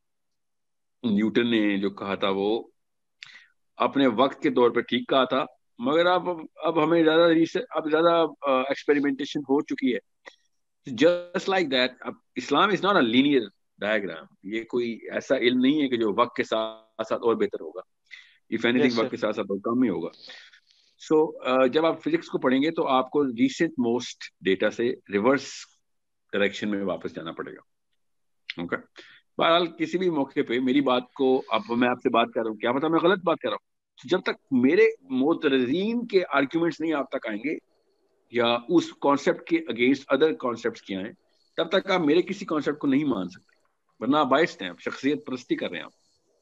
نیوٹن نے جو کہا تھا وہ اپنے وقت کے دور پہ ٹھیک کہا تھا, مگر اب اب ہمیں زیادہ اب زیادہ ایکسپیریمنٹیشن ہو چکی ہے. Just like that. اب Islam is not a linear diagram. یہ کوئی ایسا علم نہیں ہے کہ جو وقت کے ساتھ ساتھ اور بہتر ہوگا. اف اینی تھنگ وقت کے ساتھ ساتھ اور کم ہی ہوگا. سو جب آپ فزکس کو پڑھیں گے تو آپ کو ریسنٹ موسٹ ڈیٹا سے ریورس ڈائریکشن میں واپس جانا پڑے گا. اوکے. بہرحال کسی بھی موقع پہ میری بات کو اب میں آپ سے بات کر رہا ہوں, کیا پتا میں غلط بات کر رہا ہوں. جب تک میرے معترضین کے آرگیومنٹس نہیں آپ تک آئیں گے یا اس کانسیپٹ کے اگینسٹ ادر کانسیپٹس کیا ہیں, تب تک آپ میرے کسی کانسیپٹ کو نہیں مان سکتے, ورنہ آپ بائسڈ ہیں, آپ شخصیت پرستی کر رہے ہیں. آپ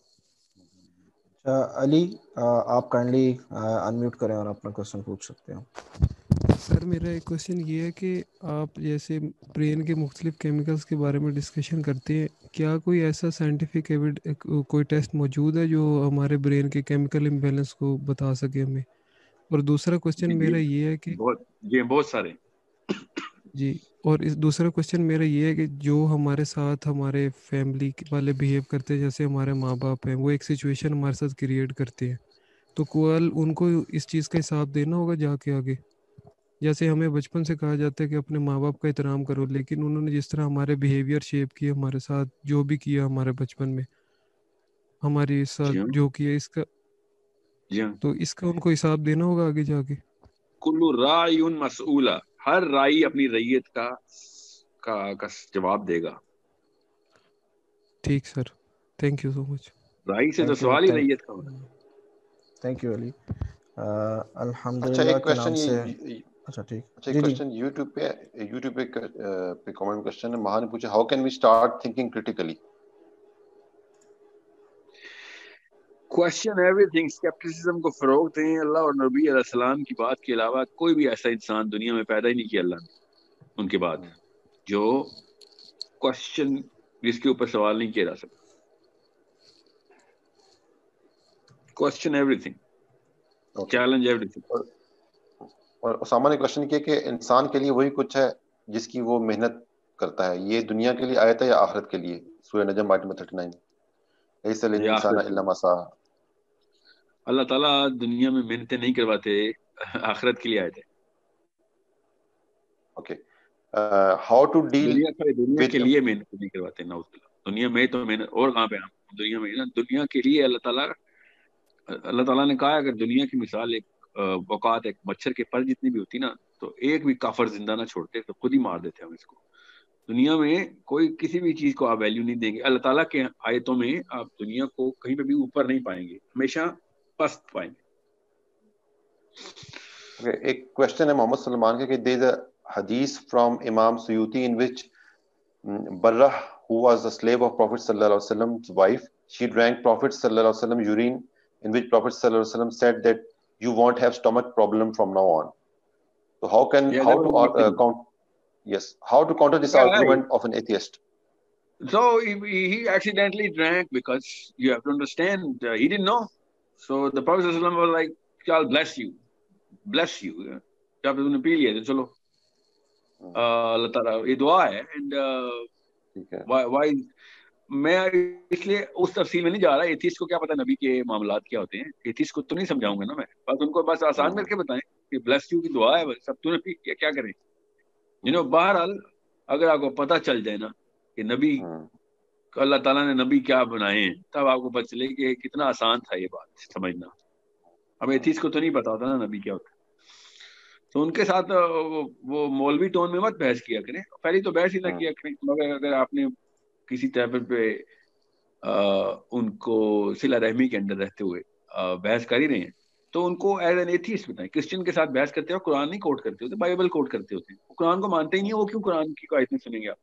علی آپ کائنڈلی انمیوٹ کریں اور اپنا کوشچن پوچھ سکتے ہیں. سر میرا ایک کوشچن یہ ہے کہ آپ جیسے برین کے مختلف کیمیکلز کے بارے میں ڈسکشن کرتے ہیں, کیا کوئی ایسا سائنٹیفک کوئی ٹیسٹ موجود ہے جو ہمارے برین کے کیمیکل امبیلنس کو بتا سکے ہمیں؟ اور دوسرا کوشچن میرا یہ ہے کہ بہت جی بہت سارے جی اور اس دوسرا کوشچن میرا یہ ہے کہ جو ہمارے ساتھ ہمارے فیملی والے بیہیو کرتے ہیں, جیسے ہمارے ماں باپ ہیں, وہ ایک سچویشن ہمارے ساتھ کریٹ کرتے ہیں, تو کل ان کو اس چیز کا حساب دینا ہوگا جا کے آگے. جیسے ہمیں بچپن سے کہا جاتا ہے کہ اپنے ماں باپ کا احترام کرو, لیکن انہوں نے جس طرح ہمارے بیہیویئر شیپ کیے ہمارے ساتھ, جو بھی کیا ہمارے بچپن میں ہماری ساتھ جو کیا, اس کا تو اس کا ان کو حساب دینا ہوگا آگے جا کے. کلو رائی مسئولہ, ہر رائی اپنی ریت کا کا جواب دے گا. ٹھیک سر, تھینک یو سو مچ. رائی سے تو سوال ہی ریت کا ہونا. Thank you Ali. الحمدللہ کے نام سے. اچھا ٹھیک. اچھا ایک کوسچن یوٹیوب پہ یوٹیوب پہ پہ کمنٹ کوسچن ہے, مہا نے پوچھا how can we start thinking critically. Question everything. Scepticism کو فروغ دیں. اللہ اور نبی علیہ السلام کی بات کے علاوہ کوئی بھی ایسا انسان دنیا میں پیدا ہی نہیں کیا اللہ نے ان کے بعد جو کوشچن جس کے اوپر سوال نہیں کیا جا سکتا. Question everything, challenge everything. اور اسامہ نے کوشچن کیا کہ انسان کے لیے وہی کچھ ہے جس کی وہ محنت کرتا ہے, یہ دنیا کے لیے آیت ہے یا آخرت کے لیے؟ سورہ نجم آیت نمبر تھرٹی نائن. لیس للانسان الا ما سعى. اللہ تعالیٰ دنیا میں محنتیں نہیں کرواتے, آخرت کے لیے آئے تھے. اوکے. ہاؤ ٹو ڈیل دنیا کے لیے محنت نہیں کرواتے. نعوذ باللہ. دنیا میں تو محنت, اور کہاں پہ ہم دنیا میں نا, دنیا کے لیے اللہ تعالیٰ اللہ تعالیٰ نے کہا اگر دنیا کی مثال ایک اوقات ایک مچھر کے پر جتنی بھی ہوتی نا, تو ایک بھی کافر زندہ نہ چھوڑتے تو خود ہی مار دیتے ہم اس کو. دنیا میں کوئی کسی بھی چیز کو آپ ویلیو نہیں دیں گے. اللہ تعالیٰ کے آیتوں میں آپ دنیا کو کہیں پہ بھی اوپر نہیں پائیں گے, ہمیشہ پست پائیں گے. ایک کوشچن ہے محمد سلمان کا کہ دیر از اے حدیث فرام امام Suyuti in which Barrah, who was the slave of Prophet sallallahu alaihi wasallam's wife, she drank Prophet sallallahu alaihi wasallam urine, in which Prophet sallallahu alaihi wasallam said that you won't have stomach problem from now on. So how can yeah, how to uh, count yes how to counter this yeah, argument right. of an atheist? So he, he accidentally drank because you have to understand uh, he didn't know. So the Prophet sallallahu alaihi wasallam was like, "God bless you, bless you." جب تم نے پی لیا تو چلو اللہ تعالیٰ یہ دعا ہے. اینڈ وائی میں اس لیے اس تفصیل میں نہیں جا رہا. ایتھیسٹ کو کیا پتا نبی کے معاملات کیا ہوتے ہیں, ایتھیسٹ کو تو نہیں سمجھاؤں گا نا میں, بس ان کو بس آسان کر کے بتائیں کہ بلیس یو کی دعا ہے, سب تو نے پی کیا کیا کریں. یو نو بہرحال اگر آپ کو پتہ چل جائے نا کہ نبی اللہ تعالیٰ نے نبی کیا بنائے ہیں, تب آپ کو پتہ چلے کہ کتنا آسان تھا یہ بات سمجھنا. اب ایتھیسٹ کو تو نہیں پتا ہوتا نا نبی کیا ہوتا ہے. تو ان کے ساتھ وہ مولوی ٹون میں مت بحث کیا کریں, پہلی تو بحث ہی نہ کیا کریں. مگر اگر آپ نے کسی طرح پہ ان کو صلہ رحمی کے اندر رہتے ہوئے بحث کر ہی رہے ہیں تو ان کو ایز این ایتھیسٹ بتائیں. کرسچن کے ساتھ بحث کرتے ہیں اور قرآن نہیں کوٹ کرتے ہوتے, بائبل کوٹ کرتے ہوتے ہیں. وہ قرآن کو مانتے ہی نہیں, وہ کیوں قرآن کی آیت نہیں سنیں گے آپ؟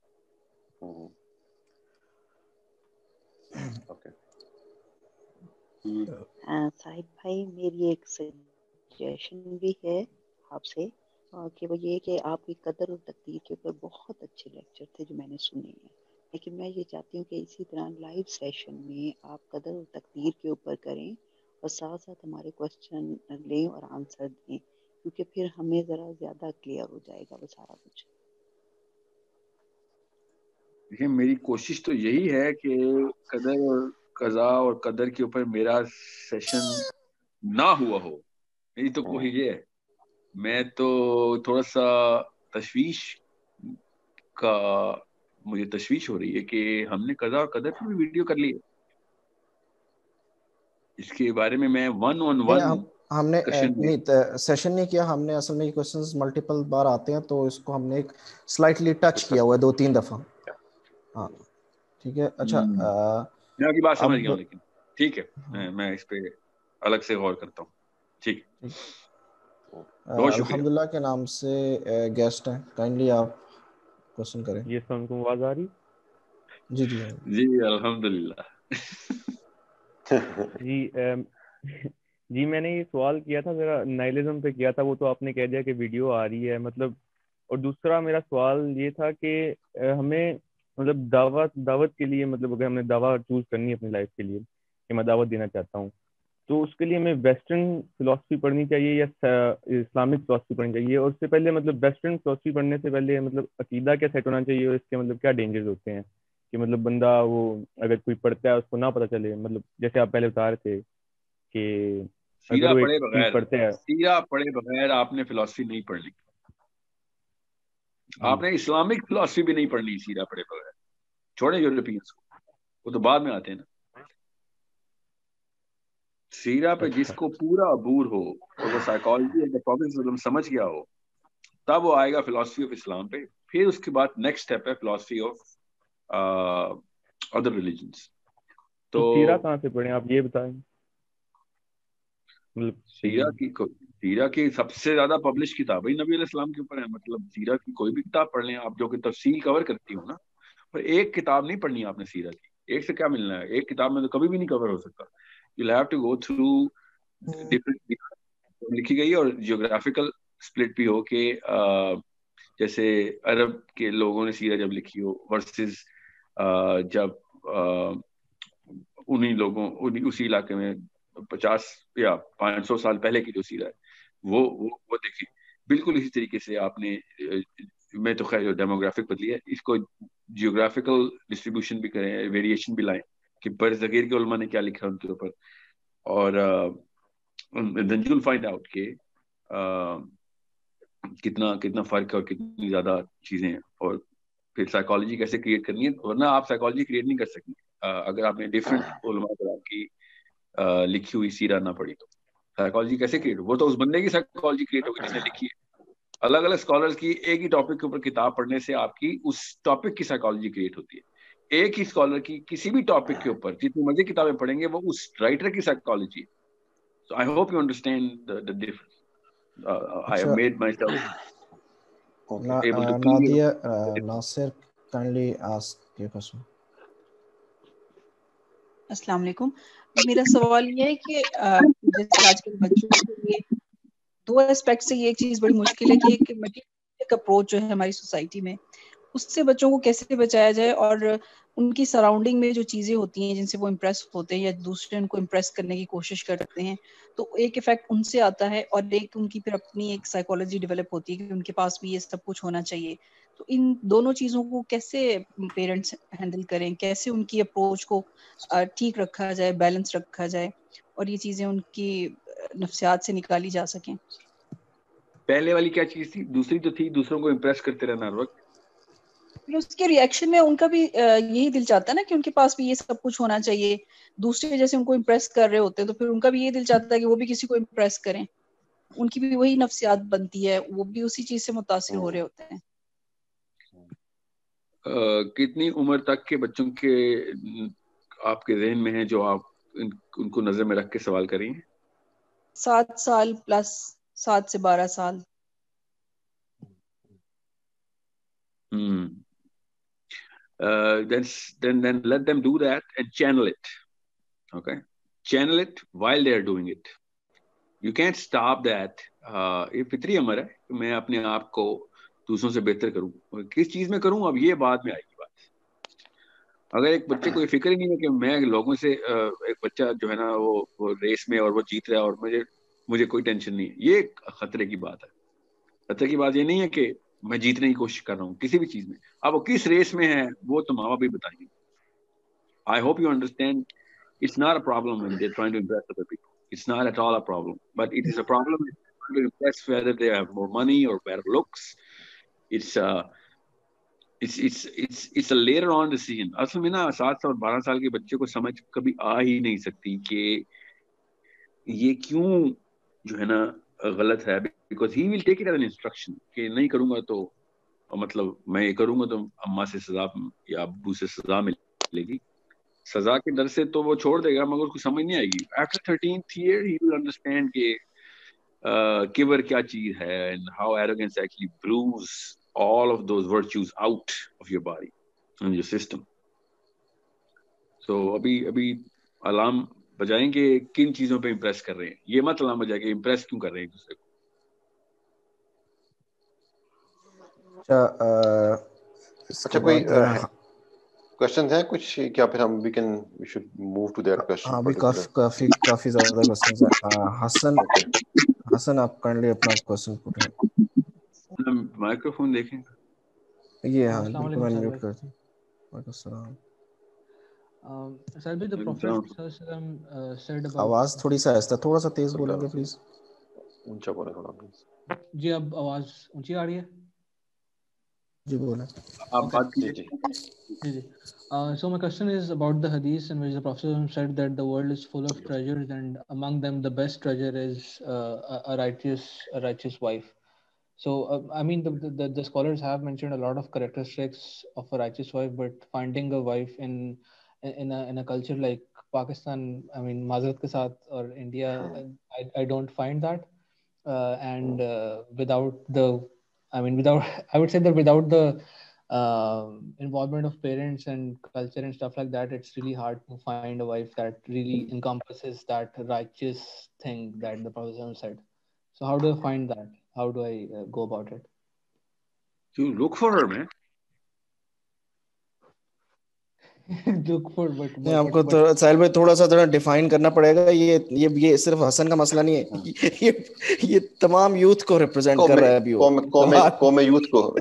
صاحب بھائی میری ایک سجیشن بھی ہے آپ سے کہ وہ یہ کہ آپ کی قدر اور تقدیر کے اوپر بہت اچھے لیکچر تھے جو میں نے سنے ہیں, لیکن میں یہ چاہتی ہوں کہ اسی طرح لائیو سیشن میں آپ قدر اور تقدیر کے اوپر کریں اور ساتھ ساتھ ہمارے کوشچن لیں اور آنسر دیں, کیونکہ پھر ہمیں ذرا زیادہ کلیئر ہو جائے گا وہ سارا کچھ. دیکھیں میری کوشش تو یہی ہے کہ قدر اور قضا اور قدر کے اوپر میرا سیشن نہ ہوا ہو, میری تو کوشش یہ ہے, میں تو تھوڑا سا تشویش کا مجھے تشویش ہو رہی ہے کہ ہم نے قضا اور قدر پر بھی ویڈیو کر لی ہے. اس کے بارے میں میں ون آن ون ہم نے نہیں سیشن نہیں کیا, ہم نے اصل میں یہ کوسچنز ملٹیپل بار آتے ہیں تو اس کو ہم نے ایک سلائٹلی ٹچ کیا ہوا ہے دو تین دفعہ. ہاں ٹھیک ہے. اچھا میں آپ کی بات سمجھ گیا ہوں, لیکن ٹھیک ہے میں اس پہ الگ سے غور کرتا ہوں. ٹھیک, الحمدللہ کے نام سے گیسٹ ہیں, کائنڈلی آپ کوشچن کریں. یہ سن کو آواز آ رہی؟ جی جی جی الحمدللہ. جی جی میں نے یہ سوال کیا تھا, میرا نائلزم پہ کیا تھا, وہ تو آپ نے کہہ دیا کہ ویڈیو آ رہی ہے مطلب. اور دوسرا میرا سوال یہ تھا کہ ہمیں مطلب دعوت دعوت کے لیے مطلب اگر ہم نے دعوت چوز کرنی ہے اپنی لائف کے لیے کہ میں دعوت دینا چاہتا ہوں, تو اس کے لیے ہمیں ویسٹرن فلاسفی پڑھنی چاہیے یا اسلامک فلاسفی پڑھنی چاہیے؟ اور اس سے پہلے مطلب ویسٹرن فلاسفی پڑھنے سے پہلے مطلب عقیدہ کیا سیٹ ہونا چاہیے, اور اس کے مطلب کیا ڈینجرز ہوتے ہیں کہ مطلب بندہ وہ اگر کوئی پڑھتا ہے اس کو نہ پتہ چلے, مطلب جیسے آپ پہلے بتا رہے تھے کہ سیرہ پڑھے بغیر سیرہ پڑھے بغیر آپ نے فلاسفی نہیں پڑھنی, آپ نے اسلامک فلاسفی بھی نہیں پڑھنی سیرہ پڑھے بغیر. چھوڑے یورپینس کو, وہ تو بعد میں آتے ہیں نا. سیرہ پہ جس کو پورا عبور ہو اور وہ سائیکالوجی سمجھ گیا ہو, تب وہ آئے گا فلاسفی آف اسلام پہ. پھر اس کے بعد نیکسٹ اسٹیپ ہے فلاسفی آف ادر ریلیجنس. تو سیرہ کہاں سے پڑھیں آپ یہ بتائیں. سیرہ کی سیرہ کی سب سے زیادہ پبلش کتاب ہی نبی علیہ السلام کے اوپر ہے. مطلب سیرہ کی کوئی بھی کتاب پڑھ لیں آپ جو کہ تفصیل کور کرتی ہو نا, پر ایک کتاب نہیں پڑھنی آپ نے سیرہ کی. ایک سے کیا ملنا ہے, ایک کتاب میں تو کبھی بھی نہیں کور ہو سکتا. You have to go through different لکھی گئی, اور جیوگرافیکل اسپلٹ بھی ہو کہ جیسے عرب کے لوگوں نے سیرہ جب لکھی ہو ورسز جب انہی لوگوں اسی علاقے میں پچاس یا پانچ سو سال پہلے کی جو سیرہ ہے وہ وہ دیکھیں. بالکل اسی طریقے سے آپ نے, میں تو خیر ڈیموگرافک بدلی ہے, اس کو جیوگرافیکل ڈسٹریبیوشن بھی کریں, ویریشن بھی لائیں کہ برصغیر کے علماء نے کیا لکھا ان کے اوپر, اور then you'll find out کہ کتنا کتنا فرق ہے اور کتنی زیادہ چیزیں ہیں. اور پھر سائیکالوجی کیسے کریٹ کرنی ہے, ورنہ آپ سائیکالوجی کریٹ نہیں کر سکتے اگر آپ نے ڈفرینٹ علماء کرام کی لکھی ہوئی سیرہ نہ پڑھی. تو سائیکالوجی کیسے کریٹ ہو, وہ تو اس بندے کی سائیکالوجی کریٹ ہوگی جس نے لکھی ہے. الگ الگ اسکالرز کی ایک ہی ٹاپک کے اوپر کتاب پڑھنے سے آپ کی اس ٹاپک کی سائیکالوجی کریٹ ہوتی ہے. ایک ہی اسکالر کی کسی بھی ٹاپک کے اوپر جتنی مرضی کتابیں پڑھیں گے وہ اس رائٹر کی سائیکالوجی ہے. So I hope you understand the, the difference. Uh, I have made myself okay, able to clear. Nadia uh, Nasir, kindly ask your question. السلام علیکم. میرا سوال یہ ہے کہ جیسے آج کل بچوں کے لیے دو اسپیکٹ سے یہ ایک چیز بڑی مشکل ہے کہ ایک مٹیریلسٹک اپروچ جو ہے ہماری سوسائٹی میں, اس سے بچوں کو کیسے بچایا جائے, اور ان کی سراؤنڈنگ میں جو چیزیں ہوتی ہیں جن سے وہ امپریس ہوتے ہیں یا دوسرے ان کو امپریس کرنے کی کوشش کرتے ہیں, تو ایک افیکٹ ان سے آتا ہے, اور ایک ان کی پھر اپنی ایک سائیکالوجی ڈیولپ ہوتی ہے کہ ان کے پاس بھی یہ سب کچھ ہونا چاہیے. تو ان دونوں چیزوں کو کیسے پیرنٹس ہینڈل کریں, کیسے ان کی اپروچ کو ٹھیک رکھا جائے, بیلنس رکھا جائے, اور یہ چیزیں ان کی نفسیات سے نکالی جا سکیں. پہلے والی کیا چیز تھی؟ دوسری تو تھی دوسروں کو امپریس کرتے رہنا ہر وقت. اس کے ریئیکشن میں ان کا بھی یہی دل چاہتا ہے نا کہ ان کے پاس بھی یہ سب کچھ ہونا چاہیے, دوسرے جیسے ان کو امپریس کر رہے ہوتے ہیں تو پھر ان کا بھی یہ دل چاہتا ہے کہ وہ بھی کسی کو امپریس کریں. ان کی بھی وہی نفسیات بنتی ہے, وہ بھی اسی چیز سے متاثر ہو رہے ہوتے ہیں. کتنی عمر تک کے بچوں کے آپ کے ذہن میں ہیں جو آپ ان کو نظر میں رکھ کے سوال کریں گے؟ سات سال پلس, سات سے بارہ سال. Hmm. Uh, then, then, then let them do that and channel it. Okay, channel it while they are doing it. You can't stop that. یہ فطری امر ہے کہ میں اپنے آپ کو دوسروں سے بہتر کروں. کس چیز میں کروں اب یہ بعد میں آئے گی بات. اگر ایک بچے کو یہ فکر ہی نہیں ہے کہ میں لوگوں سے, ایک بچہ جو ہے نا وہ ریس میں اور وہ جیت رہا ہے اور مجھے مجھے کوئی ٹینشن نہیں ہے, یہ خطرے کی بات ہے. خطرے کی بات یہ نہیں ہے کہ میں جیتنے کی کوشش کر رہا ہوں کسی بھی چیز میں. اب وہ کس ریس میں ہے وہ تو ماں باپ بھی بتائیں گے. I hope you understand it's not a problem when they're trying to impress other people. It's not at all a problem. But it is a problem to impress whether they have more money or better looks. It's uh, it's it's it's it's a later on decision. असल में ना सात और बारह साल के बच्चे को समझ कभी आ ही नहीं सकती कि ये क्यों जो है ना गलत है, because he will take it as an instruction कि नहीं करूँगा तो मतलब मैं ये करूँगा तो अम्मा से सजा या अब्बू से सजा मिलेगी, सजा के डर से तो वो छोड़ देगा, मगर उसको समझ नहीं आएगी. After thirteenth year he will understand कि किबर क्या चीज है and how arrogance actually brews all of those virtues out of your body and your system. So अभी अभी अलार्म बजाएंगे किन चीजों पे इम्प्रेस कर रहे हैं, ये मत अलार्म बजा के इम्प्रेस क्यों कर रहे हैं एक दूसरे को. अच्छा अच्छा कोई क्वेश्चन है कुछ क्या, फिर हम we can we should move to that question. हाँ, अभी काफी काफी काफी ज्यादा क्वेश्चंस हैं. हसन हसन आप काइंडली अपना क्वेश्चन पुट करें. माइक्रोफोन देखें ये. हाँ बिल्कुल, मैं म्यूट कर दूं. वालेकुम सलाम. सर भी द प्रॉफिट सल्लल्लाहु सेड अबाउट. आवाज थोड़ी सा आहिस्ता, थोड़ा सा तेज बोलेंगे प्लीज. ऊंचा बोले थोड़ा प्लीज. जी अब आवाज ऊंची आ रही है? जी बोले आप बात कीजिए. जी जी. Uh, so my question is about the hadith in which the Prophet said that the world is full of treasures and among them the best treasure is uh, a, a righteous a righteous wife. So uh, I mean the, the the scholars have mentioned a lot of characteristics of a righteous wife, but finding a wife in in a in a culture like Pakistan, I mean Mazrat ke saath or India, I I don't find that. Uh, and uh, without the I mean without I would say that without the Uh, involvement of parents and culture and stuff like that, it's really hard to find a wife that really encompasses that righteous thing that the Prophet said. So how do I find that? How do I uh, go about it? You look for her, man. look for but, but हमको तो साहिल भाई थोड़ा सा थोड़ा define करना पड़ेगा. ये ये ये सिर्फ हसन का मसला नहीं है, ये ये तमाम यूथ को रिप्रेजेंट कर रहा है अभी. वो कौम कौम यूथ को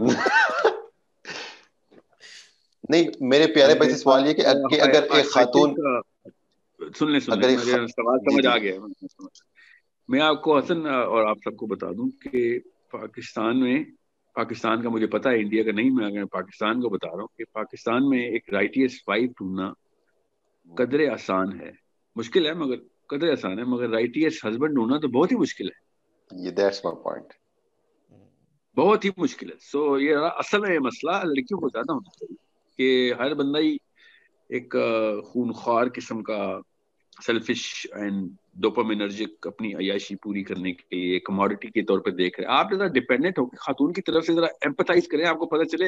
नहीं. मेरे प्यारे भाई से सवाल ये कि अगर एक खातून सुन ले सुन ले मेरा सवाल समझ आ गया. मैं आपको हसन और आप सबको बता दूं कि पाकिस्तान में, पाकिस्तान का मुझे पता है, इंडिया का नहीं, मैं अगर पाकिस्तान को बता रहा हूँ कि पाकिस्तान में एक राइटियस वाइफ ढूंढना कदरे आसान है. मुश्किल है मगर कदरे आसान है, मगर राइटियस हस्बैंड ढूंढना तो बहुत ही मुश्किल है. ये दैट्स माय पॉइंट, बहुत ही मुश्किल है. सो so, ये असल में मसला लड़कियों को ज्यादा होना चाहिए कि हर बंदा ही एक खूनख्वार किस्म का सेल्फिश एंड डोपामिनर्जिक अपनी अयाशी पूरी करने के लिए कमोडिटी के तौर पे देख रहे हैं. आप जरा डिपेंडेंट हो खातून की तरफ से जरा एम्पथाइज करें, आपको पता चले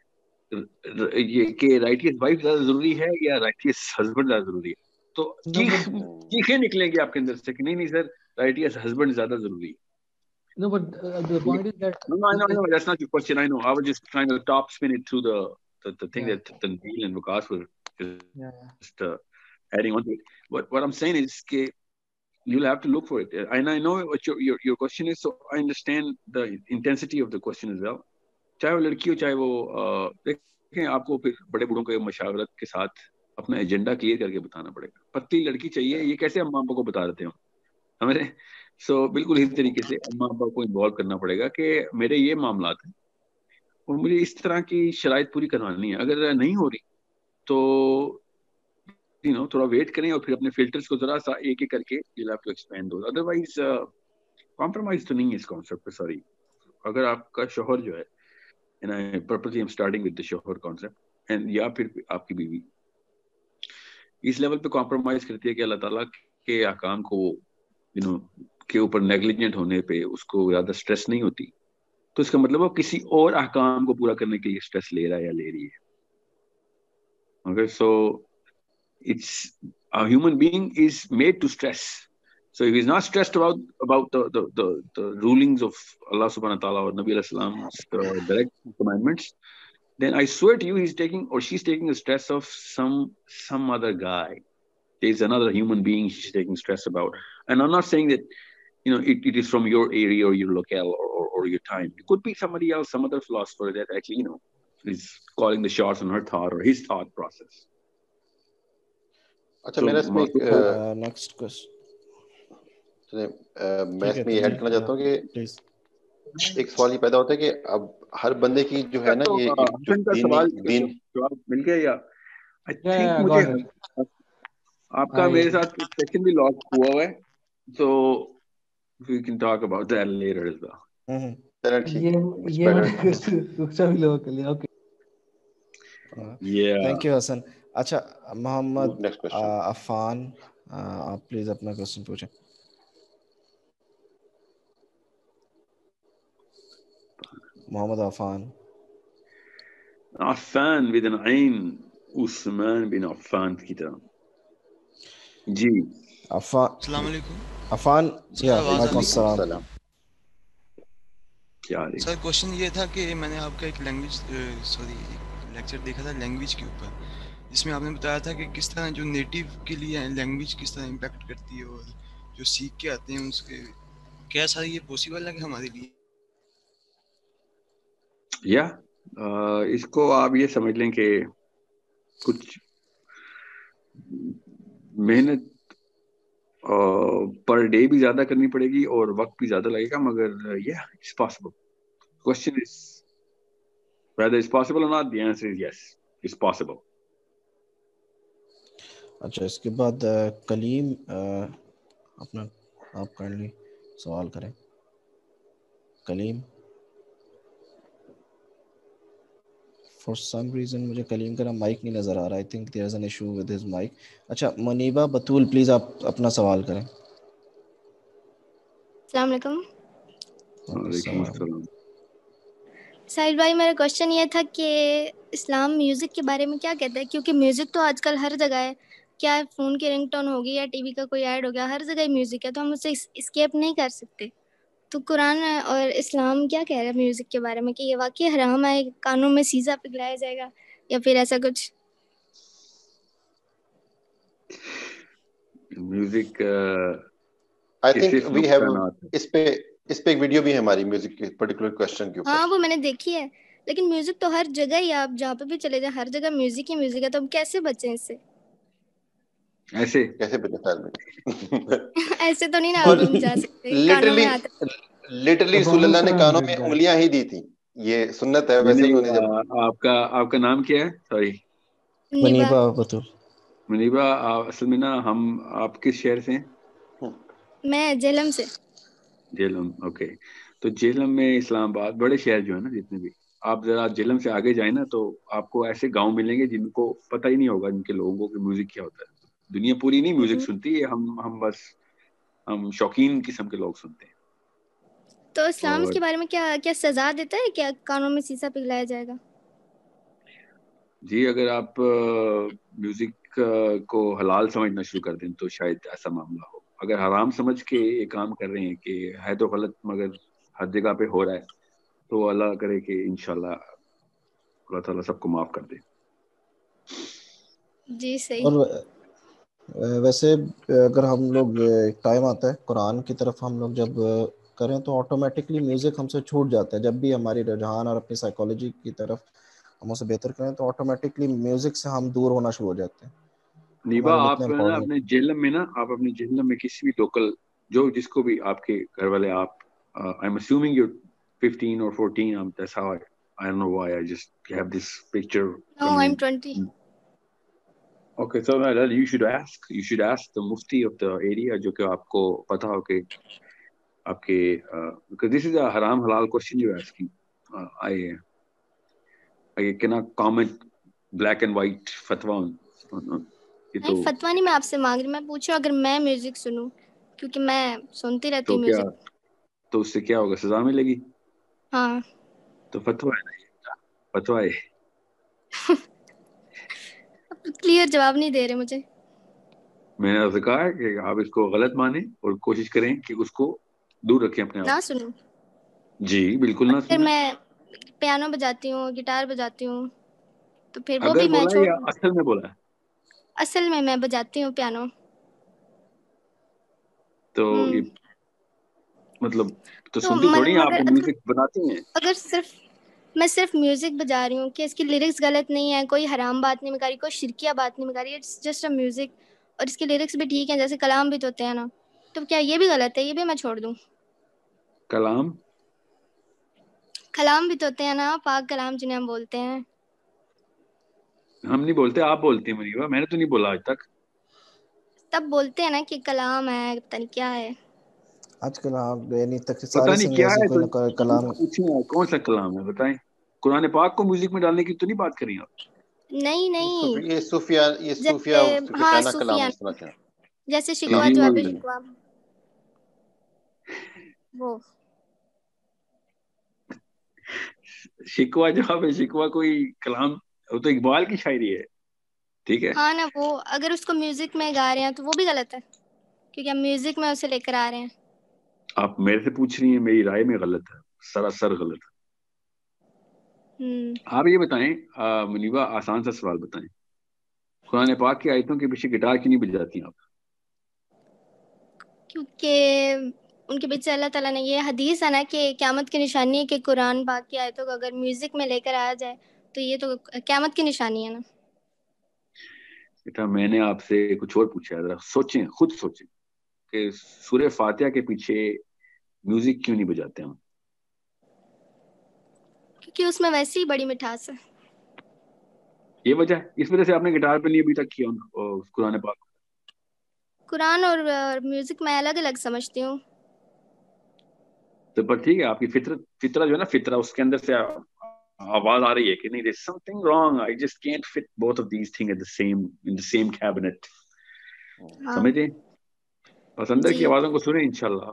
ये कि राइटियस वाइफ ज्यादा जरूरी है या राइटियस हस्बैंड ज्यादा जरूरी है. तो चीखें निकलेंगी आपके अंदर से कि नहीं नहीं सर राइटियस हस्बैंड ज्यादा जरूरी है. No, but uh, the point is that no, no, I know, I know, that's not your question. I know. I was just trying to top spin it through the the, the thing yeah. that Tanveel and Vikas were just, yeah, yeah. just uh, adding on to it. But what I'm saying is that you'll have to look for it. And I know what your your, your question is, so I understand the intensity of the question as well. चाहे वो लड़की हो चाहे वो देखें, आपको फिर बड़े बूढ़ों के मशावरत के साथ अपना एजेंडा क्लियर करके बताना पड़ेगा. पतली लड़की चाहिए, ये कैसे अम्मा अब्बा को बता देते हो हमारे. सो so, बिल्कुल इस तरीके से अम्मा अब्बा को इन्वॉल्व करना पड़ेगा कि मेरे ये मामलात हैं और मुझे इस तरह की शराइत पूरी करवानी है. अगर नहीं हो रही तो यू नो थोड़ा वेट करें और फिर अपने फिल्टर्स को जरा सा एक एक करके you'll have to expand those. Otherwise compromise तो नहीं है इस कॉन्सेप्ट पे. सॉरी, अगर आपका शोहर जो है, and I purposely I am starting with the शोहर कॉन्सेप्ट, एंड या फिर आपकी बीवी इस लेवल पे कॉम्प्रोमाइज करती है कि अल्लाह ताला के अहकाम को यू नो के ऊपर नेग्लिजेंट होने पे उसको ज्यादा स्ट्रेस नहीं होती, तो इसका मतलब वो किसी और अहकाम को पूरा करने के लिए स्ट्रेस ले रहा है या ले रही है. Okay, so it's a human being is made to stress. So if he's not stressed about about the the the, the rulings of Allah subhanahu wa ta'ala or Nabi alayhi salam's uh, direct commandments, then I swear to you he's taking or she's taking the stress of some some other guy. There's another human being she's taking stress about. And I'm not saying that you know it, it is from your area or your locale or, or, or your time. It could be somebody else, some other philosopher that actually you know is calling the shots on her thought or his thought process. अच्छा, मेरा इसमें next question میں اس میں یہ add کرنا چاہتا ہوں کہ ایک سوال یہ پیدا ہوتا ہے کہ اب ہر بندے کی جو ہے نا یہ حسن کا سوال جواب مل گیا یا آئی تھنک مجھے آپ کا میرے ساتھ سیشن بھی لاک ہوا ہوا ہے so we can talk about that later as well. چلیں ٹھیک یہ یہ مجھے دوسرا بھی لوگ کے لیے اوکے. تھینک یو حسن. اچھا محمد عفان آپ پلیز اپنا کوسچن پوچھیں. محمد عفان. عفان بدن عین عثمان بن عفان کی طرح. جی عفان. السلام علیکم. عفان جی وعلیکم السلام. کیا حال ہے سر؟ کوشچن یہ تھا کہ میں نے آپ کا ایک لینگویج سوری لیکچر دیکھا تھا لینگویج کے اوپر جس میں آپ نے بتایا تھا کہ کس طرح جو نیٹیو کے لیے لینگویج کس طرح امپیکٹ کرتی ہے اور جو سیکھ کے آتے ہیں اس کے کیا سر یہ پاسبل ہے کہ ہمارے لیے؟ یا اس کو آپ یہ سمجھ لیں کہ کچھ محنت پر ڈے بھی زیادہ کرنی پڑے گی اور وقت بھی زیادہ لگے گا مگر یا it's possible. Question is whether it's possible or not, the answer is yes, it's possible. اچھا اس کے بعد کلیم اپنا آپ کائنڈلی سوال کریں. کلیم فار سم ریزن مجھے کلیم کا مائک نہیں نظر آ رہا. I think there is an issue with his mic. اچھا منیبہ بطول پلیز آپ اپنا سوال کریں. السلام علیکم. وعلیکم السلام. ساحل بھائی میرا کوشچن یہ تھا کہ اسلام میوزک کے بارے میں کیا کہتا ہے کیونکہ میوزک تو آج کل ہر جگہ ہے. کیا فون کی رنگ ٹون ہوگی یا ٹی وی کا کوئی ایڈ ہو گیا ہر جگہ میوزک ہے تو ہم اسے اسکیپ نہیں کر سکتے. تو قرآن اور اسلام کیا کہہ رہا ہے میوزک کے بارے میں کہ یہ واقعی حرام ہے کانوں میں سیزا پگھلایا جائے گا یا پھر ایسا کچھ؟ Music I think we have اس پہ اس پہ ایک ویڈیو بھی ہے ہماری میوزک کے پرٹیکولر کوسچن کے اوپر. ہاں وہ میں نے دیکھی ہے لیکن میوزک تو ہر جگہ ہی آپ جہاں پہ بھی چلے جائیں ہر جگہ میوزک ہی میوزک ہے تو ہم کیسے بچیں اس سے؟ ایسے کیسے بچیں سال میں ایسے تو نہیں نا آپ ہم جا سکتے. لٹرلی لٹرلی رسول اللہ نے کانوں میں انگلیاں ہی دی تھی. یہ سنت ہے ویسے انہوں نے جب. آپ کا آپ کا نام کیا ہے؟ سوری منیبہ بطول. منیبہ اصل میں نا ہم آپ کس شہر سے ہیں؟ میں جہلم سے. جہلم اوکے. تو جہلم میں اسلام آباد بڑے شہر جو ہے نا جتنے بھی آپ ذرا جہلم سے آگے جائیں نا تو آپ کو ایسے گاؤں ملیں گے جن کو پتہ ہی نہیں ہوگا جن کے لوگوں کو کہ میوزک کیا ہوتا ہے. دنیا پوری نہیں میوزک سنتی ہے ہم ہم بس ہم شوقین قسم کے لوگ سنتے ہیں. تو اسلام اس کے بارے میں کیا کیا سزا دیتا ہے کیا کانوں میں سیسا پگھلایا جائے گا؟ جی اگر آپ میوزک کو حلال سمجھنا شروع کر دیں تو شاید ایسا معاملہ ہو. اگر حرام سمجھ کے یہ کام کر رہے ہیں کہ ہے تو غلط مگر ہر جگہ پہ ہو رہا ہے تو اللہ کرے کہ انشاءاللہ اللہ تعالیٰ سب کو معاف کر دے. جی صحیح. اور ویسے اگر ہم لوگ ٹائم آتا ہے قرآن کی طرف ہم لوگ جب کریں تو آٹومیٹکلی میوزک ہم سے چھوٹ جاتا ہے. جب بھی ہماری رجحان اور اپنی سائیکالوجی کی طرف ہم اسے بہتر کریں تو آٹومیٹکلی میوزک سے ہم دور ہونا شروع ہو جاتے ہیں. نیبا آپ جو ہے نا اپنے جہلم میں نا آپ اپنے جہلم میں کسی بھی لوکل جو جس کو بھی آپ کے گھر والے آپ I am assuming you fifteen or fourteen um, that's how I I don't know why I just have this picture. No, I'm twenty. Okay, so uh, you should ask you should ask the mufti of the area جو کہ آپ کو پتا ہو کہ آپ کے uh, because this is a haram halal question you're asking. uh, I I cannot comment black and white fatwa on, on, on نہیں فتوا نہیں میں آپ سے مانگ رہی میں پوچھوں اگر میں میوزک سنوں کیونکہ میں سنتی رہتی ہوں میوزک تو اس سے کیا ہوگا سزا ملے گی؟ ہاں تو فتوا ہے نہیں فتوا ہے. کلیئر جواب نہیں دے رہے مجھے. میں نے آپ سے کہا کہ آپ اس کو غلط مانیں اور کوشش کریں کہ اس کو دور رکھیں اپنے آپ. نہ سنوں؟ جی بالکل نہ سنیں. میں پیانو بجاتی ہوں گٹار بجاتی ہوں تو پھر وہ اگر بھی میں بولا چھوڑ یا اصل میں بولا؟ اصل میں میں بجاتی ہوں پیانو. تو یہ مطلب تو سنتی تھوڑی آپ میوزک بناتی ہیں. اگر صرف میں صرف میوزک بجا رہی ہوں کہ اس کی لیرکس غلط نہیں ہے کوئی حرام بات نہیں میں رہی کوئی شرکیہ بات نہیں میں رہی اٹس جسٹ اے میوزک اور اس کے لیرکس بھی ٹھیک ہیں جیسے کلام بھی تو ہوتے ہیں نا تو کیا یہ بھی غلط ہے؟ یہ بھی میں چھوڑ دوں؟ کلام کلام بھی تو ہوتے ہیں نا، پاک کلام جنہیں ہم بولتے ہیں. ہم نہیں بولتے، آپ بولتے ہیں منیبا، میں نے تو نہیں بولا آج تک. تب بولتے ہیں نا کہ کلام ہے، پتہ نہیں کیا ہے. آج کل آپ یعنی تک پتہ ساری نہیں کیا سنگرز ہے، کوئی تو نہ کوئی کلام. پوچھیں کون سا کلام ہے بتائیں. قرآن پاک کو میوزک میں ڈالنے کی تو نہیں بات کر رہی آپ؟ نہیں نہیں، یہ صوفیہ یہ صوفیہ جیسے ہاں کہنا کلام صوفیانہ، اس طرح کیا جیسے شکوہ جواب شکوہ، وہ شکوہ جواب شکوہ کوئی کلام، وہ تو اقبال کی شاعری ہے. ٹھیک ہے ہاں نا، وہ اگر اس کو میوزک میں گا رہے ہیں تو وہ بھی غلط ہے، کیونکہ ہم میوزک میں اسے لے کر آ رہے ہیں. آپ میرے سے پوچھ رہی ہیں، میری رائے میں غلط ہے، سراسر غلط ہے. ہم، آپ یہ بتائیں منیبا، آسان سا سوال بتائیں، قرآن پاک کی آیتوں کے پیچھے گٹار کیوں نہیں بجاتی آپ؟ کیونکہ ان کے پیچھے اللہ تعالیٰ نے یہ حدیث ہے نا کہ قیامت کی نشانی ہے کہ قرآن پاک کی آیتوں کو اگر میوزک میں لے کر آیا جائے تو یہ تو قیامت کی نشانی ہے نا. بیٹا میں نے آپ سے کچھ اور پوچھا ہے، ذرا سوچیں، خود سوچیں کہ سورہ فاتحہ کے پیچھے میوزک کیوں نہیں بجاتے ہم؟ کیونکہ اس میں ویسے ہی بڑی مٹھاس ہے. یہ وجہ ہے، اس وجہ سے آپ نے گٹار پہ نہیں ابھی تک کیا قرآن پاک. قرآن اور میوزک میں الگ الگ سمجھتی ہوں. تو پر ٹھیک ہے، آپ کی فطرت فطرہ جو ہے نا، فطرہ اس کے اندر سے آواز آ رہی ہے کہ نہیں there's something wrong, I just can't fit both of these things at the same in the same cabinet. سمجھیں؟ بس اندر کی آوازوں کو سنیں انشاءاللہ.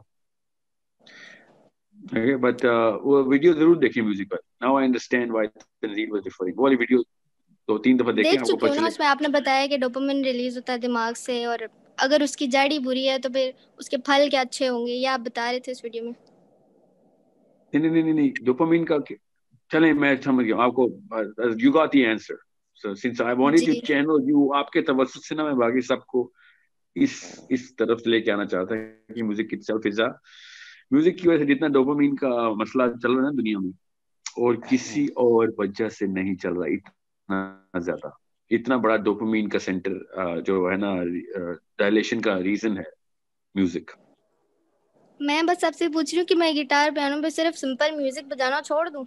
بٹ وہ ویڈیو ضرور دیکھیں میوزک پر. Now I understand why Tanzeel was referring. وہ والی ویڈیو دو تین دفعہ دیکھیں، دیکھ آپ کو چکی پتہ ہوں نا، چلے. اس میں آپ نے بتایا کہ ڈوپامن ریلیز ہوتا ہے دماغ سے، اور اگر اس کی جڑ ہی بری ہے تو پھر اس کے پھل کیا اچھے ہوں گے، یہ آپ بتا رہے تھے اس ویڈیو میں. نہیں نہیں نہیں نہیں ڈوپامین کا چلیں میں سمجھ گیا آپ کو. You got the answer. So since I wanted to جی channel you، آپ کے توسط سے نا میں باقی سب کو اس اس طرف لے کے آنا چاہتا ہے کہ music itself is a music کی وجہ سے جتنا ڈوپامین کا مسئلہ چل رہا ہے نا دنیا میں، اور کسی اور وجہ سے نہیں چل رہا اتنا زیادہ. اتنا بڑا ڈوپامین کا سینٹر جو ہے نا ڈائلیشن کا ریزن ہے میوزک. میں بس آپ سے پوچھ رہی ہوں کہ میں گٹار پیانو پہ صرف سمپل میوزک بجانا چھوڑ دوں؟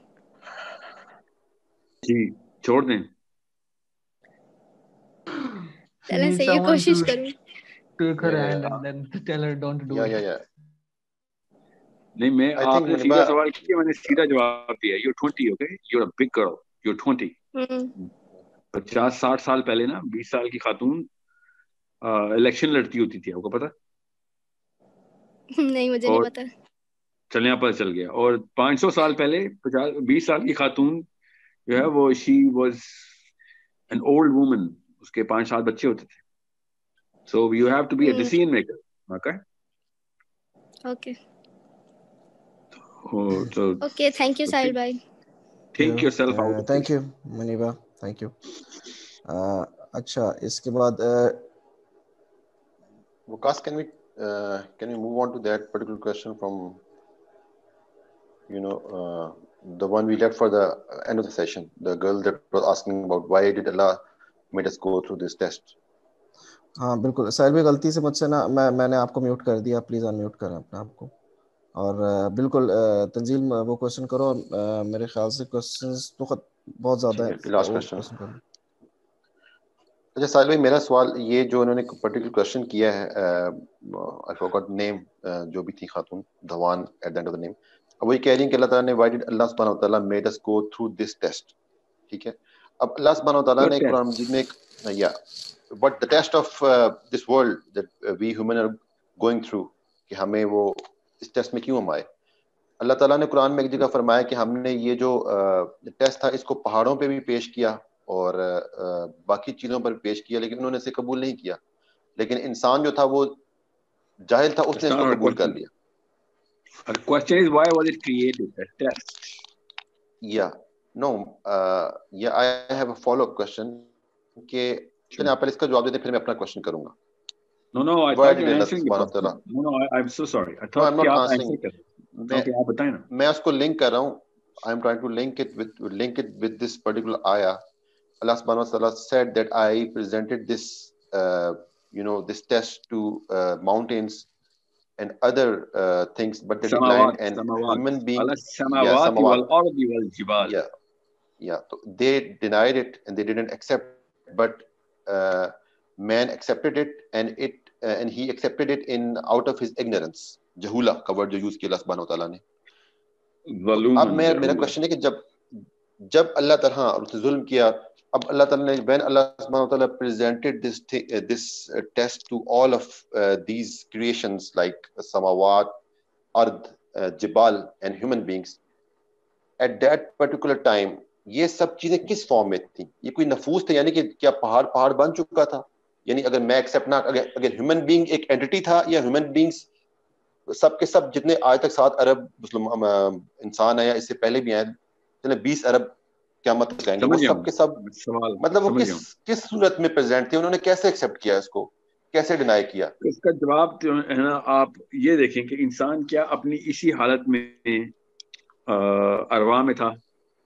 جی چھوڑ دیں. She چلیں needs صحیح ہے، someone to کوشش کروں. take her Yeah, hand yeah, and then tell her don't do yeah, it. yeah, yeah. نہیں میں I آپ think نے Muniba, سیدھا سوال کیا، میں نے سیدھا جواب دیا. You twenty okay, you are big girl, you twenty. پچاس ساٹھ سال پہلے نا بیس سال کی خاتون الیکشن لڑتی ہوتی تھی، آپ کو پتا؟ نہیں مجھے نہیں اور پتا. چلنے پتہ چل گیا. اور پانچ سو سال پہلے پچاس بیس سال کی خاتون جو ہے وہ she was an old woman, اس کے پانچ سات بچے ہوتے تھے. So you have to be a decision maker. Okay okay تو اوکے، تھینک یو ساحل بھائی. Think yourself out. Thank you Muniba, thank you. اچھا اس کے بعد Vikas, can we uh, can we move on to that particular question from you know uh, the one we left for the end of the session, the girl that was asking about why did Allah made us go through this test. ہاں بالکل ساحل بھائی، غلطی سے مجھ سے نا میں میں نے آپ کو میوٹ کر دیا، پلیز ان میوٹ کریں اپنے آپ کو. اور بالکل تنزیل وہ کوشچن کرو. میرے خیال سے کوشچنز تو بہت زیادہ ہیں. Last question. اچھا ساحل بھائی، میرا سوال یہ جو انہوں نے پرٹیکولر کوشچن کیا ہے، آئی فارگاٹ نیم، جو بھی تھی خاتون، دھوان at the end of the name, اب وہی کہہ رہی ہیں کہ اللہ تعالیٰ نے وائی ڈڈ اللہ سبحانہ و تعالیٰ made us go through this test. ٹھیک ہے، اب اللہ سبحانہ و تعالیٰ نے قرآن مجید میں ایک یا but the test of this world that we human are going through, کہ ہمیں وہ اس ٹیسٹ میں کیوں ہم آئے. اللہ تعالیٰ نے قرآن میں ایک جگہ فرمایا کہ ہم نے یہ جو ٹیسٹ تھا اس کو پہاڑوں پہ بھی پیش کیا اور باقی چیزوں پر پیش کیا، لیکن انہوں نے اسے قبول نہیں کیا. لیکن انسان جو تھا وہ جاہل تھا، اس نے اس کو قبول کر لیا. The question is why was it created, that test? Yeah, no, uh, yeah, I have a follow-up question کہ چلیں آپ پہلے اس کا جواب دیتے پھر میں اپنا کوشچن کروں گا. No, no, I Why thought did you're Allah answering the subhanahu wa question. ta'ala? No, no, I, I'm so sorry. I No, thought I'm کہ not آپ answering. answer کر رہے. Okay, آپ بتائیں نا. میں اس کو لنک کر رہا ہوں. I'm trying to link it with link it with this particular ayah. Allah subhanahu wa ta'ala said that I presented this uh, you know this test to uh, mountains and other uh, things, but they Samawat, declined, and samawat. human being, Ala yeah, samawati wal samawat, ardi wal jibal. yeah, yeah. So they denied it and they didn't accept, but uh, man accepted it, and it uh, and he accepted it in out of his ignorance. Jahula का word जो use किया अल्लाह सुब्हानहू तआला ने. तो अब मैं मेरा question है कि जब जब अल्लाह ताला हाँ जुल्म किया, अब अल्लाह ताला ने when Allah subhanahu wa ta'ala presented this th- uh, this uh, test to all of uh, these creations like samawat, ard, uh, jibal and human beings, at that particular time ये सब चीजें किस फॉर्म में थी? ये कोई नफूस थे, यानी कि क्या पहाड़ पहाड़ बन चुका था? यानी अगर मैं एक्सेप्ट ना, अगर अगर ह्यूमन बीइंग एक एंटिटी था, या ह्यूमन बीइंग्स सब के सब जितने आज तक सात अरब मुस्लिम इंसान है या इससे पहले भी आए, चले बीस अरब क़यामत तक आएंगे, वो सब के सब सवाल मतलब वो किस किस सूरत में प्रेजेंट थे? उन्होंने कैसे एक्सेप्ट किया इसको, कैसे डिनाई किया? इसका जवाब तो है ना, आप ये देखें कि इंसान क्या अपनी इसी हालत में अरवा में था,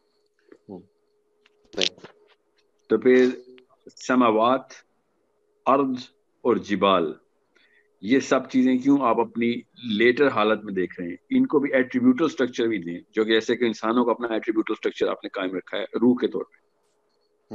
तो फिर समावात, अर्द और जिबाल, ये सब चीजें क्यों आप अपनी लेटर हालत में देख रहे हैं? इनको भी एट्रीब्यूटल स्ट्रक्चर भी दें, जो कि जैसे कि इंसानों का अपना एट्रीब्यूटल स्ट्रक्चर आपने कायम रखा है रूह के तौर पे.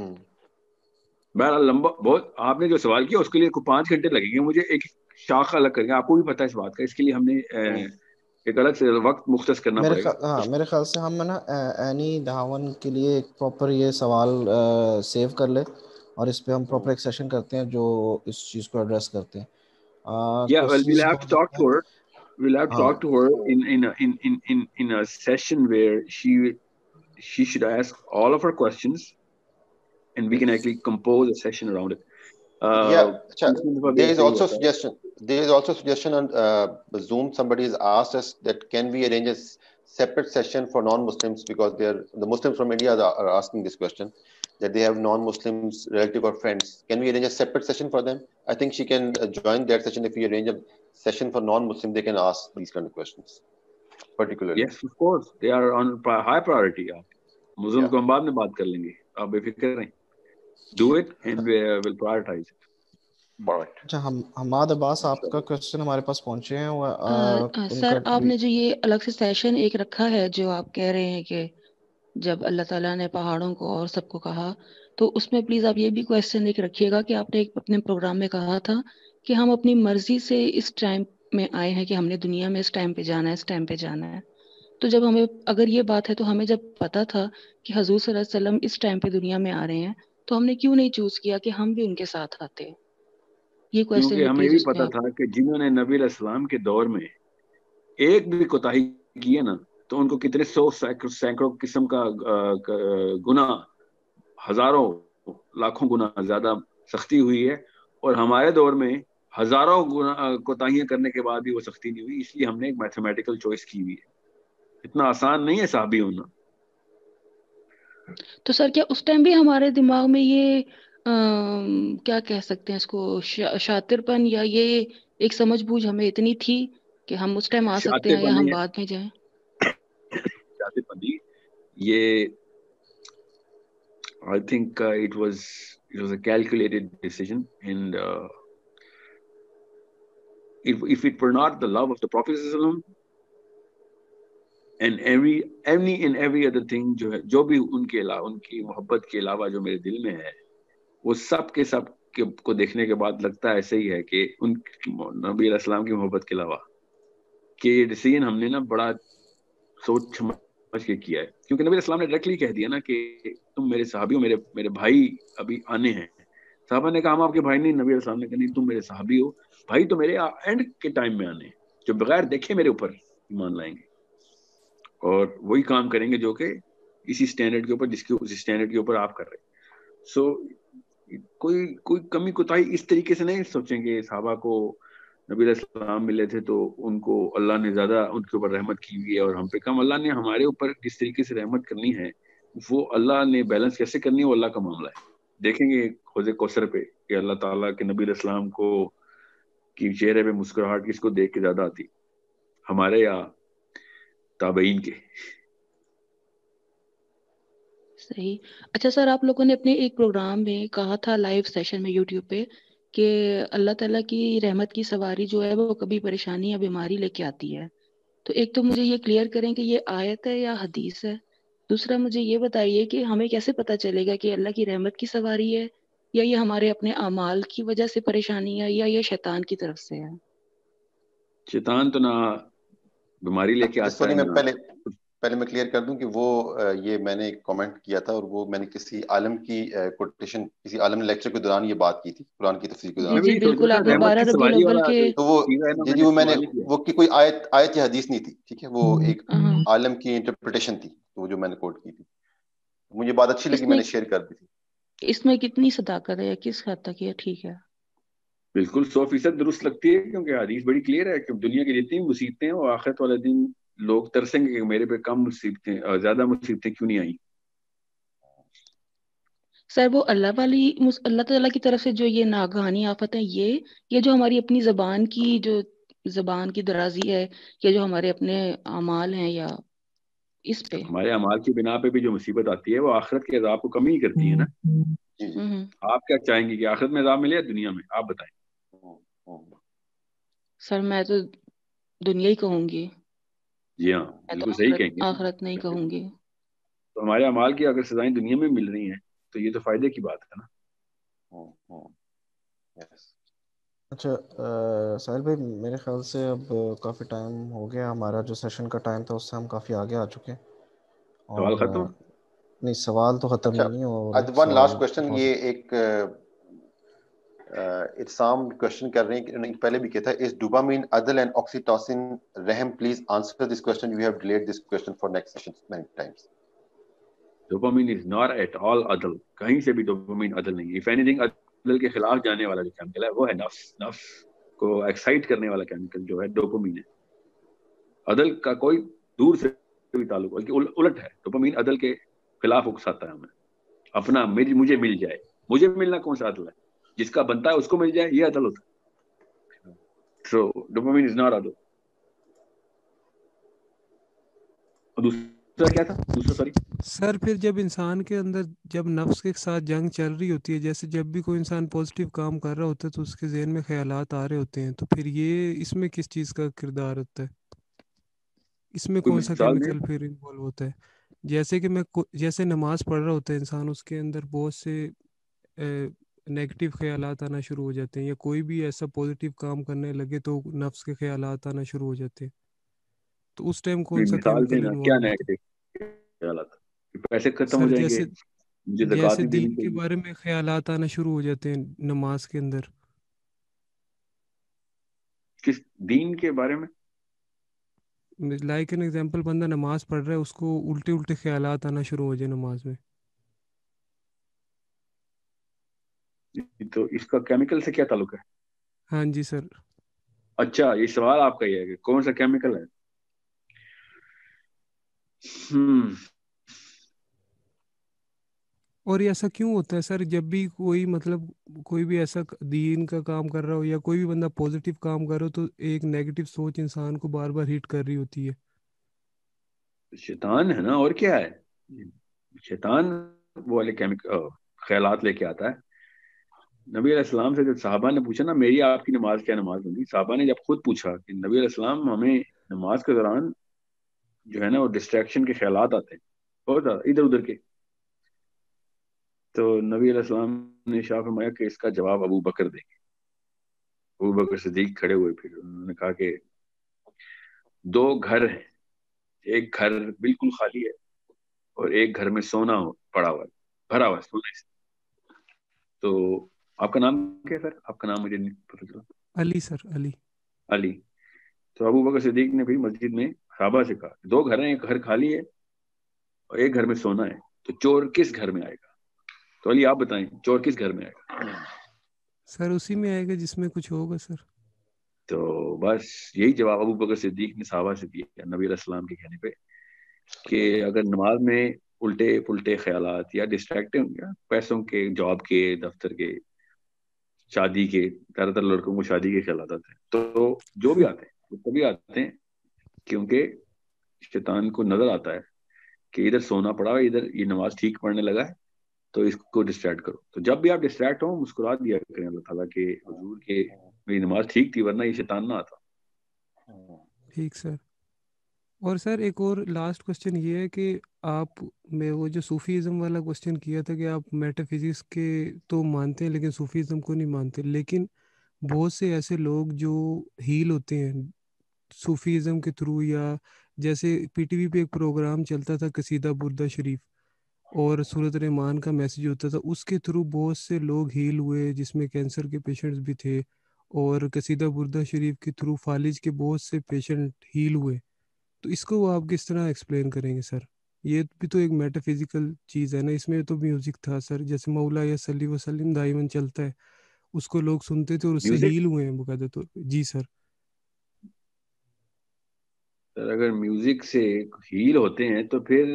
बहरहाल लंबा बहुत आपने जो सवाल किया उसके लिए को पांच घंटे लगेंगे मुझे एक शाख अलग करके, आपको भी पता है इस बात का, इसके लिए हमने एक अलग से वक्त मुख्तस करना मेरे पड़ेगा. हाँ मेरे ख्याल से हम ना एनी धावन के लिए एक प्रॉपर ये सवाल सेव कर ले और इस पे हम प्रॉपर एक सेशन करते हैं जो इस चीज को एड्रेस करते हैं. Uh, yeah, well, we'll have to talk to her. We'll have to oh. talk to her in in a, in in in in a session where she she should ask all of her questions, and we can actually compose a session around it. Uh, yeah, there is also suggestion. There is also suggestion on uh, Zoom. Somebody has asked us that can we arrange a separate session for non-Muslims, because they are the Muslims from India are, are asking this question, that they have non-Muslims relative or friends. Can we arrange a separate session for them? I think she can uh, join that session. If we arrange a session for non-Muslim, they can ask these kind of questions particularly. Yes, of course, they are on high priority. Muslim yeah. को हम बाद में बात कर लेंगे, आप बेफिक्र रहें. Do it and we uh, will prioritize it. Right. अच्छा, हम हमाद अब्बास आपका क्वेश्चन हमारे पास पहुंचे हैं. वो आ, सर आपने जो ये अलग से सेशन एक रखा है, जो आप कह रहे हैं कि जब अल्लाह ताला ने पहाड़ों को और सबको कहा, तो उसमें प्लीज आप ये भी क्वेश्चन एक रखिएगा कि आपने एक अपने प्रोग्राम में कहा था कि हम अपनी मर्जी से इस टाइम में आए हैं कि हमने दुनिया में इस टाइम पे जाना है, इस टाइम पे जाना है. तो जब हमें अगर ये बात है तो हमें जब पता था कि हजूर सल्लल्लाहु अलैहि वसल्लम इस टाइम पे दुनिया में आ रहे हैं, तो हमने क्यों नहीं चूज किया कि हम भी उनके साथ आते? ये क्वेश्चन क्योंकि हमें भी पता था कि जिन्होंने नबी अलैहिस्सलाम के दौर में एक भी कोताही की है ना, तो उनको कितने सौ सैकड़ों किस्म का गुना, हजारों लाखों गुना ज्यादा सख्ती हुई है, और हमारे दौर में हजारों गुना कोताहियां करने के बाद भी वो सख्ती नहीं हुई. इसलिए हमने एक मैथमेटिकल चॉइस की हुई है. इतना आसान नहीं है साहबी होना. तो सर क्या उस टाइम भी हमारे दिमाग में ये आ, क्या कह सकते हैं इसको, शा, शातिरपन या ये एक समझबूझ हमें इतनी थी कि हम उस टाइम आ सकते हैं या हम बाद में जाएं? ये I think uh, it was it was a calculated decision, and uh, if if it were not the love of the Prophet ﷺ and every any and every other thing जो है, जो भी उनके अलावा, उनकी मोहब्बत के अलावा जो मेरे दिल में है, वो सब के सब के को देखने के बाद लगता है ऐसे ही है कि उन नबी अलैहिस्सलाम की मोहब्बत के अलावा कि ये डिसीजन हमने ना बड़ा सोच समझ के किया है. क्योंकि नबी अलैहिस्सलाम ने डायरेक्टली कह दिया ना कि तुम मेरे सहाबी हो, मेरे मेरे भाई अभी आने हैं. साहबा ने कहा हम आपके भाई नहीं. नबी अलैहिस्सलाम ने कहा नहीं, तुम मेरे सहाबी हो, भाई तो मेरे एंड के टाइम में आने, जो बगैर देखे मेरे ऊपर ईमान लाएंगे और वही काम करेंगे जो कि इसी स्टैंडर्ड के ऊपर, जिसके उसी स्टैंडर्ड के ऊपर आप कर रहे हैं. सो so, कोई कोई कमी कोताही इस तरीके से नहीं सोचेंगे. सहाबा को नबी अलैहिस्सलाम मिले थे तो उनको अल्लाह ने ज्यादा उनके ऊपर रहमत की हुई है और हम पे कम. अल्लाह ने हमारे ऊपर किस तरीके से रहमत करनी है, वो अल्लाह ने बैलेंस कैसे करनी है, वो अल्लाह का मामला है. देखेंगे हौज़े कौसर पे कि अल्लाह ताला के नबी अलैहिस्सलाम को की चेहरे पे मुस्कुराहट किसको देख के ज्यादा आती, हमारे या ताबईन के. सही. अच्छा सर, आप लोगों ने अपने एक प्रोग्राम में कहा था लाइव सेशन में यूट्यूब पे کہ اللہ تعالیٰ کی رحمت کی سواری جو ہے وہ کبھی پریشانی یا بیماری لے کے آتی ہے. تو ایک تو مجھے یہ کلیئر کریں کہ یہ آیت ہے یا حدیث ہے. دوسرا مجھے یہ بتائیے کہ ہمیں کیسے پتہ چلے گا کہ اللہ کی رحمت کی سواری ہے یا یہ ہمارے اپنے اعمال کی وجہ سے پریشانی ہے یا یہ شیطان کی طرف سے ہے؟ شیطان تو نہ بیماری لے کے آتا ہے. میں پہلے پہلے میں کلیئر کر دوں کہ وہ یہ میں نے کامنٹ کیا تھا اور وہ میں نے کسی عالم کی کوٹیشن کسی عالم نے لیکچر کے دوران یہ بات کی تھی قرآن کی تفسیر کے دوران. جی بالکل آپ نے بارہ ربیع الاول کے تو وہ جی جی وہ میں نے وہ کی کوئی آیت آیت یا حدیث نہیں تھی, ٹھیک ہے, وہ ایک عالم کی انٹرپریٹیشن تھی, وہ جو میں نے کوٹ کی تھی. مجھے بات اچھی لگی, میں نے شیئر کر دی تھی. اس میں کتنی صداقت ہے, کس حد تک یہ ٹھیک ہے؟ بالکل سو فیصد درست لگتی ہے, کیونکہ حدیث بڑی کلیئر ہے کہ دنیا کی جتنی مصیبتیں ہیں وہ آخرت والے دن لوگ ترسیں گے کہ میرے پہ کم مصیبتیں اور زیادہ مصیبتیں کیوں نہیں آئیں. سر وہ اللہ والی اللہ تعالیٰ کی طرف سے جو یہ ناگہانی آفت ہے, یہ یہ جو ہماری اپنی زبان کی جو زبان کی درازی ہے یا جو ہمارے اپنے اعمال ہیں یا اس پہ ہمارے اعمال کی بنا پہ بھی جو مصیبت آتی ہے وہ آخرت کے عذاب کو کم ہی کرتی ہے نا. آپ کیا چاہیں گے کہ آخرت میں عذاب ملے یا دنیا میں؟ آپ بتائیں. سر میں تو دنیا ہی کہوں گی. جی ہاں بالکل صحیح کہیں گے, آخرت نہیں کہوں گی. تو ہمارے اعمال کی اگر سزائیں دنیا میں مل رہی ہیں تو یہ تو فائدے کی بات ہے نا. اچھا ساحل بھائی, میرے خیال سے اب کافی ٹائم ہو گیا, ہمارا جو سیشن کا ٹائم تھا اس سے ہم کافی آگے آ چکے ہیں. سوال ختم نہیں, سوال تو ختم نہیں ہے. ون لاسٹ کوشچن, یہ ایک ارسام کوشچن کر رہے ہیں, پہلے بھی کیا تھا, از ڈوپامین عدل اینڈ آکسیٹوسن رحم, please answer this question, you have delayed this question for next session many times. Dopamine is not at all عدل, کہیں سے بھی ڈوپامین عدل نہیں ہے. اف اینی تھنگ عدل کے خلاف جانے والا جو کیمیکل ہے وہ ہے نفس, نفس کو ایکسائٹ کرنے والا کیمیکل جو ہے ڈوپامین ہے. عدل کا کوئی دور سے بھی تعلق, بلکہ الٹ ہے. ڈوپامین عدل کے خلاف اکساتا ہے ہمیں, اپنا مجھے مل جائے. مجھے ملنا کون سا عدل ہے؟ جس کا بنتا ہے اس کو مل جائے, یہ عدل ہوتا ہے. سو ڈوپامین از ناٹ عدل. دوسرا کیا تھا دوسرا سوری سر, پھر جب انسان کے اندر جب نفس کے ساتھ جنگ چل رہی ہوتی ہے, جیسے جب بھی کوئی انسان پازیٹیو کام کر رہا ہوتا ہے تو اس کے ذہن میں خیالات آ رہے ہوتے ہیں, تو پھر یہ اس میں کس چیز کا کردار ہوتا ہے؟ اس میں کون سا کیمیکل پھر انوالو ہوتا ہے؟ جیسے کہ میں جیسے نماز پڑھ رہا ہوتا ہے انسان, اس کے اندر بہت سے نیگیٹو خیالات آنا شروع ہو جاتے ہیں, یا کوئی بھی ایسا پازیٹیو کام کرنے لگے تو نفس کے خیالات آنا شروع ہو جاتے ہیں, تو اس ٹائم کون سا کیمیکل انوالو ہوتا ہے؟ پیسے ختم ہو جائیں گے, مجھے جیسے دین کے بارے میں خیالات آنا شروع ہو جاتے ہیں نماز کے اندر. کس دین کے بارے میں؟ لائک این ایگزامپل, بندہ نماز پڑھ رہا ہے, اس کو الٹے الٹے خیالات آنا شروع ہو جائے نماز میں, تو اس کا کیمیکل سے کیا تعلق ہے؟ ہاں جی سر. اچھا, یہ سوال آپ کا یہ ہے کہ کون سا کیمیکل ہے. ہم اور ایسا کیوں ہوتا ہے سر, جب بھی کوئی مطلب کوئی بھی ایسا دین کا کام کر رہا ہو یا کوئی بھی بندہ پازیٹیو کام کر رہا ہو, تو ایک نیگیٹو سوچ انسان کو بار بار ہٹ کر رہی ہوتی ہے؟ شیطان ہے نا, اور کیا ہے. شیطان وہ والے کیمیکل خیالات لے کے آتا ہے. نبی علیہ السلام سے جب صحابہ نے پوچھا نا میری آپ کی نماز کیا نماز ہوگی, صحابہ نے جب خود پوچھا کہ نبی علیہ السلام ہمیں نماز کے دوران جو ہے نا وہ ڈسٹریکشن کے خیالات آتے ہیں بہت زیادہ ادھر ادھر کے, تو نبی علیہ السلام نے ارشاد فرمایا کہ اس کا جواب ابو بکر دیں گے. ابو بکر صدیق کھڑے ہوئے, پھر انہوں نے کہا کہ دو گھر ہیں, ایک گھر بالکل خالی ہے اور ایک گھر میں سونا پڑا ہوا ہے, بھرا ہوا ہے سونے سے. تو آپ کا نام کیا سر؟ آپ کا نام مجھے نہیں پتہ چلا. علی سر. علی علی. تو ابو بکر صدیق نے بھی مسجد میں صحابہ سے کہا دو گھر ہیں, ایک گھر خالی ہے اور ایک گھر میں سونا ہے, تو چور کس گھر میں آئے گا؟ تو علی آپ بتائیں چور کس گھر میں آئے گا؟ سر اسی میں آئے گا جس میں کچھ ہوگا سر. تو بس یہی جواب ابو بکر صدیق نے صحابہ سے دیا نبی علیہ السلام کے کہنے پہ, کہ اگر نماز میں الٹے پلٹے خیالات یا ڈسٹریکٹنگ یا پیسوں کے, جاب کے, دفتر کے, شادی کے, زیادہ تر لڑکوں کو شادی کے خیالات آتے ہیں, تو جو بھی آتے ہیں وہ تبھی آتے ہیں کیونکہ شیطان کو نظر آتا ہے کہ ادھر سونا پڑا ہے, ادھر یہ نماز ٹھیک پڑھنے لگا ہے, تو اس کو ڈسٹریکٹ کرو. تو جب بھی آپ ڈسٹریکٹ ہو مسکرا دیا کریں اللہ تعالیٰ کے حضور کے میری نماز ٹھیک تھی ورنہ یہ شیطان نہ آتا. ٹھیک سر. اور سر ایک اور لاسٹ کوشچن یہ ہے کہ آپ میں وہ جو صوفیزم والا کوشچن کیا تھا کہ آپ میٹا فزکس کے تو مانتے ہیں لیکن صوفیزم کو نہیں مانتے, لیکن بہت سے ایسے لوگ جو ہیل ہوتے ہیں صوفیزم کے تھرو, یا جیسے پی ٹی وی پہ ایک پروگرام چلتا تھا قصیدہ بردہ شریف اور سورۃ الرحمان کا میسیج ہوتا تھا, اس کے تھرو بہت سے لوگ ہیل ہوئے جس میں کینسر کے پیشنٹس بھی تھے, اور قصیدہ بردہ شریف کے تھرو فالج کے بہت سے پیشنٹ ہیل ہوئے. تو اس کو آپ کس طرح ایکسپلین کریں گے سر؟ یہ بھی تو ایک میٹا فزیکل چیز ہے نا, اس میں تو میوزک تھا سر, جیسے مولا یا صلی وسلم دائمن چلتا ہے, اس کو لوگ سنتے تھے اور اس سے ہیل ہوئے ہیں باقاعدہ طور پہ. جی سر. سر اگر میوزک سے ہیل ہوتے ہیں تو پھر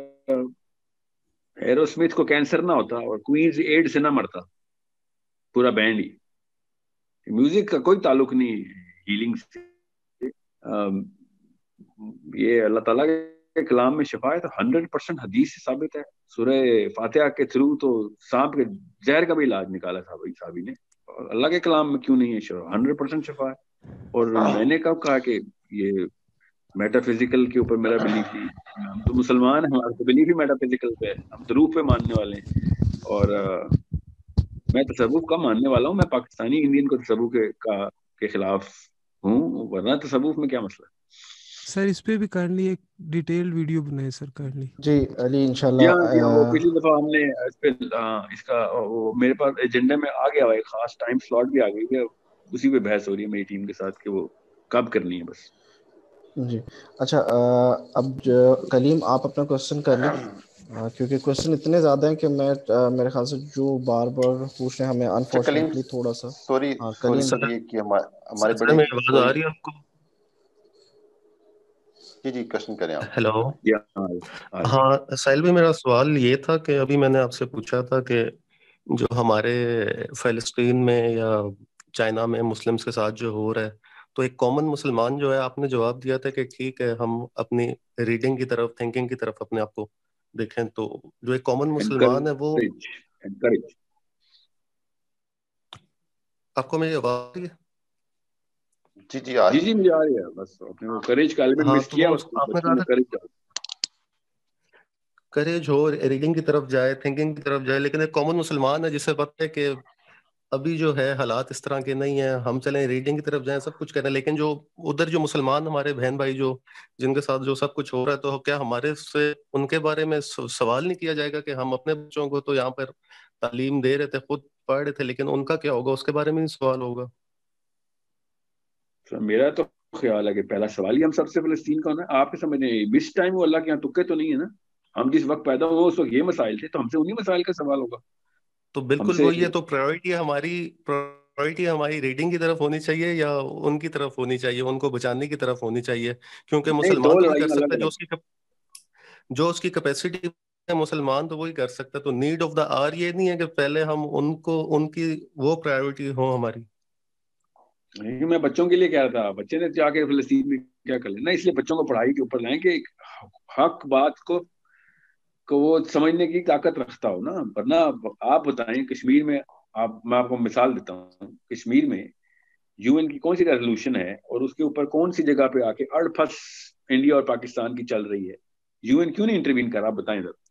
ایرو اسمتھ کو کینسر نہ ہوتا اور کوئنز ایڈ سے نہ مرتا پورا بینڈ ہی. میوزک کا کوئی تعلق نہیں ہیلنگ سے. یہ اللہ تعالیٰ کے کلام میں شفا ہے تو ہنڈریڈ پرسینٹ حدیث سے ثابت ہے. سورہ فاتحہ کے تھرو تو سانپ کے زہر کا بھی علاج نکالا صحابی صحابی نے, اور اللہ کے کلام میں کیوں نہیں ہے شفا؟ ہنڈریڈ پرسینٹ شفا ہے. اور میں نے کب کہا کہ یہ میٹا فزیکل کے اوپر میرا بلیف نہیں, ہم تو مسلمان ہیں, ہمارا تو بلیف ہی میٹا فزیکل پہ ہے, ہم تو روح پہ ماننے والے ہیں. اور میں تصوف کا ماننے والا ہوں, میں پاکستانی انڈین کو تصوف کے کا کے خلاف ہوں, ورنہ تصوف میں کیا مسئلہ ہے سر؟ اس پہ بھی کائنڈلی ایک ڈیٹیل ویڈیو بنائے سر کائنڈلی. جی علی انشاءاللہ. وہ پچھلی دفعہ ہم نے اس پہ اس کا وہ میرے پاس ایجنڈا میں آ گیا ہوا ایک خاص ٹائم سلاٹ بھی آ گئی ہے, اسی پہ بحث ہو رہی ہے میری ٹیم کے ساتھ کہ وہ کب کرنی ہے بس. جی اچھا, اب کلیم آپ اپنا کوشچن کر لیں, کیونکہ کوشچن اتنے زیادہ ہیں کہ میں میرے خیال سے جو بار بار پوچھ رہے ہیں ہمیں انفارچونیٹلی تھوڑا سا. سوری کلیم سر یہ کہ ہمارے بڑے آواز آ رہی ہے آپ کو؟ جی جی کوشچن کریں آپ. ہیلو. ہاں ساحل بھائی, میرا سوال یہ تھا کہ ابھی میں نے آپ سے پوچھا تھا کہ جو ہمارے فلسطین میں یا چائنا میں مسلمس کے ساتھ جو ہو رہا ہے, تو ایک کامن مسلمان جو ہے, آپ نے جواب دیا تھا کہ ٹھیک ہے ہم اپنی ریڈنگ کی طرف تھنکنگ کی طرف اپنے آپ کو دیکھیں, تو جو ایک کامن مسلمان ہے وہ آپ کو میری آواز ہے؟ جی جی جی جی مجھے آ رہی ہے, بس اپنے وہ کریج کا ایلیمنٹ مس کیا, اس کو بچوں میں کریج کریج ہو, ریڈنگ کی طرف جائے, تھنکنگ کی طرف جائے, لیکن ایک کامن مسلمان ہے جسے پتہ ہے کہ ابھی جو ہے حالات اس طرح کے نہیں ہیں, ہم چلیں ریڈنگ کی طرف جائیں, سب کچھ کریں, لیکن جو ادھر جو مسلمان ہمارے بہن بھائی جو جن کے ساتھ جو سب کچھ ہو رہا ہے, تو کیا ہمارے سے ان کے بارے میں سوال نہیں کیا جائے گا کہ ہم اپنے بچوں کو تو یہاں پر تعلیم دے رہے تھے, خود پڑھ رہے تھے, لیکن ان کا کیا ہوگا, اس کے بارے میں نہیں سوال ہوگا؟ میرا تو خیال ہے کہ پہلا سوال ہی ہم سب سے فلسطین کا ہونا ہے. آپ کے سمجھنے اس ٹائم وہ اللہ کے یہاں تکے تو نہیں ہے نا, ہم جس وقت پیدا ہوئے اس وقت یہ مسائل تھے, تو ہم سے انہی مسائل کا سوال ہوگا. تو بالکل وہی ہے, تو پرائورٹی ہماری پرائورٹی ہماری ریڈنگ کی طرف ہونی چاہیے یا ان کی طرف ہونی چاہیے, ان کو بچانے کی طرف ہونی چاہیے, کیونکہ مسلمان تو کر سکتا ہے جو اس کی جو اس کی کیپیسٹی ہے, مسلمان تو وہی کر سکتا ہے. تو نیڈ آف دا آر یہ نہیں ہے کہ پہلے ہم ان کو ان کی وہ پرائورٹی ہو ہماری. میں بچوں کے لیے کہہ رہا تھا, بچے نے جا کے فلسطین میں کیا کر لینا, اس لیے بچوں کو پڑھائی کے اوپر لائیں کہ حق بات کو کو وہ سمجھنے کی طاقت رکھتا ہو نا. ورنہ آپ بتائیں کشمیر میں, آپ میں آپ کو مثال دیتا ہوں, کشمیر میں یو این کی کون سی ریزولوشن ہے اور اس کے اوپر کون سی جگہ پہ آ کے اڑ پھس انڈیا اور پاکستان کی چل رہی ہے, یو این کیوں نہیں انٹروین کرا, آپ بتائیں ذرا.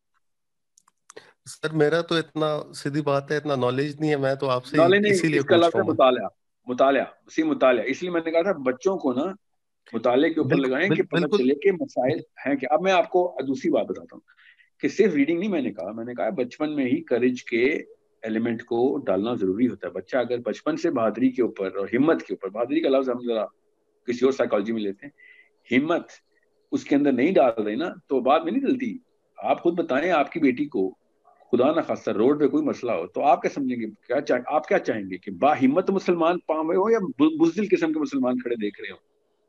سر میرا تو اتنا سیدھی بات ہے, اتنا نالج نہیں ہے, میں تو آپ سے اسی لیے اس کا لفظ ہے مطالعہ, مطالعہ اسی مطالعہ. اس لیے میں نے کہا تھا بچوں کو نا مطالعے کے اوپر لگائیں کہ پتہ چلے کہ مسائل ہیں کہ. اب میں آپ کو دوسری بات بتاتا ہوں کہ صرف ریڈنگ نہیں, میں نے کہا میں نے کہا بچپن میں ہی کریج کے ایلیمنٹ کو ڈالنا ضروری ہوتا ہے. بچہ اگر بچپن سے بہادری کے اوپر اور ہمت کے اوپر, بہادری کا لفظ ہم ذرا کسی اور سائیکالوجی میں لیتے ہیں, ہمت اس کے اندر نہیں ڈال رہے نا تو بات میں نہیں چلتی. آپ خود بتائیں, آپ کی بیٹی کو خدا نہ خاصہ روڈ پہ کوئی مسئلہ ہو تو آپ کیا سمجھیں گے, کیا چاہیں, آپ کیا چاہیں گے کہ با ہمت مسلمان پاوے ہو یا بزدل قسم کے مسلمان کھڑے دیکھ رہے ہو؟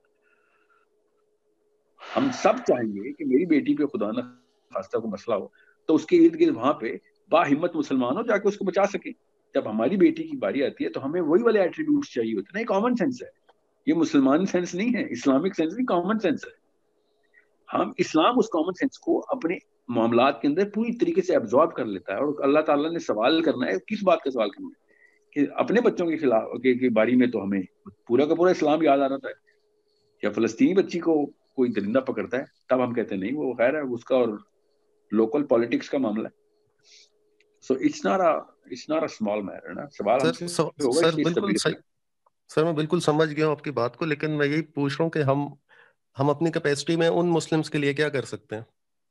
ہم سب چاہیں گے کہ میری بیٹی پہ خدا نہ خاصہ کوئی مسئلہ ہو تو اس کے ارد گرد وہاں پہ با ہمت مسلمان ہو جا کے اس کو بچا سکیں. جب ہماری بیٹی کی باری آتی ہے تو ہمیں وہی والے ایٹریبیوٹس چاہیے ہوتے ہیں. نہیں, کامن سینس ہے یہ, مسلمان سینس نہیں ہے, اسلامک سینس نہیں, کامن سینس ہے. ہم اسلام اس کامن سینس کو اپنے معاملات کے اندر پوری طریقے سے ایبزارب کر لیتا ہے. اور اللہ تعالیٰ نے سوال کرنا ہے, کس بات کا سوال کرنا ہے؟ کہ اپنے بچوں کے خلاف کے باری میں تو ہمیں پورا کا پورا اسلام یاد آ رہا ہے. یا فلسطینی بچی کو کوئی درندہ پکڑتا ہے تب ہم کہتے ہیں نہیں وہ خیر ہے اس کا اور لوکل پالیٹکس کا معاملہ ہے. So it's not a it's not a small matter نا. سوال ہم سے ہوگا سر اس چیز کا بالکل بھی. سر میں بالکل سمجھ گیا ہوں آپ کی بات کو, لیکن میں یہی پوچھ رہا ہوں کہ ہم ہم اپنی کیپیسٹی میں ان مسلمس کے لیے کیا کر سکتے ہیں؟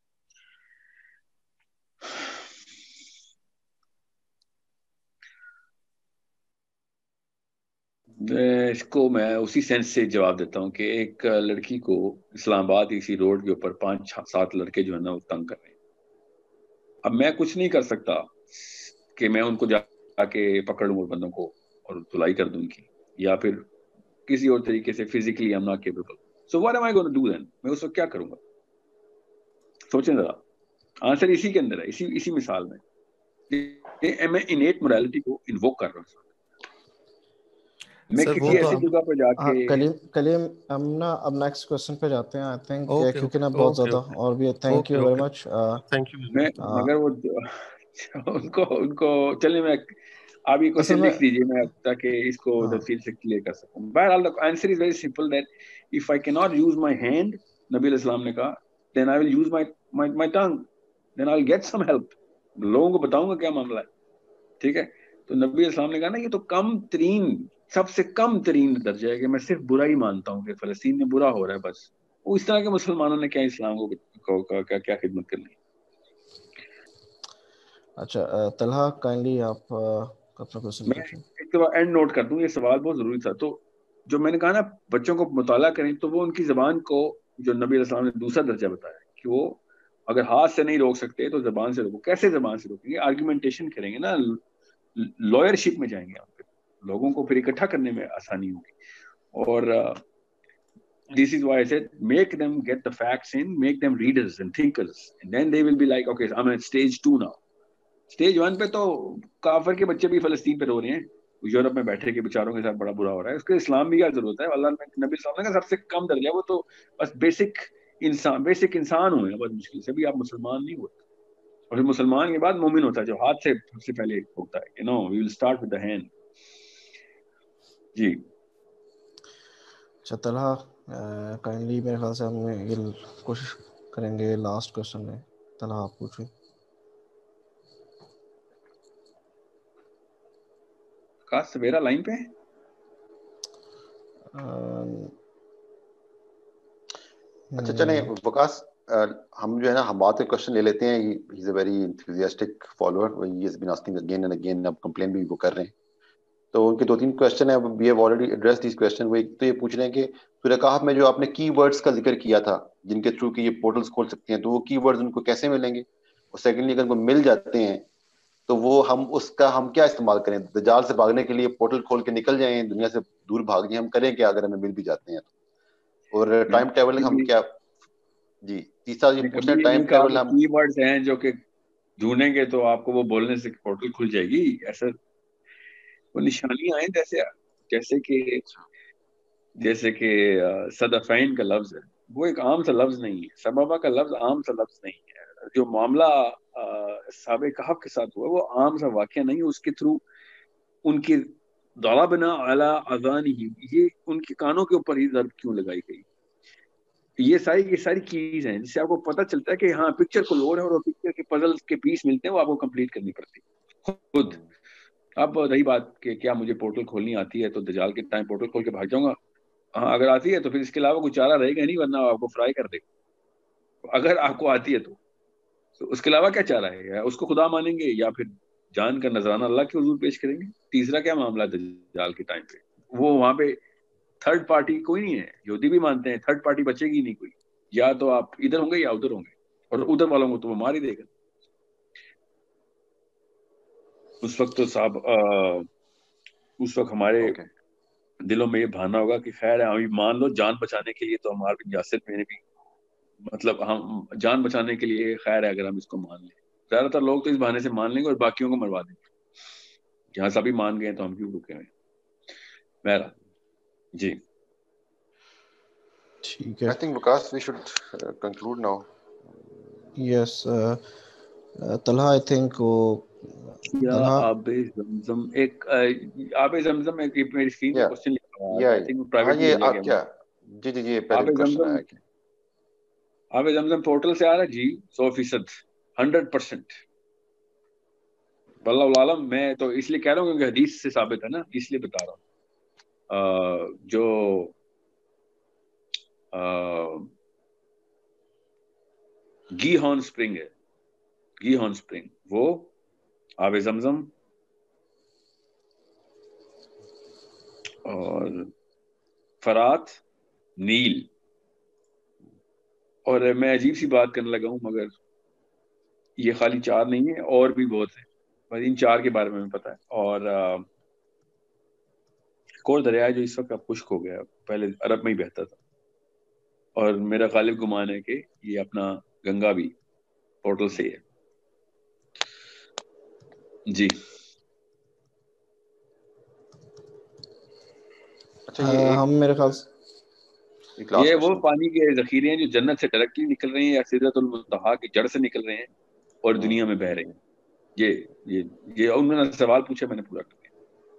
اس کو میں اسی سینس سے جواب دیتا ہوں کہ ایک لڑکی کو اسلام آباد اسی روڈ کے اوپر پانچ سات لڑکے جو ہے نا وہ تنگ کر رہے ہیں. اب میں کچھ نہیں کر سکتا کہ میں ان کو جا کے پکڑ لوں بندوں کو اور دھلائی کر دوں ان کی, یا پھر کسی اور طریقے سے physically I'm not capable. So what am I gonna do then? میں اس وقت کیا کروں گا؟ سوچیں ذرا. آنسر اسی کے اندر ہے, اسی اسی مثال میں. میں انیٹ موریلٹی کو انووک کر رہا ہوں. میں کسی ایسی جگہ پہ جا کے کلیم کلیم ہم نا اب نیکسٹ کوسچن پہ جاتے ہیں آئی تھنک, کیونکہ نا بہت زیادہ اور بھی. Thank you very much. میں مگر وہ ان کو ان کو چلیں میں آپ یہ کوشچن لکھ دیجیے میں تاکہ اس کو تفصیل سے کلیئر کر سکوں. بہرحال the answer is very simple that if I cannot use my hand, نبی علیہ السلام نے کہا, then I will use my my my tongue, then I'll get some help. لوگوں کو بتاؤں گا کیا معاملہ ہے. ٹھیک ہے, تو نبی علیہ السلام نے کہا نا یہ تو کم ترین سب سے کم ترین درجہ ہے کہ میں صرف برا ہی مانتا ہوں کہ فلسطین میں برا ہو رہا ہے بس. وہ اس طرح کے مسلمانوں نے کیا اسلام کو کیا کیا خدمت کرنی. اچھا طلحہ کائنڈلی آپ اپنا کوسچن پوچھیں. ایک تو اینڈ نوٹ کر دوں, یہ سوال بہت ضروری تھا. تو جو میں نے کہا نا بچوں کو مطالعہ کریں, تو وہ ان کی زبان کو جو نبی علیہ السلام نے دوسرا درجہ بتایا کہ وہ اگر ہاتھ سے نہیں روک سکتے تو زبان سے روکو. کیسے زبان سے روکیں گے؟ آرگومنٹیشن کریں گے نا, لائرشپ میں جائیں گے آپ, لوگوں کو پھر اکٹھا کرنے میں آسانی ہوگی. اور this is why I said make them get the facts in, make them readers and thinkers, and then they will be like okay I'm at stage two now. stage one پہ تو کافر کے بچے بھی فلسطین پہ رو رہے ہیں, یورپ میں بیٹھے کے بیچاروں کے ساتھ بڑا برا ہو رہا ہے. اس کے اسلام بھی کیا ضرورت ہے؟ اللہ نے نبی صلی اللہ علیہ وسلم کا سب سے کم درجہ وہ تو بس بیسک انسان بیسک انسان ہوئے, بہت مشکل سے بھی آپ مسلمان نہیں ہوتے. اور پھر مسلمان کے بعد مومن ہوتا ہے جو ہاتھ سے سب سے پہلے ہوتا ہے. you know we will start with the hand. جی اچھا طلحہ کائنڈلی میرے خیال سے ہم یہ کوشش کریں گے لاسٹ کوسچن میں. طلحہ آپ پوچھیں. خاص سویرا لائن پہ اچھا چلیں وکاس, ہم جو ہے نا ہم بات کے کوشچن لے لیتے ہیں. He is a very enthusiastic follower, he has been asking again and again, اب کمپلین بھی وہ کر رہے ہیں. تو ان کے دو تین کوشچن ہیں, we have already address these question. وہ ایک تو یہ پوچھ رہے ہیں کہ سورہ کہف میں جو آپ نے کی ورڈز کا ذکر کیا تھا جن کے تھرو کہ یہ پورٹلز کھول سکتے ہیں, تو وہ کی ورڈز ان کو کیسے ملیں گے؟ اور سیکنڈلی اگر ان کو مل جاتے ہیں تو وہ ہم اس کا ہم کیا استعمال کریں؟ دجال سے بھاگنے کے لیے پورٹل کھول کے نکل جائیں, دنیا سے دور بھاگ جائیں, ہم کریں کیا اگر ہمیں مل بھی جاتے ہیں تو؟ اور ٹائم ٹریول ہم کیا؟ جی تیسرا یہ پوچھنا ہے ٹائم ٹریول ہم کی ورڈز ہیں جو کہ ڈھونڈیں گے تو آپ کو وہ بولنے سے پورٹل کھل جائے گی. ایسا وہ نشانیاں ہیں جیسے جیسے کہ جیسے کہ صدفین کا لفظ ہے, وہ ایک عام سا لفظ نہیں ہے. سبابہ کا لفظ عام سا لفظ نہیں ہے. جو معاملہ اصحاب کہف کے ساتھ ہوا وہ عام سا واقعہ نہیں ہے. اس کے تھرو ان کی ضربنا علی اذانہم, یہ ان کے کانوں کے اوپر ہی ضرب کیوں لگائی گئی. یہ ساری یہ ساری چیز ہیں جس سے آپ کو پتہ چلتا ہے کہ ہاں پکچر کو لوڈ ہے اور پکچر کے پزل کے پیس ملتے ہیں, وہ آپ کو کمپلیٹ کرنی پڑتی خود. اب رہی بات کہ کیا مجھے پورٹل کھولنی آتی ہے تو دجال کے ٹائم پورٹل کھول کے بھاگ جاؤں گا؟ ہاں اگر آتی ہے تو پھر اس کے علاوہ کوئی چارہ رہے گا نہیں, ورنہ آپ کو فرائی کر دے گا. اگر آپ کو آتی ہے تو, تو اس کے علاوہ کیا چارہ ہے؟ اس کو خدا مانیں گے یا پھر جان کا نذرانہ اللہ کے حضور پیش کریں گے. تیسرا کیا معاملہ ہے دجال کے ٹائم پہ؟ وہ وہاں پہ تھرڈ پارٹی کوئی نہیں ہے. یہودی بھی مانتے ہیں تھرڈ پارٹی بچے گی نہیں کوئی, یا تو آپ ادھر ہوں گے یا ادھر ہوں گے, اور ادھر والوں کو تو وہ مار ہی دے گا. اس وقت تو صاحب اس وقت ہمارے دلوں میں یہ بھانا ہوگا کہ خیر ہے ہم مان لو جان بچانے کے لیے تو عمار بن یاسر میں نے بھی مطلب ہم جان بچانے کے لیے خیر ہے اگر ہم اس کو مان لیں. زیادہ تر لوگ تو اس بہانے سے مان لیں گے اور باقیوں کو مروا دیں گے. جہاں سبھی مان گئے تو ہم کیوں رکے ہوئے. میرا جی ٹھیک ہے. I think Vikas we should uh, conclude now. Yes Talha I think وہ یا آب زمزم ایک آب زمزم ایک میری اسکرین پہ کوسچن لکھا ہوا ہے آئی تھنک پرائیویٹ میں بھیجا گیا. جی جی جی پہلے کوسچن آیا کہ آب زمزم پورٹل سے آ رہا ہے جی سو فیصد ہنڈریڈ پرسینٹ واللہ عالم. میں تو اس لیے کہہ رہا ہوں کیونکہ حدیث سے ثابت ہے نا, اس لیے بتا رہا ہوں. جو گی ہارن اسپرنگ ہے, گی ہارن اسپرنگ وہ آب زمزم اور فرات نیل, اور میں عجیب سی بات کرنے لگا ہوں مگر یہ خالی چار نہیں ہے اور بھی بہت ہیں, بس ان چار کے بارے میں پتا ہے. اور ایک اور دریا ہے جو اس وقت اب خشک ہو گیا, پہلے عرب میں ہی بہتا تھا, اور میرا غالب گمان ہے کہ یہ اپنا گنگا بھی پورٹل سے ہے. جی ہم میرے خیال سے یہ وہ پانی کے ذخیرے ہیں جو جنت سے ڈائریکٹلی نکل رہے ہیں یا سدرۃ المنتہا کی جڑ سے نکل رہے ہیں اور دنیا میں بہ رہے ہیں. یہ یہ یہ انہوں نے سوال پوچھا, میں نے پورا کر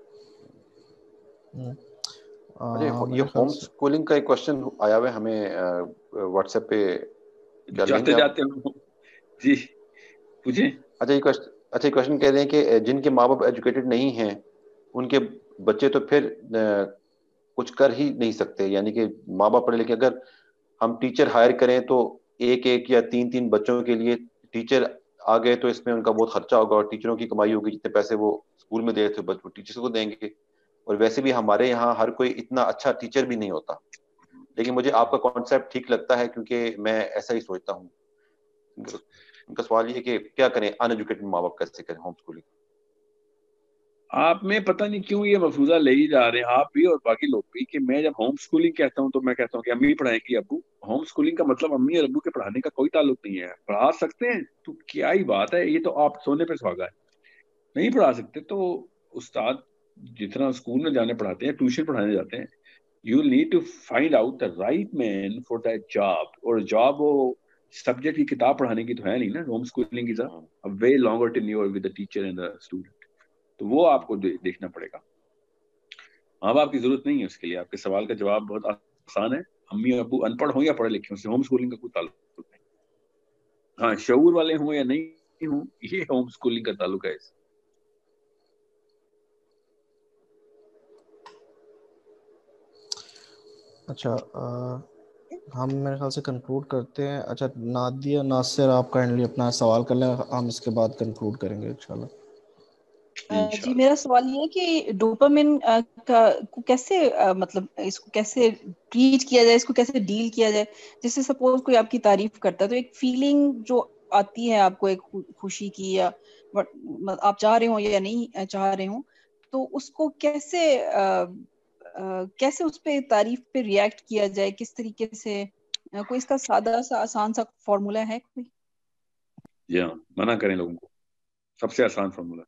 دیا. یہ ہوم اسکولنگ کا ایک کوسچن آیا ہوا ہے ہمیں واٹس ایپ پہ, جاتے جاتے جی پوچھیں. اچھا یہ اچھا کوسچن کہہ رہے ہیں کہ جن کے ماں باپ ایجوکیٹڈ نہیں ہیں ان کے بچے تو پھر کچھ کر ہی نہیں سکتے, یعنی کہ ماں باپ پڑھے لکھے, اگر ہم ٹیچر ہائر کریں تو ایک ایک یا تین تین بچوں کے لیے ٹیچر آ گئے تو اس میں ان کا بہت خرچہ ہوگا, اور ٹیچروں کی کمائی ہوگی, جتنے پیسے وہ اسکول میں دے رہے تھے ٹیچرس کو دیں گے. اور ویسے بھی ہمارے یہاں ہر کوئی اتنا اچھا ٹیچر بھی نہیں ہوتا, لیکن مجھے آپ کا کانسیپٹ ٹھیک لگتا ہے کیونکہ میں ایسا ہی سوچتا ہوں. ان کا سوال یہ کہ کیا کریں, ان ایجوکیٹڈ ماں باپ کیسے کریں ہوم اسکولنگ. آپ میں پتہ نہیں کیوں یہ مفروضہ لے ہی جا رہے ہیں آپ بھی اور باقی لوگ بھی, کہ میں جب ہوم اسکولنگ کہتا ہوں تو میں کہتا ہوں کہ امی پڑھائیں گی ابو. ہوم اسکولنگ کا مطلب امی اور ابو کے پڑھانے کا کوئی تعلق نہیں ہے. پڑھا سکتے ہیں تو کیا ہی بات ہے, یہ تو آپ سونے پہ سہاگا ہے. نہیں پڑھا سکتے تو استاد جتنا اسکول میں جانے پڑھاتے ہیں, ٹیوشن پڑھانے جاتے ہیں, you need to find out the right man for that job. اور جاب وہ سبجیکٹ کی کتاب پڑھانے کی تو ہے نہیں نا. Home schooling is a way longer tenure with the teacher and the student. تو وہ آپ کو دیکھنا پڑے گا. ماں باپ کی ضرورت نہیں ہے اس کے لیے. آپ کے سوال کا جواب بہت آسان ہے, امی اور ابو ان پڑھ ہوں یا پڑھے لکھے ہوں, سے ہوم اسکولنگ کا کوئی تعلق نہیں. ہاں شعور والے ہوں یا نہیں ہوں, یہ ہوم اسکولنگ کا تعلق ہے. اچھا ہم میرے خیال سے کنکلوڈ کرتے ہیں. اچھا نادیہ ناصر آپ کائنڈلی اپنا سوال کر لیں, ہم اس کے بعد کنکلوڈ کریں گے انشاءاللہ. جی میرا سوال یہ ہے کہ ڈوپامن کا کو کیسے مطلب اس کو کیسے ٹریٹ کیا جائے, اس کو کیسے ڈیل کیا جائے. جیسے سپوز کوئی آپ کی تعریف کرتا ہے تو ایک فیلنگ جو آتی ہے آپ کو ایک خوشی کی, یا آپ چاہ رہے ہوں یا نہیں چاہ رہے ہوں, تو اس کو کیسے کیسے اس پہ تعریف پہ ریئیکٹ کیا جائے, کس طریقے سے, کوئی اس کا سادہ سا آسان سا فارمولا ہے کوئی؟ جی ہاں, منع کریں لوگوں کو, سب سے آسان فارمولا.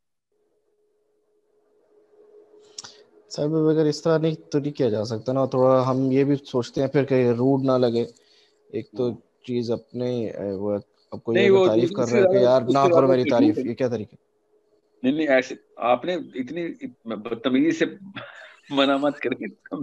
صاحب اگر اس طرح نہیں تو نہیں کیا جا سکتا نا, تھوڑا ہم یہ بھی سوچتے ہیں پھر کہ روڈ نہ لگے. ایک تو چیز اپنے وہ اب کوئی اگر تعریف کر رہا ہے کہ یار نہ کرو میری تعریف, یہ کیا طریقہ؟ نہیں نہیں ایسے آپ نے اتنی بدتمیزی سے منع مت کریں.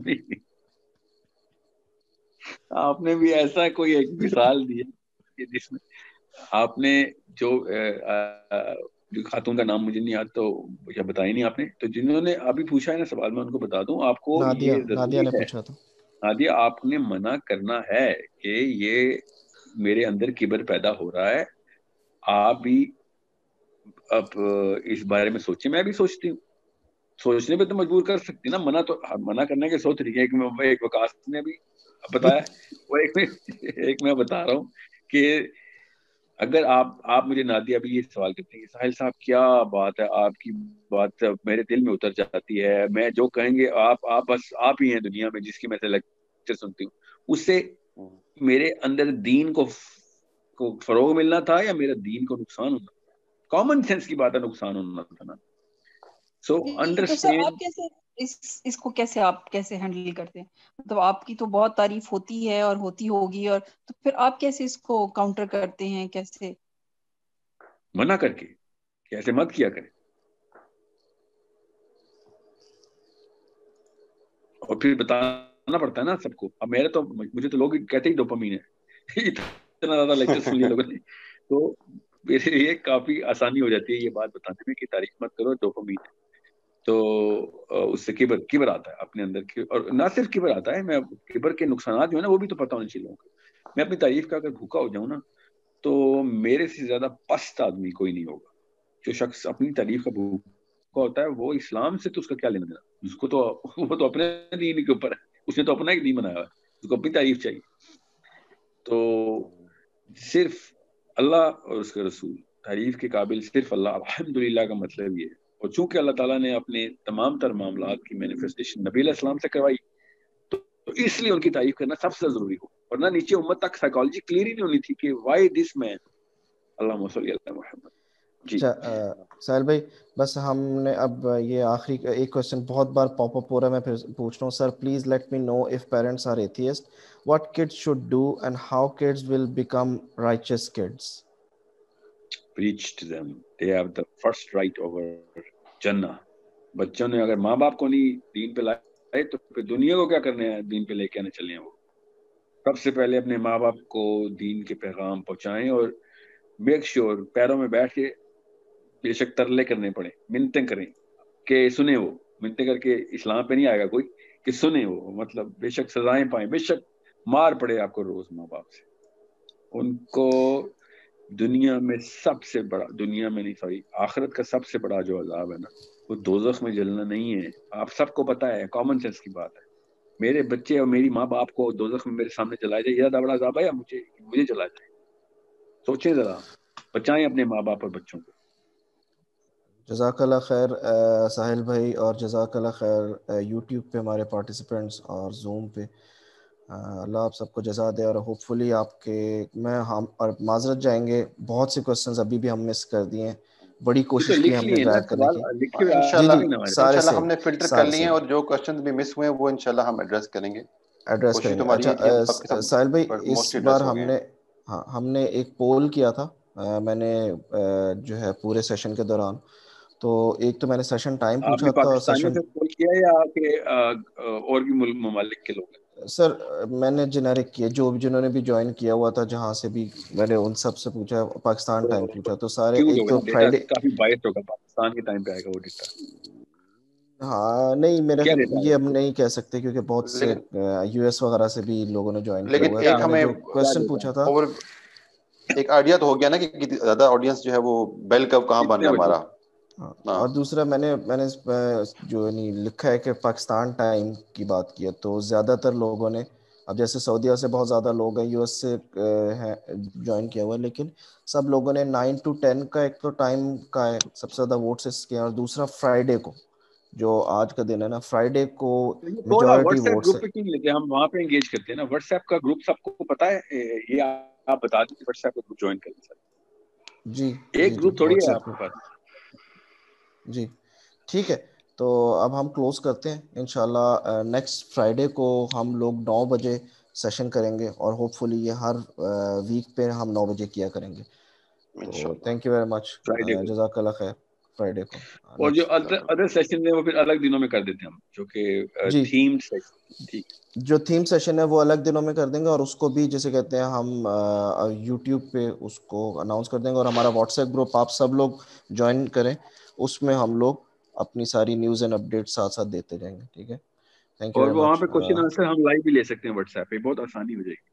آپ نے بھی ایسا کوئی ایک مثال دی ہے جس میں آپ نے جو خاتون کا نام مجھے نہیں یاد تو یا بتائی نہیں آپ نے, تو جنہوں نے ابھی پوچھا ہے نا سوال, میں ان کو بتا دوں آپ کو. نادیہ یہ نادیہ نے پوچھا تھا. نادیہ آپ نے منع کرنا ہے کہ یہ میرے اندر کبر پیدا ہو رہا ہے. آپ بھی اب اس بارے میں سوچیں, میں بھی سوچتی ہوں. سوچنے پہ تو مجبور کر سکتی نا, منع تو منع کرنے کے سو طریقے. ایک وکاس نے بھی بتایا, وہ ایک میں ایک میں بتا رہا ہوں کہ اگر آپ آپ مجھے نادیہ ابھی یہ سوال کرتے ہیں ساحل صاحب کیا بات ہے, آپ کی بات میرے دل میں اتر جاتی ہے, میں جو کہیں گے آپ آپ بس آپ ہی ہیں دنیا میں جس کی میں سے لیکچر سنتی ہوں. اس سے میرے اندر دین کو کو فروغ ملنا تھا یا میرا دین کو نقصان ہونا تھا؟ کامن سینس کی بات ہے, نقصان ہونا تھا نا. So understand. آپ کیسے اس اس کو کیسے آپ کیسے ہینڈل کرتے ہیں؟ مطلب آپ کی تو بہت تعریف ہوتی ہے اور ہوتی ہوگی، اور تو پھر آپ کیسے اس کو کاؤنٹر کرتے ہیں؟ کیسے منع کر کے کیسے مت کیا کریں، اور پھر بتانا پڑتا ہے نا سب کو. اب میرے تو مجھے تو لوگ کہتے ہی ڈوپامین ہے، اتنا زیادہ لیکچر سن لیا لوگوں نے، تو میرے لیے کافی آسانی ہو جاتی ہے یہ بات بتانے میں کہ تعریف مت کرو، ڈوپامین ہے. تو اس سے کبر کبر آتا ہے اپنے اندر کی، اور نہ صرف کبر آتا ہے، میں کبر کے نقصانات جو ہے نا وہ بھی تو پتہ ہونے چاہیے لوگوں کو. میں اپنی تعریف کا اگر بھوکا ہو جاؤں نا تو میرے سے زیادہ پست آدمی کوئی نہیں ہوگا. جو شخص اپنی تعریف کا بھوکا ہوتا ہے وہ اسلام سے تو اس کا کیا لینا دینا، اس کو تو وہ تو اپنے دین کے اوپر ہے، اس نے تو اپنا ایک دین بنایا ہے، اس کو اپنی تعریف چاہیے. تو صرف اللہ اور اس کے رسول، تعریف کے قابل صرف اللہ. الحمدللہ کا مطلب یہ ہے، اور چونکہ اللہ تعالیٰ نے اپنے تمام تر معاملات کی مینیفیسٹیشن نبی علیہ السلام سے کروائی تو اس لیے ان کی تعریف کرنا سب سے ضروری ہو. ورنہ نیچے امت تک سائیکالوجی کلیئر ہی نہیں ہونی تھی کہ وائی دس مین. اللہم صلی علی محمد. جی سہیل بھائی بس ہم نے اب یہ آخری ایک کوشچن بہت بار پاپ اپ ہو رہا ہے، میں پھر پوچھ رہا ہوں. Sir please let me know if parents are atheist what kids should do and how kids will become righteous kids. Preach to them. They have the first right over Jannah. بچوں نے اگر ماں باپ کو نہیں دین پہ لائے تو پھر دنیا کو کیا کرنے ہیں دین پہ لے کے آنے چلے ہیں. وہ سب سے پہلے اپنے ماں باپ کو دین کے پیغام پہنچائیں، اور میک شیور پیروں میں بیٹھ کے بے شک ترلے کرنے پڑے، منتیں کریں کہ سنیں. وہ منتیں کر کے اسلام پہ نہیں آئے گا کوئی کہ سنیں، وہ مطلب بے شک سزائیں پائیں، بے شک مار پڑے آپ کو روز ماں باپ سے. ان کو دنیا میں سب سے بڑا، دنیا میں نہیں سوری آخرت کا سب سے بڑا جو عذاب ہے نا وہ دوزخ میں جلنا نہیں ہے. آپ سب کو پتا ہے، کامن سینس کی بات ہے. میرے بچے اور میری ماں باپ کو دوزخ میں میرے سامنے جلایا جائے، زیادہ بڑا عذاب ہے یا مجھے مجھے جلایا جائے؟ سوچیں ذرا، بچائیں اپنے ماں باپ اور بچوں کو. جزاک اللہ خیر ساحل بھائی، اور جزاک اللہ خیر یوٹیوب پہ ہمارے پارٹیسپینٹس اور زوم پہ. اللہ آپ سب کو جزا دے، اور ہوپ فلی آپ کے میں ہم اور معذرت جائیں گے بہت سے کوسچنز ابھی بھی ہم مس کر دیے ہیں. بڑی کوشش کی ہم نے ڈرائیو کرنے کی. جی جی سارے سے ہم نے فلٹر کر لیے ہیں، اور جو کوسچنز بھی مس ہوئے ہیں وہ انشاءاللہ ہم ایڈریس کریں گے ایڈریس کریں گے. اچھا ساحل بھائی اس بار ہم نے ہاں ہم نے ایک پول کیا تھا میں نے جو ہے پورے سیشن کے دوران. تو ایک تو میں نے سیشن ٹائم پوچھا تھا، سیشن پول کیا یا کہ اور بھی ممالک کے لوگ؟ سر میں نے جنیرک کیا، جو جنہوں نے بھی جوائن کیا ہوا تھا جہاں سے بھی میں نے ان سب سے پوچھا، پاکستان ٹائم پوچھا. تو سارے ایک تو فرائیڈے کافی بائس ہوگا، پاکستان کے ٹائم پہ آئے گا وہ ڈیٹا. ہاں نہیں میرا یہ ہم نہیں کہہ سکتے کیونکہ بہت سے یو ایس وغیرہ سے بھی لوگوں نے جوائن کیا ہوا ہے. تو میں نے جو کوسچن پوچھا تھا ایک آئیڈیا تو ہو گیا نا کہ زیادہ آڈینس جو ہے وہ بیل کب کہاں بن رہا ہے ہمارا. اور دوسرا میں نے میں نے جو نہیں لکھا ہے کہ پاکستان ٹائم کی بات کی ہے تو زیادہ تر لوگوں نے، اب جیسے سعودیہ سے بہت زیادہ لوگ ہیں، یو ایس سے جوائن کیا ہوا ہے، لیکن سب لوگوں نے نائن ٹو ٹین کا ایک تو ٹائم کا ہے سب سے زیادہ ووٹس کیا، اور دوسرا فرائیڈے کو جو آج کا دن ہے نا فرائیڈے کو میجورٹی ووٹس گروپ پہ کیوں لیتے ہیں ہم وہاں پہ انگیج کرتے ہیں نا. واٹس ایپ کا گروپ سب کو پتا ہے، یہ آپ بتا دیں واٹس ایپ کا گروپ جوائن کریں سر. جی ایک گروپ تھوڑی ہے آپ کے پاس. جی ٹھیک ہے، تو اب ہم کلوز کرتے ہیں. انشاءاللہ نیکسٹ فرائیڈے کو ہم لوگ نو بجے سیشن کریں گے، اور ہوپ فلی یہ ہر ویک پہ ہم نو بجے کیا کریں گے. تو تھینک یو ویری مچ، جزاک اللہ خیر. فرائیڈے کو اور جو ادر سیشن ہے وہ پھر الگ دنوں میں کر دیتے ہیں ہم، جو کہ تھیم سیشن. ٹھیک جو تھیم سیشن ہے وہ الگ دنوں میں کر دیں گے، اور اس کو بھی جیسے کہتے ہیں ہم یوٹیوب پہ اس کو اناؤنس کر دیں گے. اور ہمارا واٹس ایپ گروپ آپ سب لوگ جوائن کریں، اس میں ہم لوگ اپنی ساری نیوز اینڈ اپڈیٹ ساتھ ساتھ دیتے جائیں گے. ٹھیک ہے، تھینک یو اور ویری مچ. وہاں پہ کوشچن آنسر ہم لائیو بھی لے سکتے ہیں واٹس ایپ پہ، بہت آسانی ہو جائے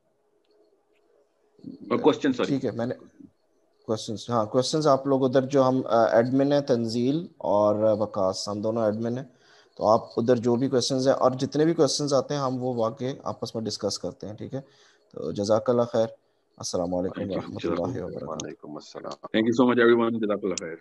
گی. کوشچن سوری ٹھیک ہے، میں نے کوشچنس ہاں کوشچنس آپ لوگ ادھر جو ہم ایڈمن ہیں تنزیل اور وقاص، ہم دونوں ایڈمن ہیں، تو آپ ادھر جو بھی کوشچنز ہیں اور جتنے بھی کوشچنز آتے ہیں ہم وہ واقع آپس میں ڈسکس کرتے ہیں. ٹھیک ہے، تو جزاک اللہ خیر. السلام علیکم ورحمۃ اللہ وبرکاتہ. وعلیکم السلام. Thank you so much everyone. جزاک اللہ خیر.